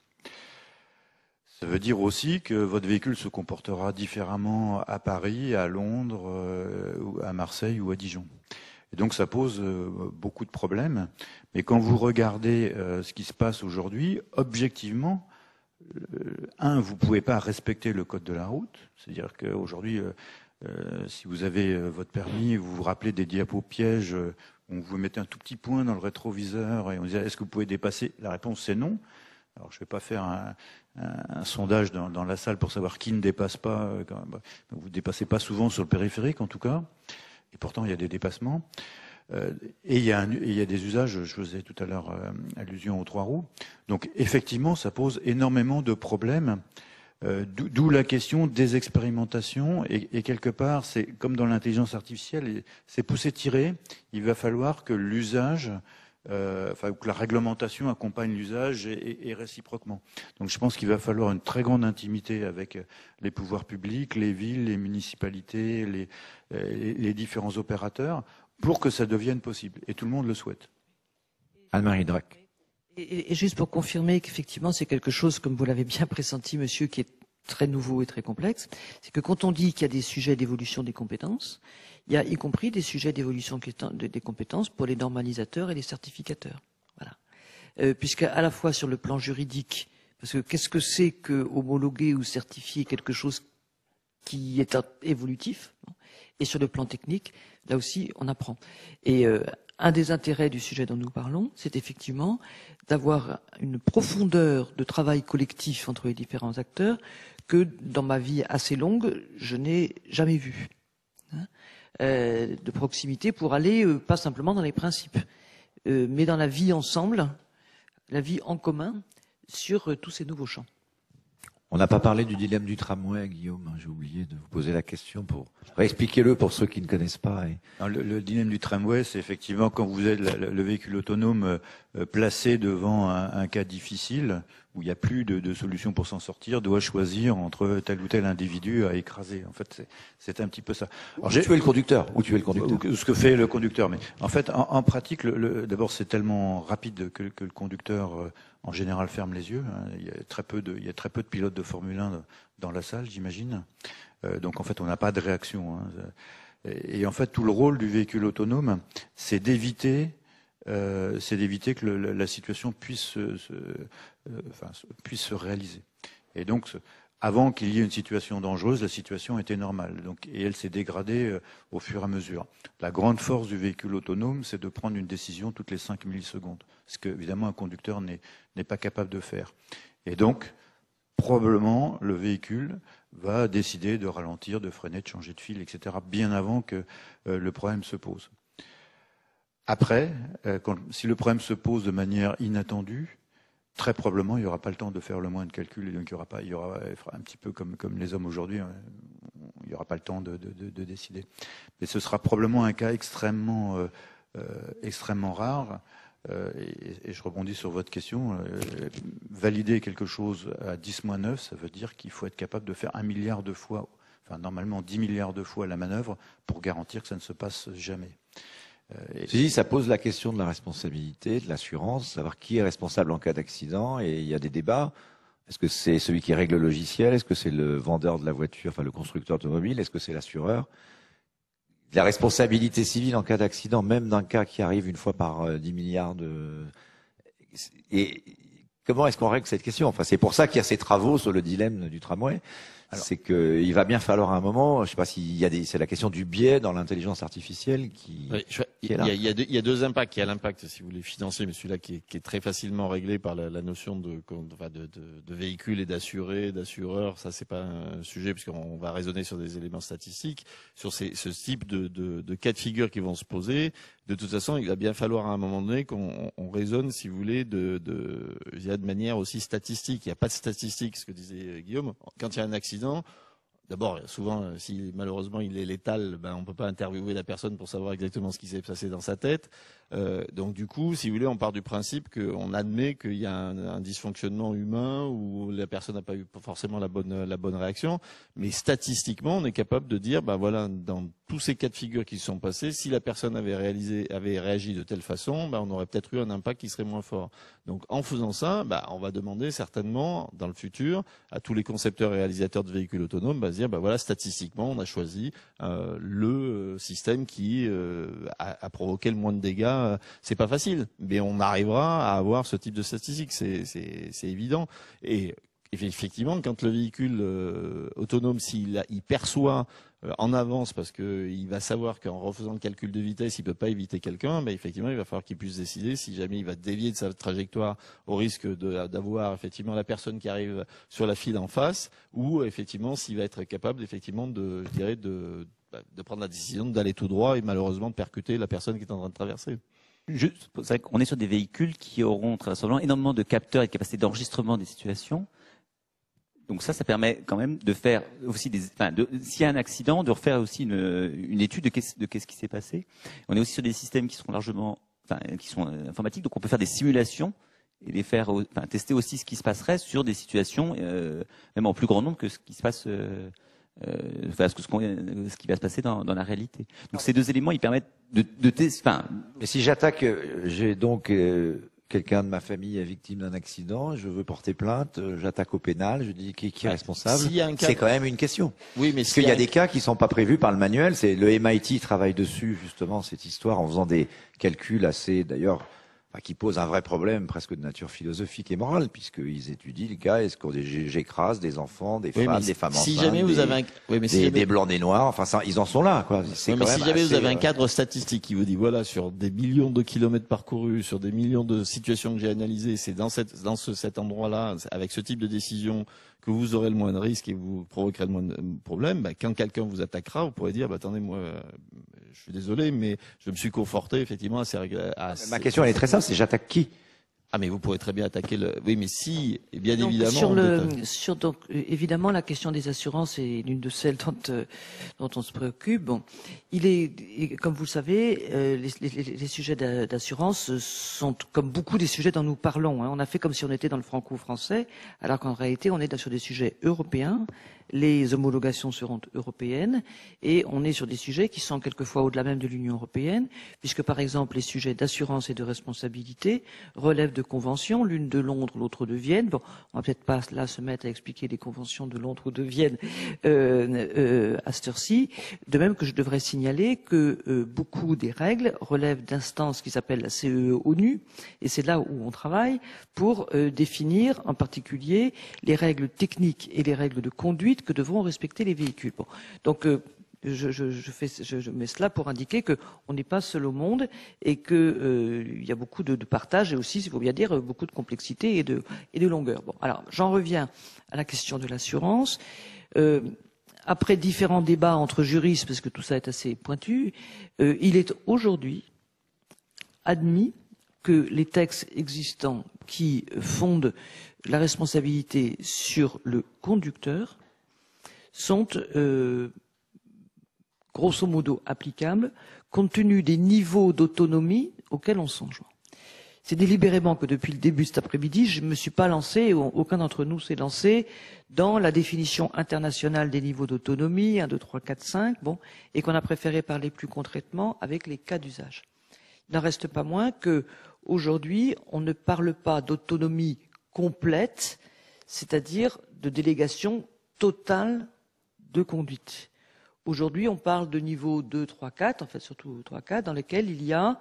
Ça veut dire aussi que votre véhicule se comportera différemment à Paris, à Londres, euh, à Marseille ou à Dijon. Et donc ça pose euh, beaucoup de problèmes. Mais quand vous regardez euh, ce qui se passe aujourd'hui, objectivement, euh, un, vous ne pouvez pas respecter le code de la route. C'est-à-dire qu'aujourd'hui, euh, euh, si vous avez euh, votre permis, vous vous rappelez des diapos pièges, euh, où vous mettez un tout petit point dans le rétroviseur et on dit est-ce que vous pouvez dépasser? La réponse c'est non. Alors, je ne vais pas faire un, un, un sondage dans, dans la salle pour savoir qui ne dépasse pas. Quand, bah, vous ne dépassez pas souvent sur le périphérique, en tout cas. Et pourtant, il y a des dépassements. Euh, et, il y a un, et il y a des usages, je faisais tout à l'heure euh, allusion aux trois roues. Donc, effectivement, ça pose énormément de problèmes. Euh, D'où la question des expérimentations. Et, et quelque part, c'est comme dans l'intelligence artificielle, c'est pousser-tirer. Il va falloir que l'usage... Euh, enfin, que la réglementation accompagne l'usage et, et, et réciproquement. Donc je pense qu'il va falloir une très grande intimité avec les pouvoirs publics, les villes, les municipalités, les, les, les différents opérateurs, pour que ça devienne possible. Et tout le monde le souhaite. Anne-Marie Drac. Et, et juste pour confirmer qu'effectivement c'est quelque chose, comme vous l'avez bien pressenti, monsieur, qui est très nouveau et très complexe, c'est que quand on dit qu'il y a des sujets d'évolution des compétences, il y a y compris des sujets d'évolution des compétences pour les normalisateurs et les certificateurs. Voilà. Euh, puisque à la fois sur le plan juridique, parce que qu'est-ce que c'est que homologuer ou certifier quelque chose qui est évolutif, non, et sur le plan technique, là aussi on apprend. Et euh, un des intérêts du sujet dont nous parlons, c'est effectivement d'avoir une profondeur de travail collectif entre les différents acteurs que dans ma vie assez longue, je n'ai jamais vu. Hein, euh, de proximité pour aller, euh, pas simplement dans les principes, euh, mais dans la vie ensemble, la vie en commun sur euh, tous ces nouveaux champs. On n'a pas parlé du dilemme du tramway, Guillaume. J'ai oublié de vous poser la question pour expliquez-le pour ceux qui ne connaissent pas. Et... Alors, le, le dilemme du tramway, c'est effectivement quand vous êtes le, le véhicule autonome euh, placé devant un, un cas difficile, où il n'y a plus de, de solution pour s'en sortir, doit choisir entre tel ou tel individu à écraser. En fait, c'est un petit peu ça. Alors, j'ai tué le conducteur. Ou tuer le conducteur. Ce que fait le conducteur. Mais en fait, en, en pratique, le, le, d'abord, c'est tellement rapide que, que le conducteur, euh, en général, ferme les yeux. Hein. Il y a très peu de, il y a très peu de pilotes de Formule un dans la salle, j'imagine. Euh, donc, en fait, on n'a pas de réaction. Hein. Et, et en fait, tout le rôle du véhicule autonome, c'est d'éviter Euh, c'est d'éviter que le, la situation puisse se, se, euh, enfin, puisse se réaliser. Et donc, avant qu'il y ait une situation dangereuse, la situation était normale. Donc, et elle s'est dégradée euh, au fur et à mesure. La grande force du véhicule autonome, c'est de prendre une décision toutes les cinq millisecondes, ce que évidemment un conducteur n'est n'est pas capable de faire. Et donc, probablement, le véhicule va décider de ralentir, de freiner, de changer de fil, et cetera, bien avant que euh, le problème se pose. Après, euh, quand, si le problème se pose de manière inattendue, très probablement, il n'y aura pas le temps de faire le moindre calcul, et donc il y aura pas, il y aura un petit peu comme, comme les hommes aujourd'hui, hein, il n'y aura pas le temps de, de, de, de décider. Mais ce sera probablement un cas extrêmement, euh, euh, extrêmement rare. Euh, et, et je rebondis sur votre question. Euh, valider quelque chose à dix moins neuf, ça veut dire qu'il faut être capable de faire un milliard de fois, enfin normalement dix milliards de fois la manœuvre pour garantir que ça ne se passe jamais. Euh, si, ça pose la question de la responsabilité, de l'assurance, savoir qui est responsable en cas d'accident, et il y a des débats. Est-ce que c'est celui qui règle le logiciel? Est-ce que c'est le vendeur de la voiture, enfin le constructeur automobile? Est-ce que c'est l'assureur? La responsabilité civile en cas d'accident, même d'un cas qui arrive une fois par euh, dix milliards de... Et comment est-ce qu'on règle cette question? Enfin, c'est pour ça qu'il y a ces travaux sur le dilemme du tramway. C'est qu'il va bien falloir à un moment, je sais pas s'il y a des, c'est la question du biais dans l'intelligence artificielle qui, oui, je, qui est il, là. Y a, il, y a deux, il y a deux impacts. Il y a l'impact, si vous voulez, financier, mais celui-là qui est, qui est très facilement réglé par la, la notion de, enfin de, de, de véhicule et d'assuré, d'assureur. Ça, c'est pas un sujet puisqu'on va raisonner sur des éléments statistiques, sur ces, ce type de, de, de cas de figure qui vont se poser. De toute façon, il va bien falloir à un moment donné qu'on on raisonne, si vous voulez, de, de, de manière aussi statistique. Il n'y a pas de statistiques, ce que disait Guillaume. Quand il y a un accident, d'abord, souvent, si malheureusement il est létal, ben on peut pas interviewer la personne pour savoir exactement ce qui s'est passé dans sa tête. Euh, donc du coup, si vous voulez, on part du principe qu'on admet qu'il y a un, un dysfonctionnement humain où la personne n'a pas eu forcément la bonne la bonne réaction. Mais statistiquement, on est capable de dire, ben voilà, dans tous ces cas de figure qui se sont passés, si la personne avait réalisé, avait réagi de telle façon, ben on aurait peut-être eu un impact qui serait moins fort. Donc en faisant ça, ben on va demander certainement dans le futur à tous les concepteurs et réalisateurs de véhicules autonomes, ben, dire, ben voilà, statistiquement, on a choisi euh, le système qui euh, a, a provoqué le moins de dégâts. C'est pas facile, mais on arrivera à avoir ce type de statistiques, c'est, c'est, c'est évident. Et effectivement, quand le véhicule euh, autonome, s'il il perçoit euh, en avance, parce que il va savoir qu'en refaisant le calcul de vitesse, il peut pas éviter quelqu'un, mais effectivement, il va falloir qu'il puisse décider si jamais il va dévier de sa trajectoire au risque de, d'avoir effectivement la personne qui arrive sur la file en face, ou effectivement s'il va être capable effectivement de, je dirais, de de prendre la décision d'aller tout droit et malheureusement de percuter la personne qui est en train de traverser. Je, c'est vrai qu'on est sur des véhicules qui auront très certainement énormément de capteurs et de capacité d'enregistrement des situations. Donc ça, ça permet quand même de faire aussi des, enfin, de, s'il y a un accident, de refaire aussi une, une étude de qu'est-ce, de qu'est-ce qui s'est passé. On est aussi sur des systèmes qui sont largement, enfin, qui sont informatiques, donc on peut faire des simulations et les faire, enfin, tester aussi ce qui se passerait sur des situations, euh, même en plus grand nombre que ce qui se passe. Euh, Euh, enfin, ce, que, ce qui va se passer dans, dans la réalité. Donc ces deux éléments, ils permettent de, de tester. Enfin, mais si j'attaque, j'ai donc euh, quelqu'un de ma famille est victime d'un accident, je veux porter plainte, j'attaque au pénal, je dis qui, qui est responsable. Si cas... C'est quand même une question. Oui, mais parce qu'il y a, y a des cas qui sont pas prévus par le manuel. C'est le M I T travaille dessus justement cette histoire en faisant des calculs assez, d'ailleurs. Enfin, qui pose un vrai problème presque de nature philosophique et morale, puisqu'ils étudient le cas, est-ce qu'on j'écrase des enfants, des oui, femmes, des femmes si enceintes, jamais vous des, avez un... oui, mais si des, jamais... des blancs, des noirs, enfin ça, ils en sont là, quoi. C'est oui, quand mais même si jamais assez, vous avez un euh... cadre statistique qui vous dit, voilà, sur des millions de kilomètres parcourus, sur des millions de situations que j'ai analysées, c'est dans, cette, dans ce, cet endroit-là, avec ce type de décision, que vous aurez le moins de risques et vous provoquerez le moins de problèmes, bah, quand quelqu'un vous attaquera, vous pourrez dire, bah, attendez, moi, je suis désolé, mais je me suis conforté effectivement à ces règles. À Ma question, elle est très simple, c'est j'attaque qui? Ah, mais vous pourrez très bien attaquer le. Oui, mais si, bien donc, évidemment. Sur le, sur donc évidemment la question des assurances est l'une de celles dont euh, dont on se préoccupe. Bon, il est, comme vous le savez, euh, les, les, les sujets d'assurance sont comme beaucoup des sujets dont nous parlons. Hein. On a fait comme si on était dans le franco-français, alors qu'en réalité on est sur des sujets européens. Les homologations seront européennes et on est sur des sujets qui sont quelquefois au-delà même de l'Union européenne, puisque par exemple les sujets d'assurance et de responsabilité relèvent de conventions, l'une de Londres, l'autre de Vienne. Bon, on va peut-être pas là se mettre à expliquer les conventions de Londres ou de Vienne euh, euh, à cette heure-ci. De même que je devrais signaler que euh, beaucoup des règles relèvent d'instances qui s'appellent la C E E-ONU, et c'est là où on travaille pour euh, définir en particulier les règles techniques et les règles de conduite que devront respecter les véhicules. Bon. Donc, euh, je, je, je, fais, je, je mets cela pour indiquer qu'on n'est pas seul au monde et qu'il euh, y a beaucoup de, de partage et aussi, il faut bien dire, beaucoup de complexité et de, et de longueur. Bon, alors, j'en reviens à la question de l'assurance. Euh, après différents débats entre juristes, parce que tout ça est assez pointu, euh, il est aujourd'hui admis que les textes existants qui fondent la responsabilité sur le conducteur sont euh, grosso modo applicables compte tenu des niveaux d'autonomie auxquels on s'enjoint. C'est délibérément que depuis le début de cet après-midi, je ne me suis pas lancé, aucun d'entre nous s'est lancé dans la définition internationale des niveaux d'autonomie, un, deux, trois, quatre, cinq, bon, et qu'on a préféré parler plus concrètement avec les cas d'usage. Il n'en reste pas moins que aujourd'hui, on ne parle pas d'autonomie complète, c'est-à-dire de délégation totale de conduite. Aujourd'hui, on parle de niveau deux, trois, quatre, en fait surtout trois, quatre, dans lesquels il y a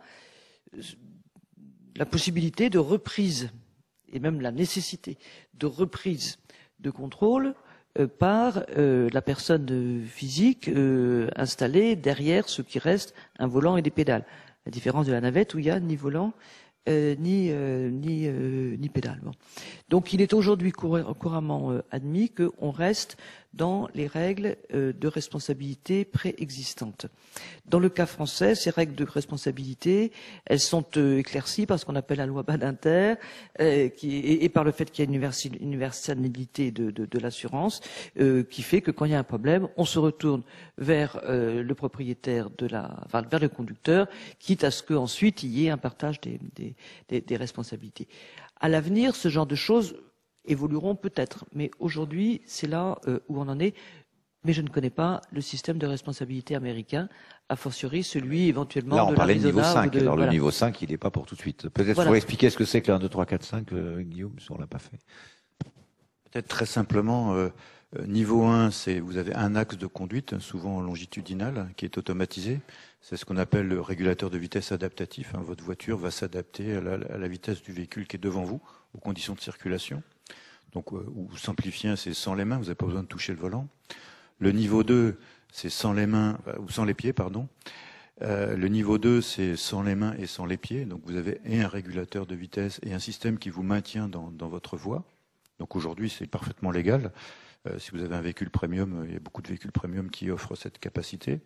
la possibilité de reprise, et même la nécessité de reprise de contrôle euh, par euh, la personne physique euh, installée derrière ce qui reste un volant et des pédales. La différence de la navette où il n'y a ni volant Euh, ni euh, ni euh, ni pédale. Bon. Donc il est aujourd'hui couramment euh, admis qu'on reste dans les règles euh, de responsabilité préexistantes. Dans le cas français, ces règles de responsabilité, elles sont euh, éclaircies par ce qu'on appelle la loi Badinter, euh, qui, et, et par le fait qu'il y a une universalité de, de, de l'assurance, euh, qui fait que quand il y a un problème, on se retourne vers euh, le propriétaire de la, enfin vers le conducteur, quitte à ce qu'ensuite il y ait un partage des, des, des, des responsabilités. À l'avenir, ce genre de choses évolueront peut-être, mais aujourd'hui, c'est là euh, où on en est. Mais je ne connais pas le système de responsabilité américain, a fortiori celui éventuellement Là, on de parlait de niveau l'Arizona cinq. ou de, Alors voilà. le niveau cinq, il n'est pas pour tout de suite. Peut-être Voilà. faut expliquer ce que c'est que le un, deux, trois, quatre, cinq, euh, Guillaume, si on l'a pas fait. Peut-être très simplement, euh, niveau un, c'est vous avez un axe de conduite, souvent longitudinal, qui est automatisé. C'est ce qu'on appelle le régulateur de vitesse adaptatif. Hein. Votre voiture va s'adapter à la, à la vitesse du véhicule qui est devant vous, aux conditions de circulation. Donc, euh, ou simplifié, c'est sans les mains, vous n'avez pas besoin de toucher le volant. Le niveau deux, c'est sans les mains, ou sans les pieds, pardon. Euh, le niveau deux, c'est sans les mains et sans les pieds. Donc vous avez et un régulateur de vitesse et un système qui vous maintient dans, dans votre voie. Donc aujourd'hui, c'est parfaitement légal. Euh, si vous avez un véhicule premium, il y a beaucoup de véhicules premium qui offrent cette capacité.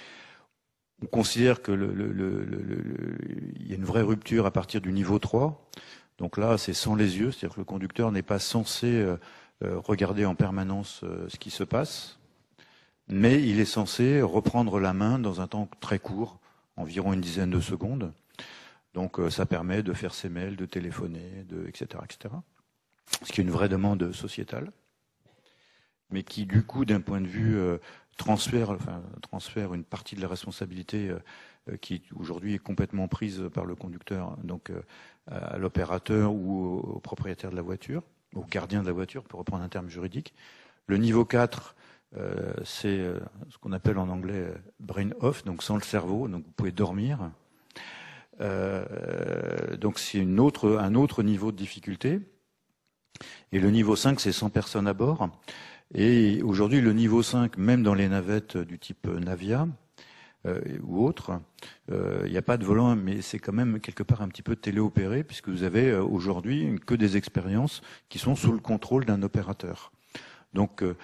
On considère que le, le, le, le, le, il y a une vraie rupture à partir du niveau trois. Donc là, c'est sans les yeux, c'est-à-dire que le conducteur n'est pas censé euh, euh, regarder en permanence euh, ce qui se passe, mais il est censé reprendre la main dans un temps très court, environ une dizaine de secondes. Donc euh, ça permet de faire ses mails, de téléphoner, de, et cetera, et cetera. Ce qui est une vraie demande sociétale, mais qui du coup, d'un point de vue euh, transfère, enfin, transfère une partie de la responsabilité euh, qui aujourd'hui est complètement prise par le conducteur, donc euh, à l'opérateur ou au propriétaire de la voiture, au gardien de la voiture, pour reprendre un terme juridique. Le niveau quatre, euh, c'est euh, ce qu'on appelle en anglais euh, brain off, donc sans le cerveau, donc vous pouvez dormir. Euh, donc c'est une autre, un autre niveau de difficulté. Et le niveau cinq, c'est cent personnes à bord. Et aujourd'hui, le niveau cinq, même dans les navettes du type Navia, Euh, ou autre, il euh, n'y a pas de volant, mais c'est quand même quelque part un petit peu téléopéré, puisque vous avez euh, aujourd'hui que des expériences qui sont sous le contrôle d'un opérateur. Donc, euh,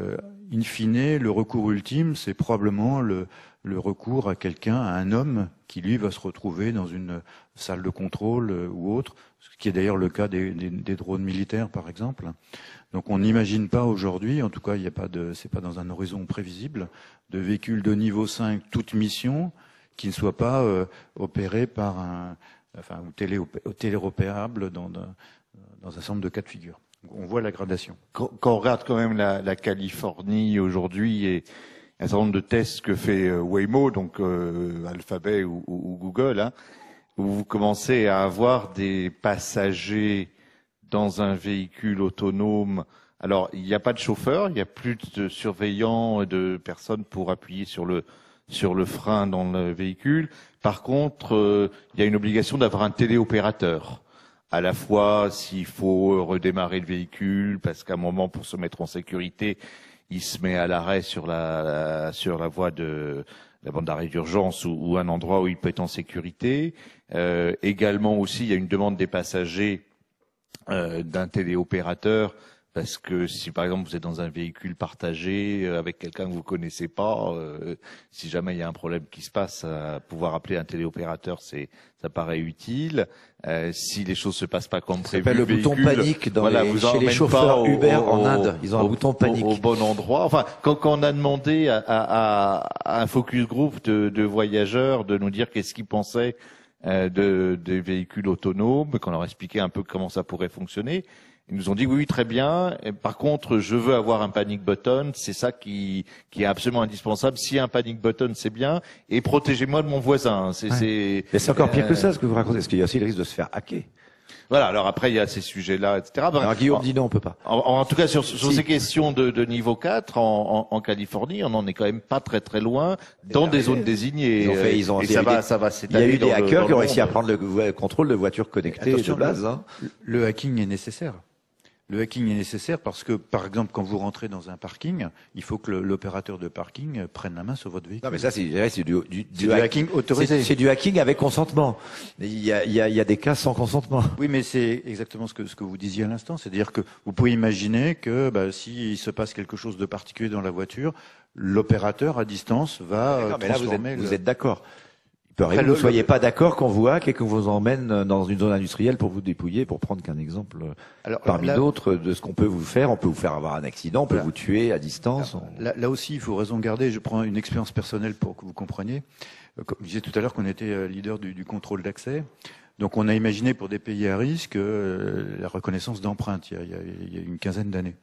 in fine, le recours ultime, c'est probablement le, le recours à quelqu'un, à un homme, qui lui va se retrouver dans une salle de contrôle euh, ou autre, ce qui est d'ailleurs le cas des, des, des drones militaires, par exemple. Donc, on n'imagine pas aujourd'hui, en tout cas, il n'y a pas de, c'est pas dans un horizon prévisible, de véhicules de niveau cinq, toute mission, qui ne soit pas euh, opéré par un, enfin, ou télé, téléopérable dans, dans, dans un certain nombre de cas de figure. On voit la gradation. Quand, quand on regarde quand même la, la Californie aujourd'hui et un certain nombre de tests que fait euh, Waymo, donc euh, Alphabet ou, ou, ou Google, hein, où vous commencez à avoir des passagers dans un véhicule autonome. Alors, il n'y a pas de chauffeur, il n'y a plus de surveillants, de personnes pour appuyer sur le sur le frein dans le véhicule. Par contre, euh, il y a une obligation d'avoir un téléopérateur. À la fois, s'il faut redémarrer le véhicule, parce qu'à un moment, pour se mettre en sécurité, il se met à l'arrêt sur la sur la voie de la bande d'arrêt d'urgence ou, ou un endroit où il peut être en sécurité. Euh, également aussi, il y a une demande des passagers euh, d'un téléopérateur. Parce que si par exemple vous êtes dans un véhicule partagé avec quelqu'un que vous connaissez pas, euh, si jamais il y a un problème qui se passe, euh, pouvoir appeler un téléopérateur, c'est ça paraît utile. Euh, si les choses se passent pas comme prévu, ça s'appelle le véhicule, bouton panique dans voilà, les, vous chez les chauffeurs au, Uber au, en Inde. Ils ont au, un bouton panique au, au bon endroit. Enfin, quand, quand on a demandé à, à, à un focus group de, de voyageurs de nous dire qu'est-ce qu'ils pensaient euh, de des véhicules autonomes, qu'on leur expliquait un peu comment ça pourrait fonctionner. Ils nous ont dit oui, oui, très bien. Et par contre, je veux avoir un panic button. C'est ça qui, qui est absolument indispensable. S'il y a un panic button, c'est bien. Et protégez-moi de mon voisin. C'est, ouais. c'est, Mais c'est encore pire euh, que ça, ce que vous racontez. Parce qu'il y a aussi le risque de se faire hacker. Voilà. Alors après, il y a ces sujets-là, et cetera. Ben, Alors Guillaume dit non, on peut pas. En, en tout cas, sur, sur si. ces questions de, de niveau quatre, en, en, en Californie, on n'en est quand même pas très très loin, dans des zones désignées. Ils ont fait, ils ont, et il y ça a eu va, des, ça va il y a eu des hackers qui ont réussi à monde. prendre le contrôle de voitures connectées Attention, de base. le, Hein. le hacking est nécessaire. Le hacking est nécessaire parce que, par exemple, quand vous rentrez dans un parking, il faut que le, l'opérateur de parking prenne la main sur votre véhicule. Non, mais ça, c'est, c'est du, du, du, du hacking autorisé. C'est, c'est du hacking avec consentement. Il y a, il y a, il y a des cas sans consentement. Oui, mais c'est exactement ce que, ce que vous disiez à l'instant. C'est-à-dire que vous pouvez imaginer que, bah, s'il se passe quelque chose de particulier dans la voiture, l'opérateur à distance va non, mais là, vous êtes, transformer. vous le... êtes d'accord. Il peut arriver que vous ne soyez pas d'accord qu'on vous hack et qu'on vous emmène dans une zone industrielle pour vous dépouiller, pour prendre qu'un exemple alors, parmi là, d'autres de ce qu'on peut vous faire. On peut vous faire avoir un accident, on peut voilà. vous tuer à distance. Alors, là, là aussi, il faut raison garder. Je prends une expérience personnelle pour que vous compreniez. Comme je disais tout à l'heure qu'on était leader du, du contrôle d'accès. Donc on a imaginé pour des pays à risque euh, la reconnaissance d'empreintes il y a, il y a, il y a une quinzaine d'années.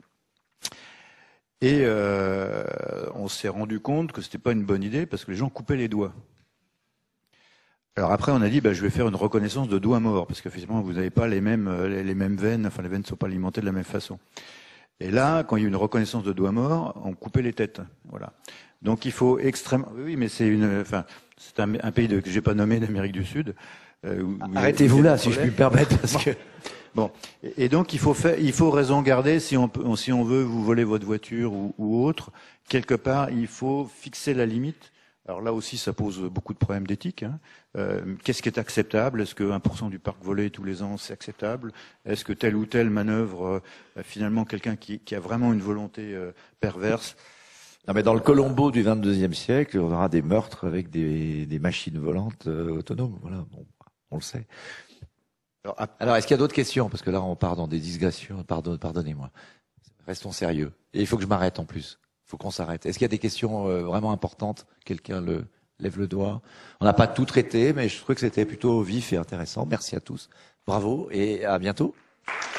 Et euh, on s'est rendu compte que c'était pas une bonne idée parce que les gens coupaient les doigts. Alors après, on a dit, bah, je vais faire une reconnaissance de doigts morts, parce qu'effectivement, vous n'avez pas les mêmes, les, les mêmes veines, enfin, les veines ne sont pas alimentées de la même façon. Et là, quand il y a eu une reconnaissance de doigts morts, on coupait les têtes. Voilà. Donc il faut extrêmement, oui, mais c'est une, enfin, c'est un, un pays de, que j'ai pas nommé d'Amérique du Sud. Euh, où, Arrêtez-vous là, si je puis me permettre, parce que. Bon. Et donc il faut faire, il faut raison garder si on peut, si on veut vous voler votre voiture ou, ou autre, quelque part, il faut fixer la limite. Alors là aussi, ça pose beaucoup de problèmes d'éthique. Hein. Euh, qu'est-ce qui est acceptable ? Est-ce que un pour cent du parc volé tous les ans, c'est acceptable ? Est-ce que telle ou telle manœuvre, euh, finalement, quelqu'un qui, qui a vraiment une volonté euh, perverse ? Non, mais dans le Colombo du vingt-deuxième siècle, on aura des meurtres avec des, des machines volantes euh, autonomes. Voilà, bon, on le sait. Alors, alors, est-ce qu'il y a d'autres questions ? Parce que là, on part dans des digressions. Pardon, pardonnez-moi. Restons sérieux. Et il faut que je m'arrête en plus. Il faut qu'on s'arrête. Est-ce qu'il y a des questions euh, vraiment importantes ? Quelqu'un le lève le doigt. On n'a pas tout traité, mais je trouve que c'était plutôt vif et intéressant. Merci à tous. Bravo et à bientôt.